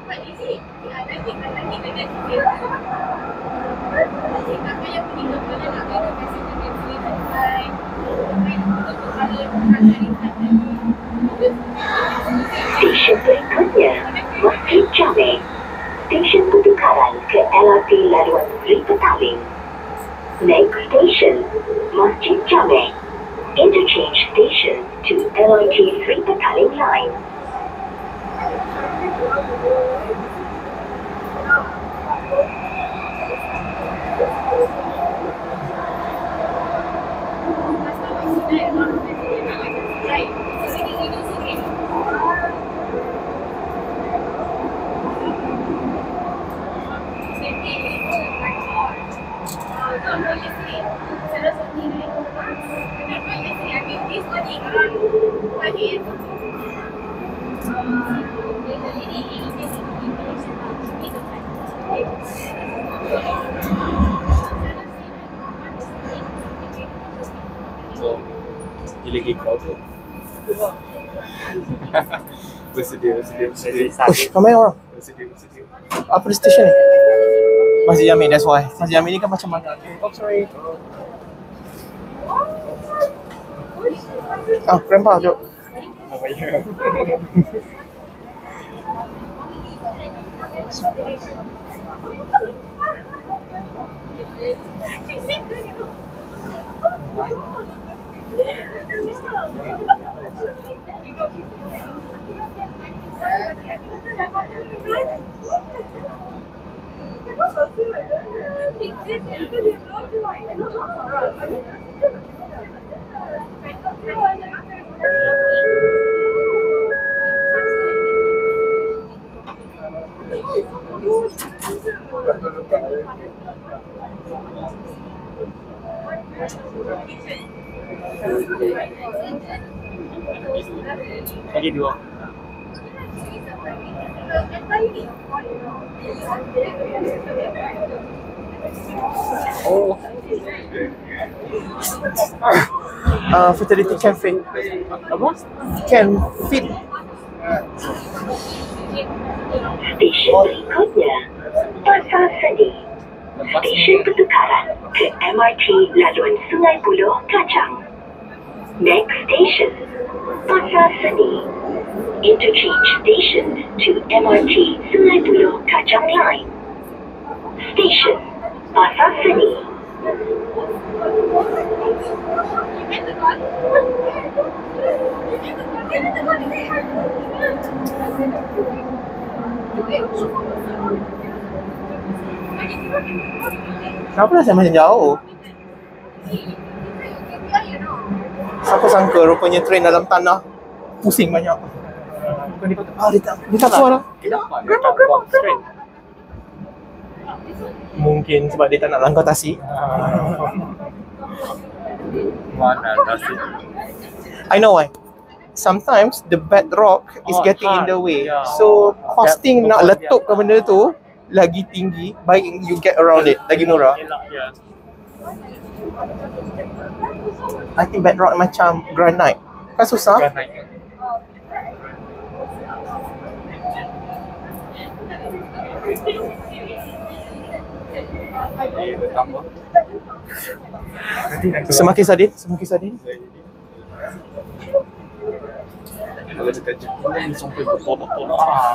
Stesen berikutnya, Masjid Jamek. Stesen pertukaran ke L R T laluan Sri Petaling. Next station, Masjid Jamek. Interchange station to L R T Sri Petaling line. Dia lagi crowded. Bersedia, bersedia, bersedia. Ush, ramai orang. Bersedia, bersedia. Apa di stesen ni? Masjid Jamek, that's why. Masjid Jamek ni kan macam mana? Oh, sorry. Ah, grandpa, jom. saya. Lagi dua. Oh. Uh, fertility cafe. Apa? Can fit. Stesen berikutnya, Pasar Seni. Stesen pertukaran ke M R T laluan Sungai Buloh Kacang. Next station, Pasar Seni. Interchange station to M R T Sungai Buloh Kacang Line. Station Pasar Seni. Kenapa dah saya macam jauh? Aku sangka rupanya train dalam tanah. Pusing banyak. Bukan dia kata, ah dia tak, dia tak keluar lah. Grandma, grandma, grandma. Mungkin sebab dia tak nak langkah tasik. Mana nasi? I know why. Sometimes the bedrock is Oh, getting in hard. the way. Yeah. So costing That- nak letupkan benda tu lagi tinggi, baik you get around it, lagi murah. Elak ya. I think bedrock macam granite. Kan susah? Bukan naik. Eh, bertambah. Nanti nak keluar. Semakin sadin, semakin sadin. Kalau cakap Jepun sampai bertolak-tolak. Ah.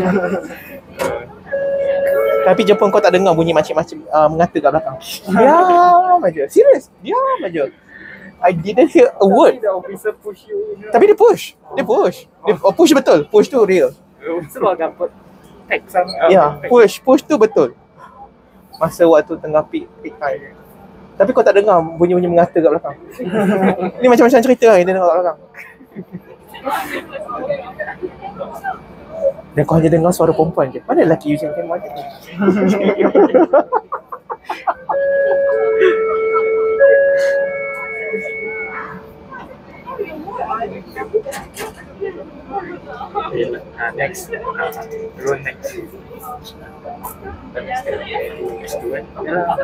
Tapi Jepun kau tak dengar bunyi macam-macam uh, mengata kat belakang. Diam aja. Serius, diam aja. I didn't hear a word. The officer push you in. Tapi dia push. Dia push. Dia oh, push betul. Push tu real. Sebab dapat text sama. Ya, push. Push tu betul. Masa waktu tengah peak, peak time. Tapi kau tak dengar bunyi-bunyi mengata kat belakang. Ni macam-macam cerita lah yang dia dengar kat belakang. Dan kau hanya dengar suara perempuan je. Mana lelaki you macam mana? Uh, next. Uh, road next. Next to it.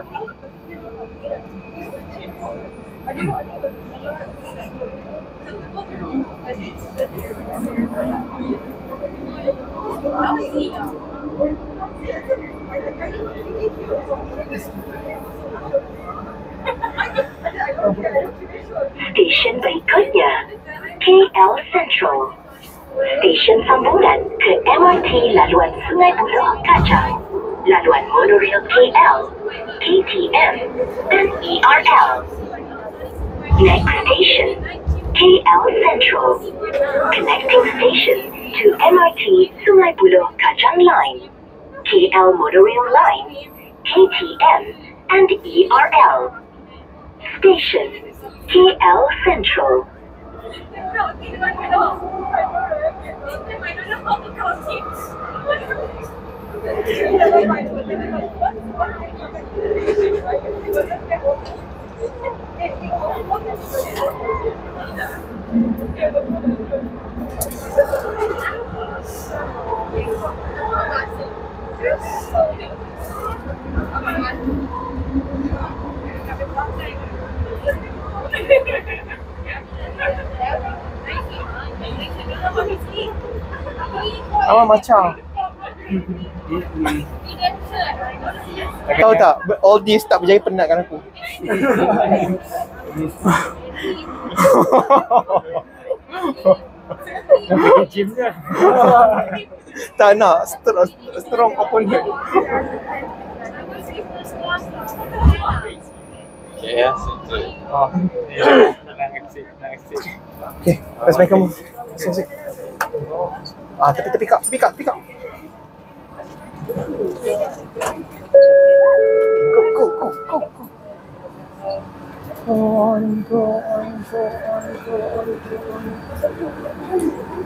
Stesen berikutnya, K L Central. Stesen sambungan ke M R T laluan Sungai Buloh Kacang, laluan monorail K L, K T M, dan E R L. Next station, K L Central. Connecting station to M R T Sungai Buloh Kacang Line, K L Monorail Line, K T M, and E R L. Station K L Central. Awak macam tahu tak, all this tak berjaya penatkan aku. Pergi gym ke? Tak nak strong, strong opponent. Okay, ya, settle. Oh, ya. Nak exit, nak exit. Okay, let's make a move. Sing, sing. Ah, tepi, tepi kak, tepi kak, tepi kak. Go, go, go, go, go. Go on, go on, go on, go on, go on.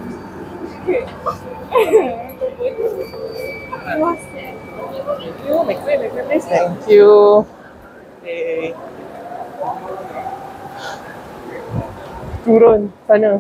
You make way, make way, please. Thank you. Okay. Turun sana.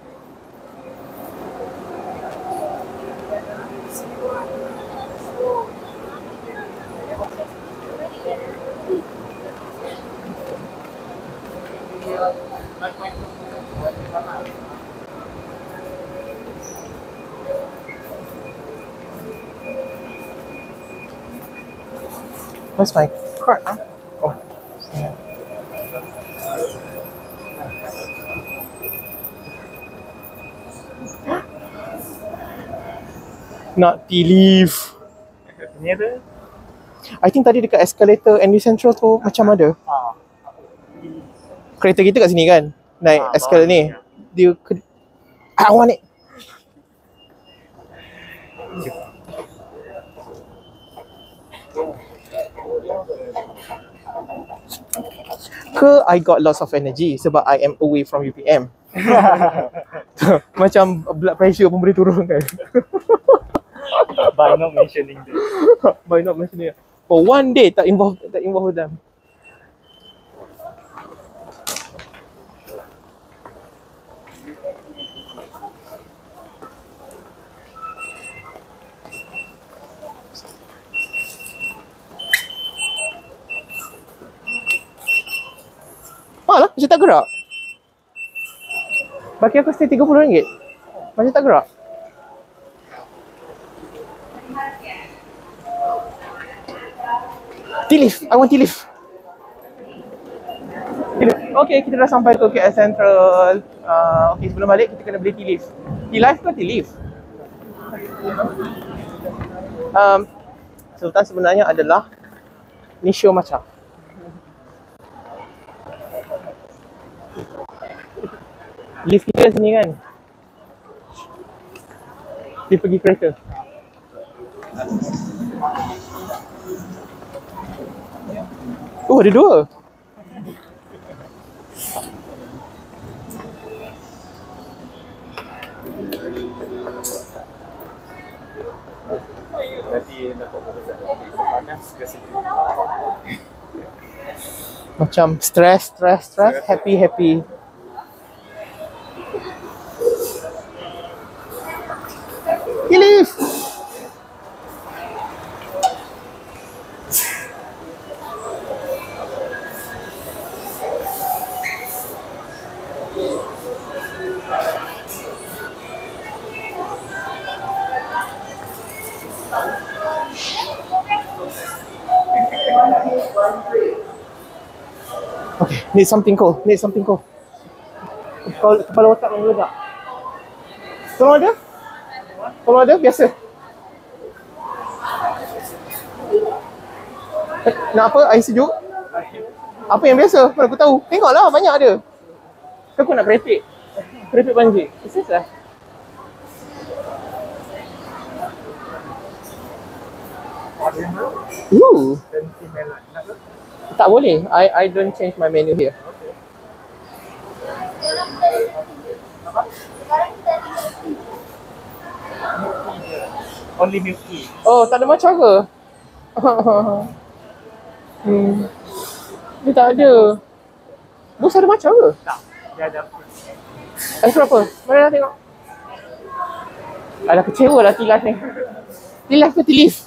Where's my card? Huh? Oh. Yeah. Nak leave. Ni ada? I think tadi dekat escalator N U Central tu macam ada. Ah. Kereta kita kat sini kan? Naik Ah, escalator bawah ni. ni, ya. Dia ke... I want it. Ke I got lots of energy sebab I am away from U P M. Macam blood pressure pun boleh turun kan. By not mentioning this. By not mentioning it. For one day tak involve tak involve with them. Malah macam tak gerak. Bagi aku stay tiga puluh ringgit. Macam tak gerak. T-lift. I want T-lift. T-lift. Okay, kita dah sampai ke K L Central. Uh, okay, sebelum balik kita kena beli T-lift. T-life ke T-lift? Um, Sultan sebenarnya adalah Nisho Macha. Lift kita sini kan? Lift pergi kereta. Oh, ada dua. Nanti dapat panas ke sini. Macam stress, stress, stress, happy, happy. Lift. Okay, need something cold, need something cold. Kepala, kepala otak meledak. Tolong ada? Tolong ada? Biasa. Nak apa? Air sejuk? Apa yang biasa? Mana aku tahu? Tengoklah, banyak ada. Aku nak kerepek. Kerepek banjir. Is lah. Ooh. Tak boleh. I I don't change my menu here. Only milk tea. Oh, tak ada macam ke? hmm. Dia tak ada. Bos ada macam ke? Tak. Dia ada apa? Extra apa? Mana nak tengok? Alah, kecewa lah T-Life ni. T-Life ke T-Lift?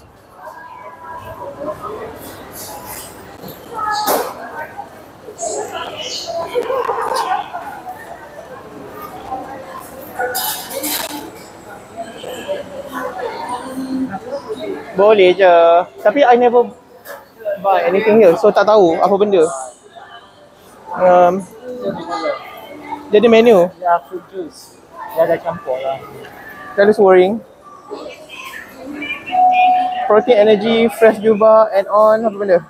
Boleh je. Tapi I never buy anything here. So tak tahu apa benda. Um, dia ada menu. Ya, fruit juice. Dia dah campur lah. That is worrying. Protein, energy, fresh jubah, and on. Apa benda?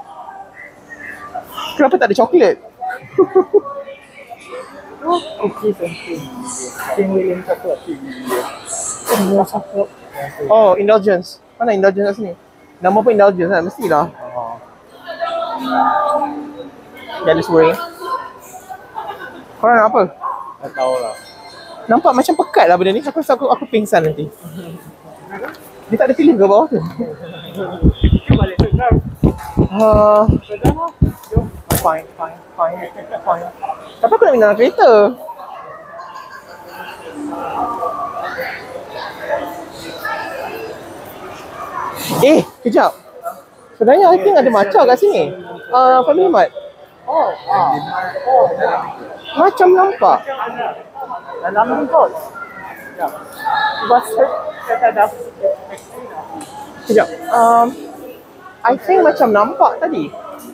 Kenapa tak ada coklat? Cookies and cream. King William coklat. Semua coklat. Oh, indulgence. Mana indulgence kat sini? Nama pun indulgence kan? Mestilah. Oh. That is worrying. Korang nak apa? Tak tahulah. Nampak macam pekat lah benda ni. Aku rasa aku, aku pingsan nanti. Dia tak ada pilih ke bawah tu? Balik sedap. Uh, Sedap lah. Jom. fine, fine, fine, fine. Tapi aku nak minat dalam kereta. Eh, kejap. Sebenarnya I think ada macam kat sini. Uh, Family Mart. Oh. Ah. Oh. Macam nampak. Dalam ni kot. Ya. Sebab saya tak ada. Kejap. Um, I think macam nampak tadi.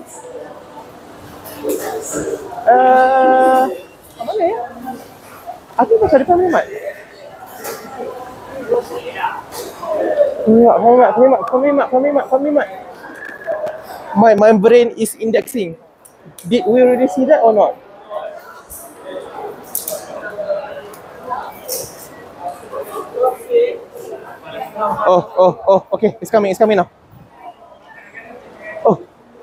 Uh, mana ya? I think macam ada Family Mart. Family Mart, Family Mart, Family Mart, Family Mart, Family Mart, Family Mart. My, my brain is indexing. Did we already see that or not? Oh, oh, oh, okay. It's coming, it's coming now. Oh.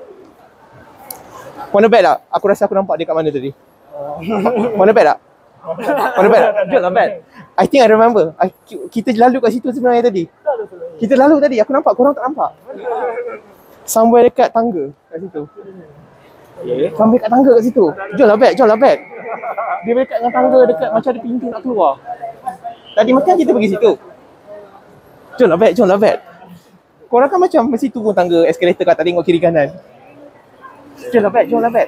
Warna bad tak? Aku rasa aku nampak dia kat mana tadi. Warna bad tak? Warna bad tak? Jom lah bad. I think I remember. I, kita lalu kat situ sebenarnya tadi. Kita lalu tadi, aku nampak, korang tak nampak. Somewhere dekat tangga kat situ. Somewhere dekat tangga kat situ. Jom lah bad, jom lah bad. Dia dekat dengan tangga dekat macam ada pintu nak keluar. Tadi makan kita pergi situ. Jom lah bad, jom lah bad. Korang kan macam situ pun tangga eskalator kat tak tengok kiri kanan. Jom lah bad, jom lah bad.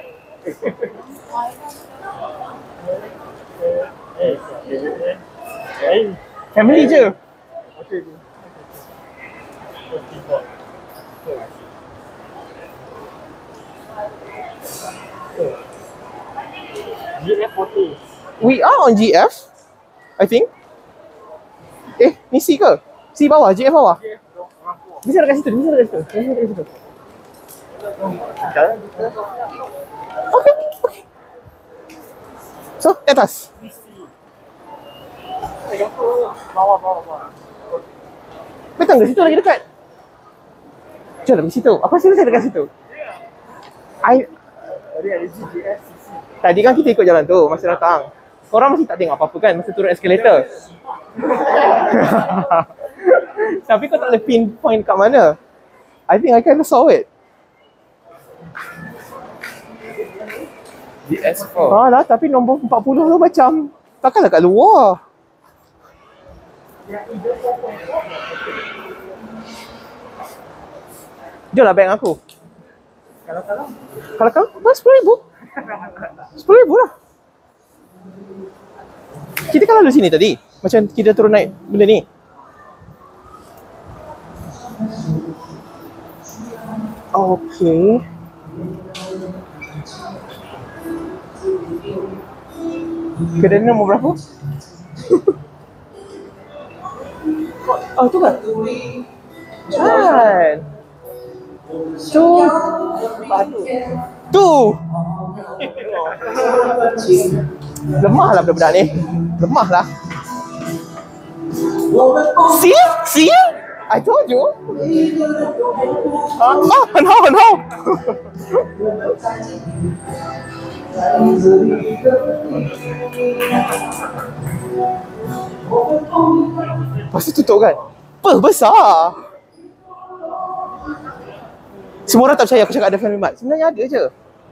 Family je. G F forty. We are on G F, I think. Eh, ni C ke? C bawah, G F bawah. Bisa dekat situ, bisa dekat situ. Bisa dekat situ. Okay, okay. So, di atas. Bawah, bawah, bawah. Betul ke? Situ lagi dekat. Jom lah pergi situ. Aku rasa saya dekat situ. I, Tadi ada G G S. tadi kan kita ikut jalan tu masa datang. Korang masih tak tengok apa-apa kan masa turun eskalator. Tapi kau tak boleh pinpoint kat mana. I think I kind of saw it. G S four. Ah lah, tapi nombor empat puluh tu macam takkanlah kat luar. Jom lah beg aku. Kalau-kalau. Kalau kau, bas sepuluh ribu. sepuluh ribu lah. Kita kan lalu sini tadi. Macam kita turun naik benda ni. Okay. Kedai ni nombor berapa? Oh, tu kan? Kan? Tu. Tu. Lemah lah budak-budak ni. Lemah lah. See? See? I told you. Ah, oh, no, no. Lepas tu tutup kan? Apa? Besar. Semua orang tak percaya aku cakap ada Family Mart. Sebenarnya ada je.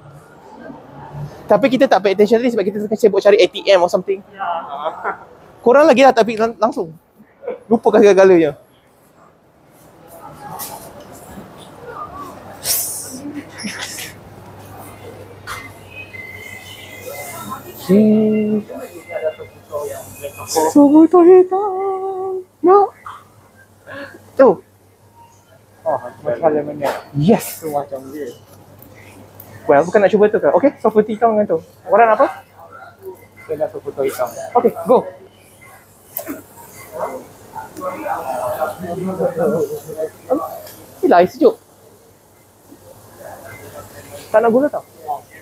Tapi kita tak pay attention tadi sebab kita tengah sibuk cari A T M or something. Korang lagi lah tapi lang- langsung. Lupakan segala-galanya. Hmm. Sebotol hitam. No. Tu. Oh, macam lemonade. Yes. Tu macam dia. Well, bukan nak cuba tu ke? Okay, soft putih hitam dengan tu. Korang nak apa? Saya nak foto hitam. Okay, go. Gila, air sejuk. Tak nak gula tau.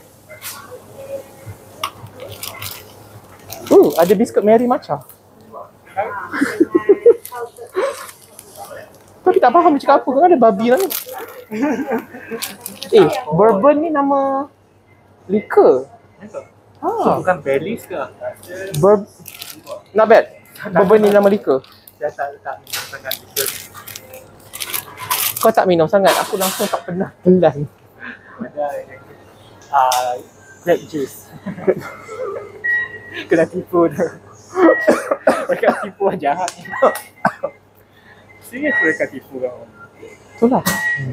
Uh, ada biskut Mary Matcha. Tapi tak faham dia cakap apa, kan ada babi lah ni. Eh, bourbon ni nama liquor. Ha, Bukan Baileys ke? Bur not bad. Bourbon ni nama liquor. Saya tak tak minum sangat gitu. Kau tak minum sangat, aku langsung tak pernah telan. Ada ah grape juice. Kena tipu tu. Mereka tipu orang jahat. Serius mereka tipu kau. Itulah.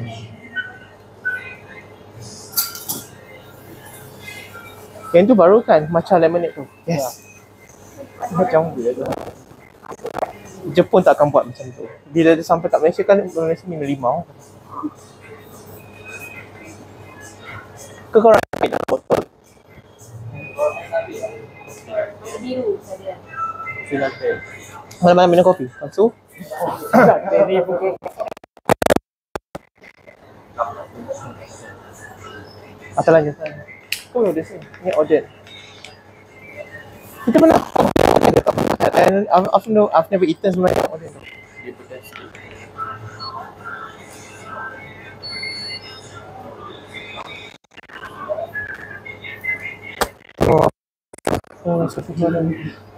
Yang tu baru kan, macam lemonade tu. Yes. Macam dia tu. Jepun tak akan buat macam tu. Bila dia sampai kat Malaysia kan, Malaysia minum limau. Ke korang ambil dalam botol? Biru saja. Silakan. Malam-malam minum kopi. Lepas tu, Ini pukul atas lanjut. Kau order sini. Ni order. Kita pernah order dekat Pemakat and I've, I've, no, I've never eaten sebenarnya order tu. Oh, oh astagfirullahaladzim.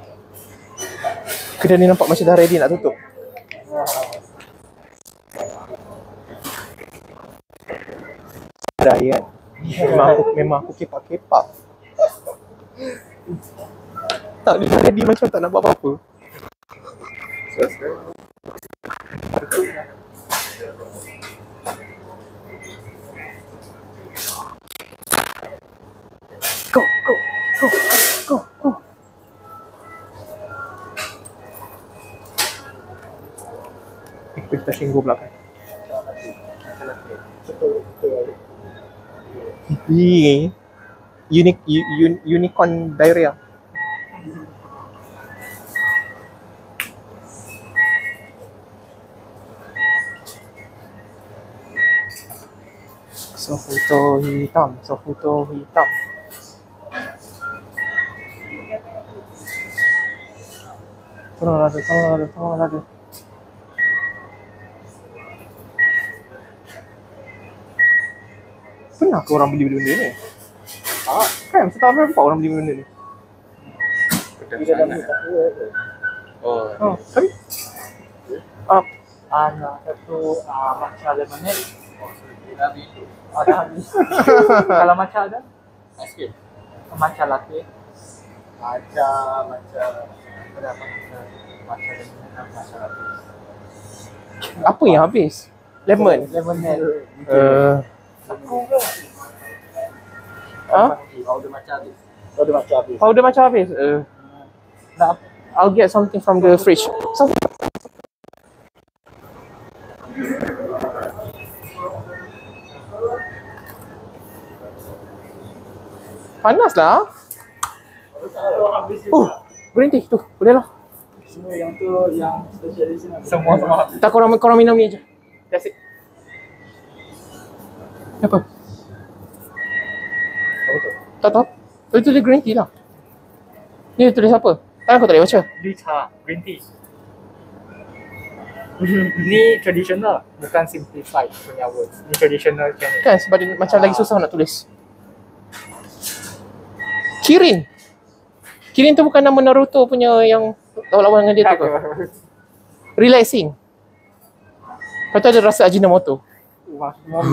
Kedai ni nampak macam dah ready nak tutup. Dah ya. Memang aku, memang aku kepak-kepak. Tak, dia dah ready macam tak nak buat apa-apa. Go, go, go, go, go. Kita singgung belakang. Ini unique un, unicorn diarrhea. Sofuto hitam, sofuto hitam. Tolong ada, tolong ada, tolong ada. Pernah ke orang beli benda ni? Tak. Kan, setahun berapa orang beli benda ni? Oh, Oh, tapi? Ah, anak satu ah matcha lemonade. Ada habis. Kalau matcha ada? Sikit. Matcha latte. Matcha, matcha. Berapa matcha? Matcha lemonade, matcha latte. apa yang habis? Lemon? Lemonade. Uh, ah? Powder matcha habis. Powder matcha habis. Powder macam habis? Uh, Nak I'll get something from the fridge. So, panas lah. Uh, green tea tu, boleh lah. semua yang tu yang special edition. Semua semua. Tak, korang, korang minum ni je. That's it. Apa? Tak tahu. Itu tulis green tea lah. Ni tulis apa? Kan aku tak boleh baca. Licha green tea. Ni traditional, bukan simplified punya words. Ni traditional kan. Kan sebab dia macam lagi susah nak tulis. Kirin. Kirin tu bukan nama Naruto punya yang lawan dengan dia tu ke? Relaxing. Lepas tu ada rasa Ajinomoto. Wah,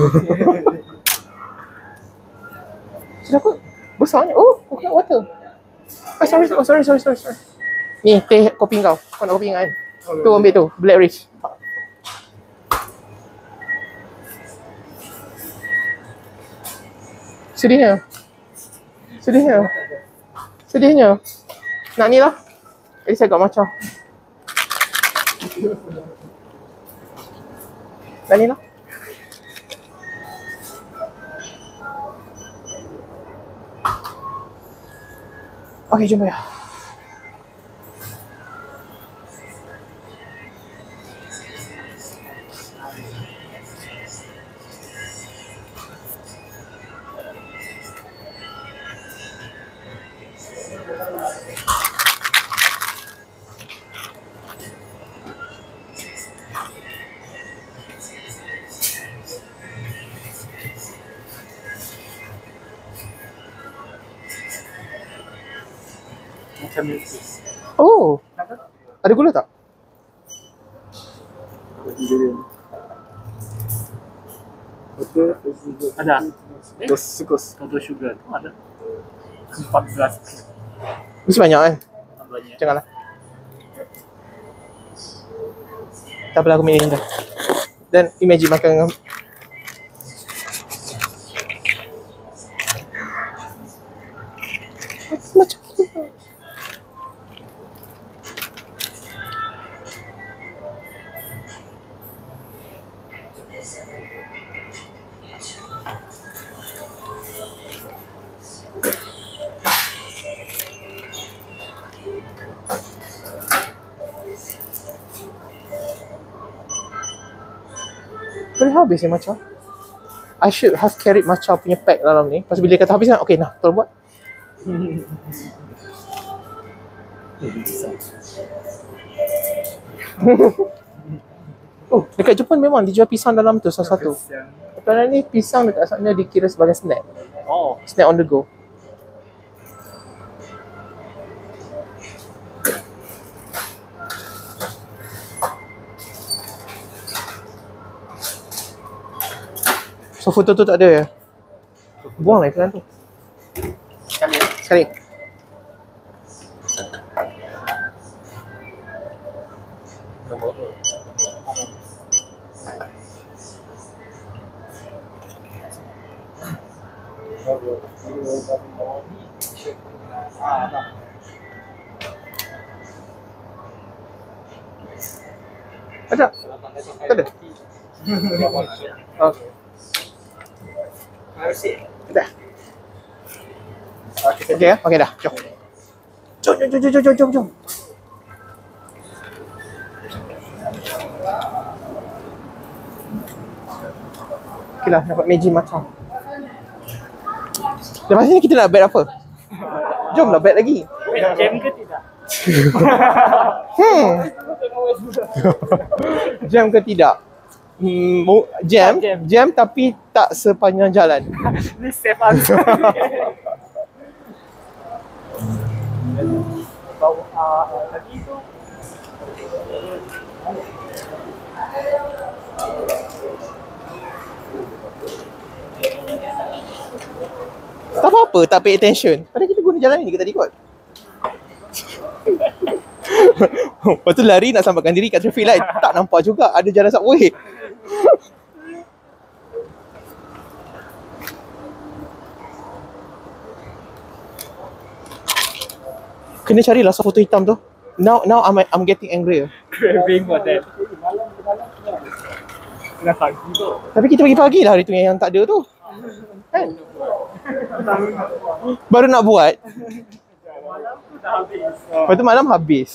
Sudah kot. Besarnya. Oh, coconut water. Oh, sorry, oh, sorry, sorry, sorry, sorry. Ni teh kopi kau. Kau nak kopi kan? Tu ambil tu, Black Ridge. Sedihnya. Sedihnya. Sedihnya. Nak ni lah. Jadi saya agak macam. Nak ni lah. Okey, jumpa ya. Macam ni. Oh. Ada gula tak? Ada. Sukus, sukus. Contoh sugar tu ada. empat belas. Mesti banyak kan? Banyak. Janganlah. Tak apalah, aku minum dah. Dan imagine makan dengan macam tu. Boleh habis ni matcha. I should have carried matcha punya pack dalam ni. Lepas bila dia kata habis kan, okay nah, tolong buat. Oh, dekat Jepun memang dijual pisang dalam tu salah satu. Sekarang ni pisang dekat sana dikira sebagai snack. Oh, Snack on the go. So foto tu tak ada ya? Buang lah iklan tu. sekali ya. Sekali. Ada? Tak ada? Okay. Dah. Okey ya? Okey dah. Jom. Jom, jom, jom, jom, jom, jom, jom. Okey lah, dapat Meiji matcha. Lepas ni kita nak bet apa? Jom lah bet lagi. Jam ke tidak? Hmm. Jam ke tidak? Hmm, mu- jam, jam. jam tapi tak sepanjang jalan. Ni safe answer. Bawa uh, tadi tu Tak apa-apa, tak pay attention. Padahal kita guna jalan ni ke tadi kot. Lepas tu lari nak selamatkan diri kat traffic light. Tak nampak juga ada jalan subway. Kena carilah foto hitam tu. Now now I'm I'm getting angry. craving for that. Kena pagi tu. Tapi kita pagi-pagi lah hari tu yang tak ada tu. Kan? Baru nak buat. Malam tu dah habis. Lepas tu malam habis.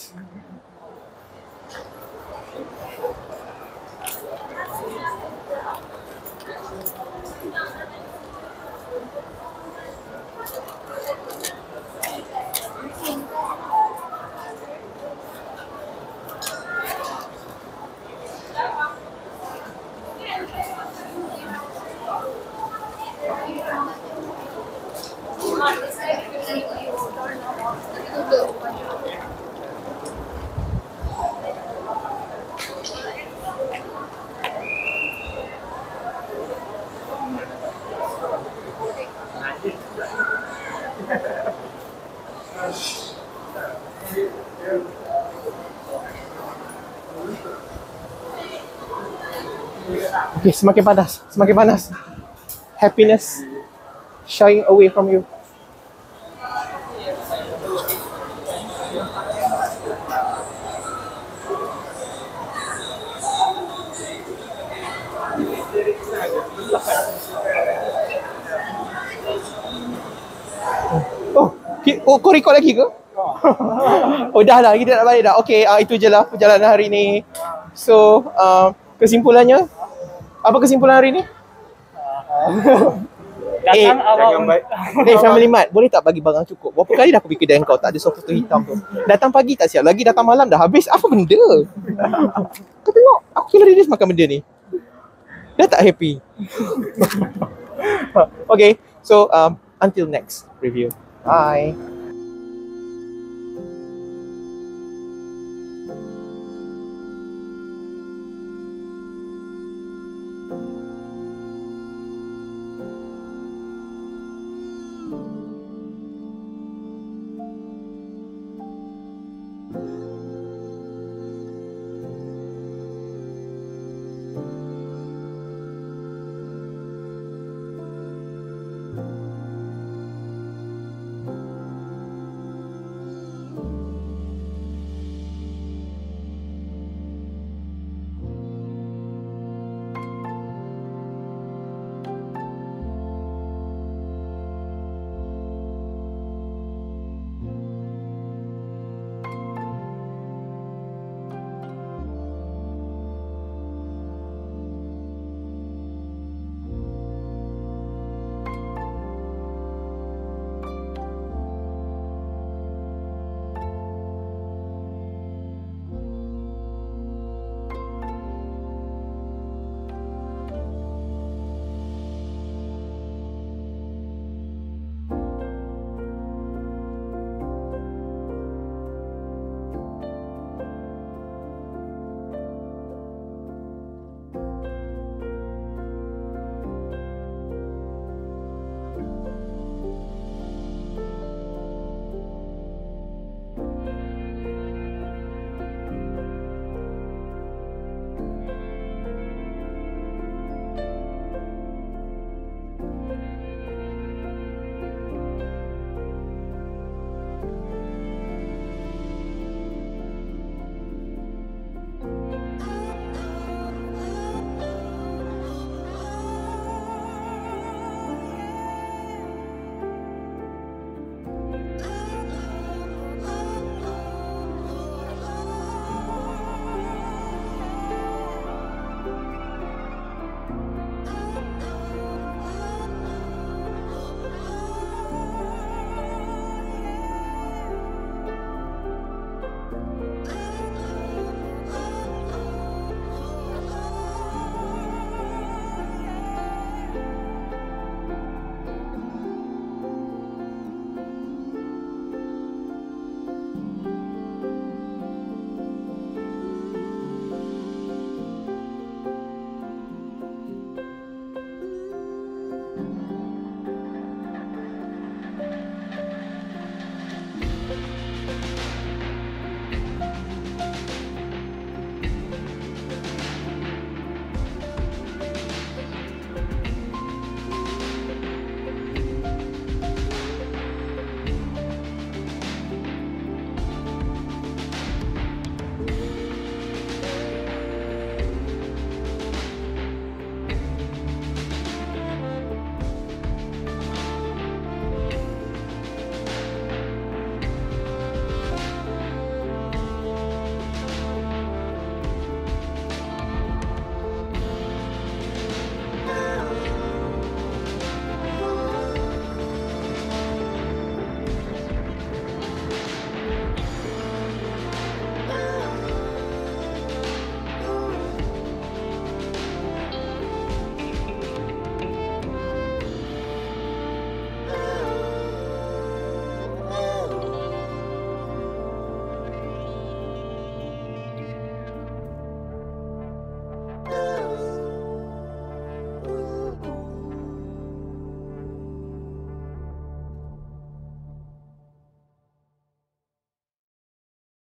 Okay, semakin panas, semakin panas. Happiness shying away from you. Oh, ki- oh kau record lagi ke? Oh dah lah, kita nak balik dah. Okay, uh, itu je lah perjalanan hari ni. So, uh, kesimpulannya, apa kesimpulan hari ni? Datang Eh, awal jangan baik. Eh Family Mart, boleh tak bagi barang cukup? Berapa kali dah aku pergi kedai kau tak ada sofa tu hitam tu. Datang pagi tak siap lagi, datang malam dah habis. Apa benda? Kau tengok, aku kena reduce makan benda ni. Dah tak happy. Okay, so um, until next review. Bye.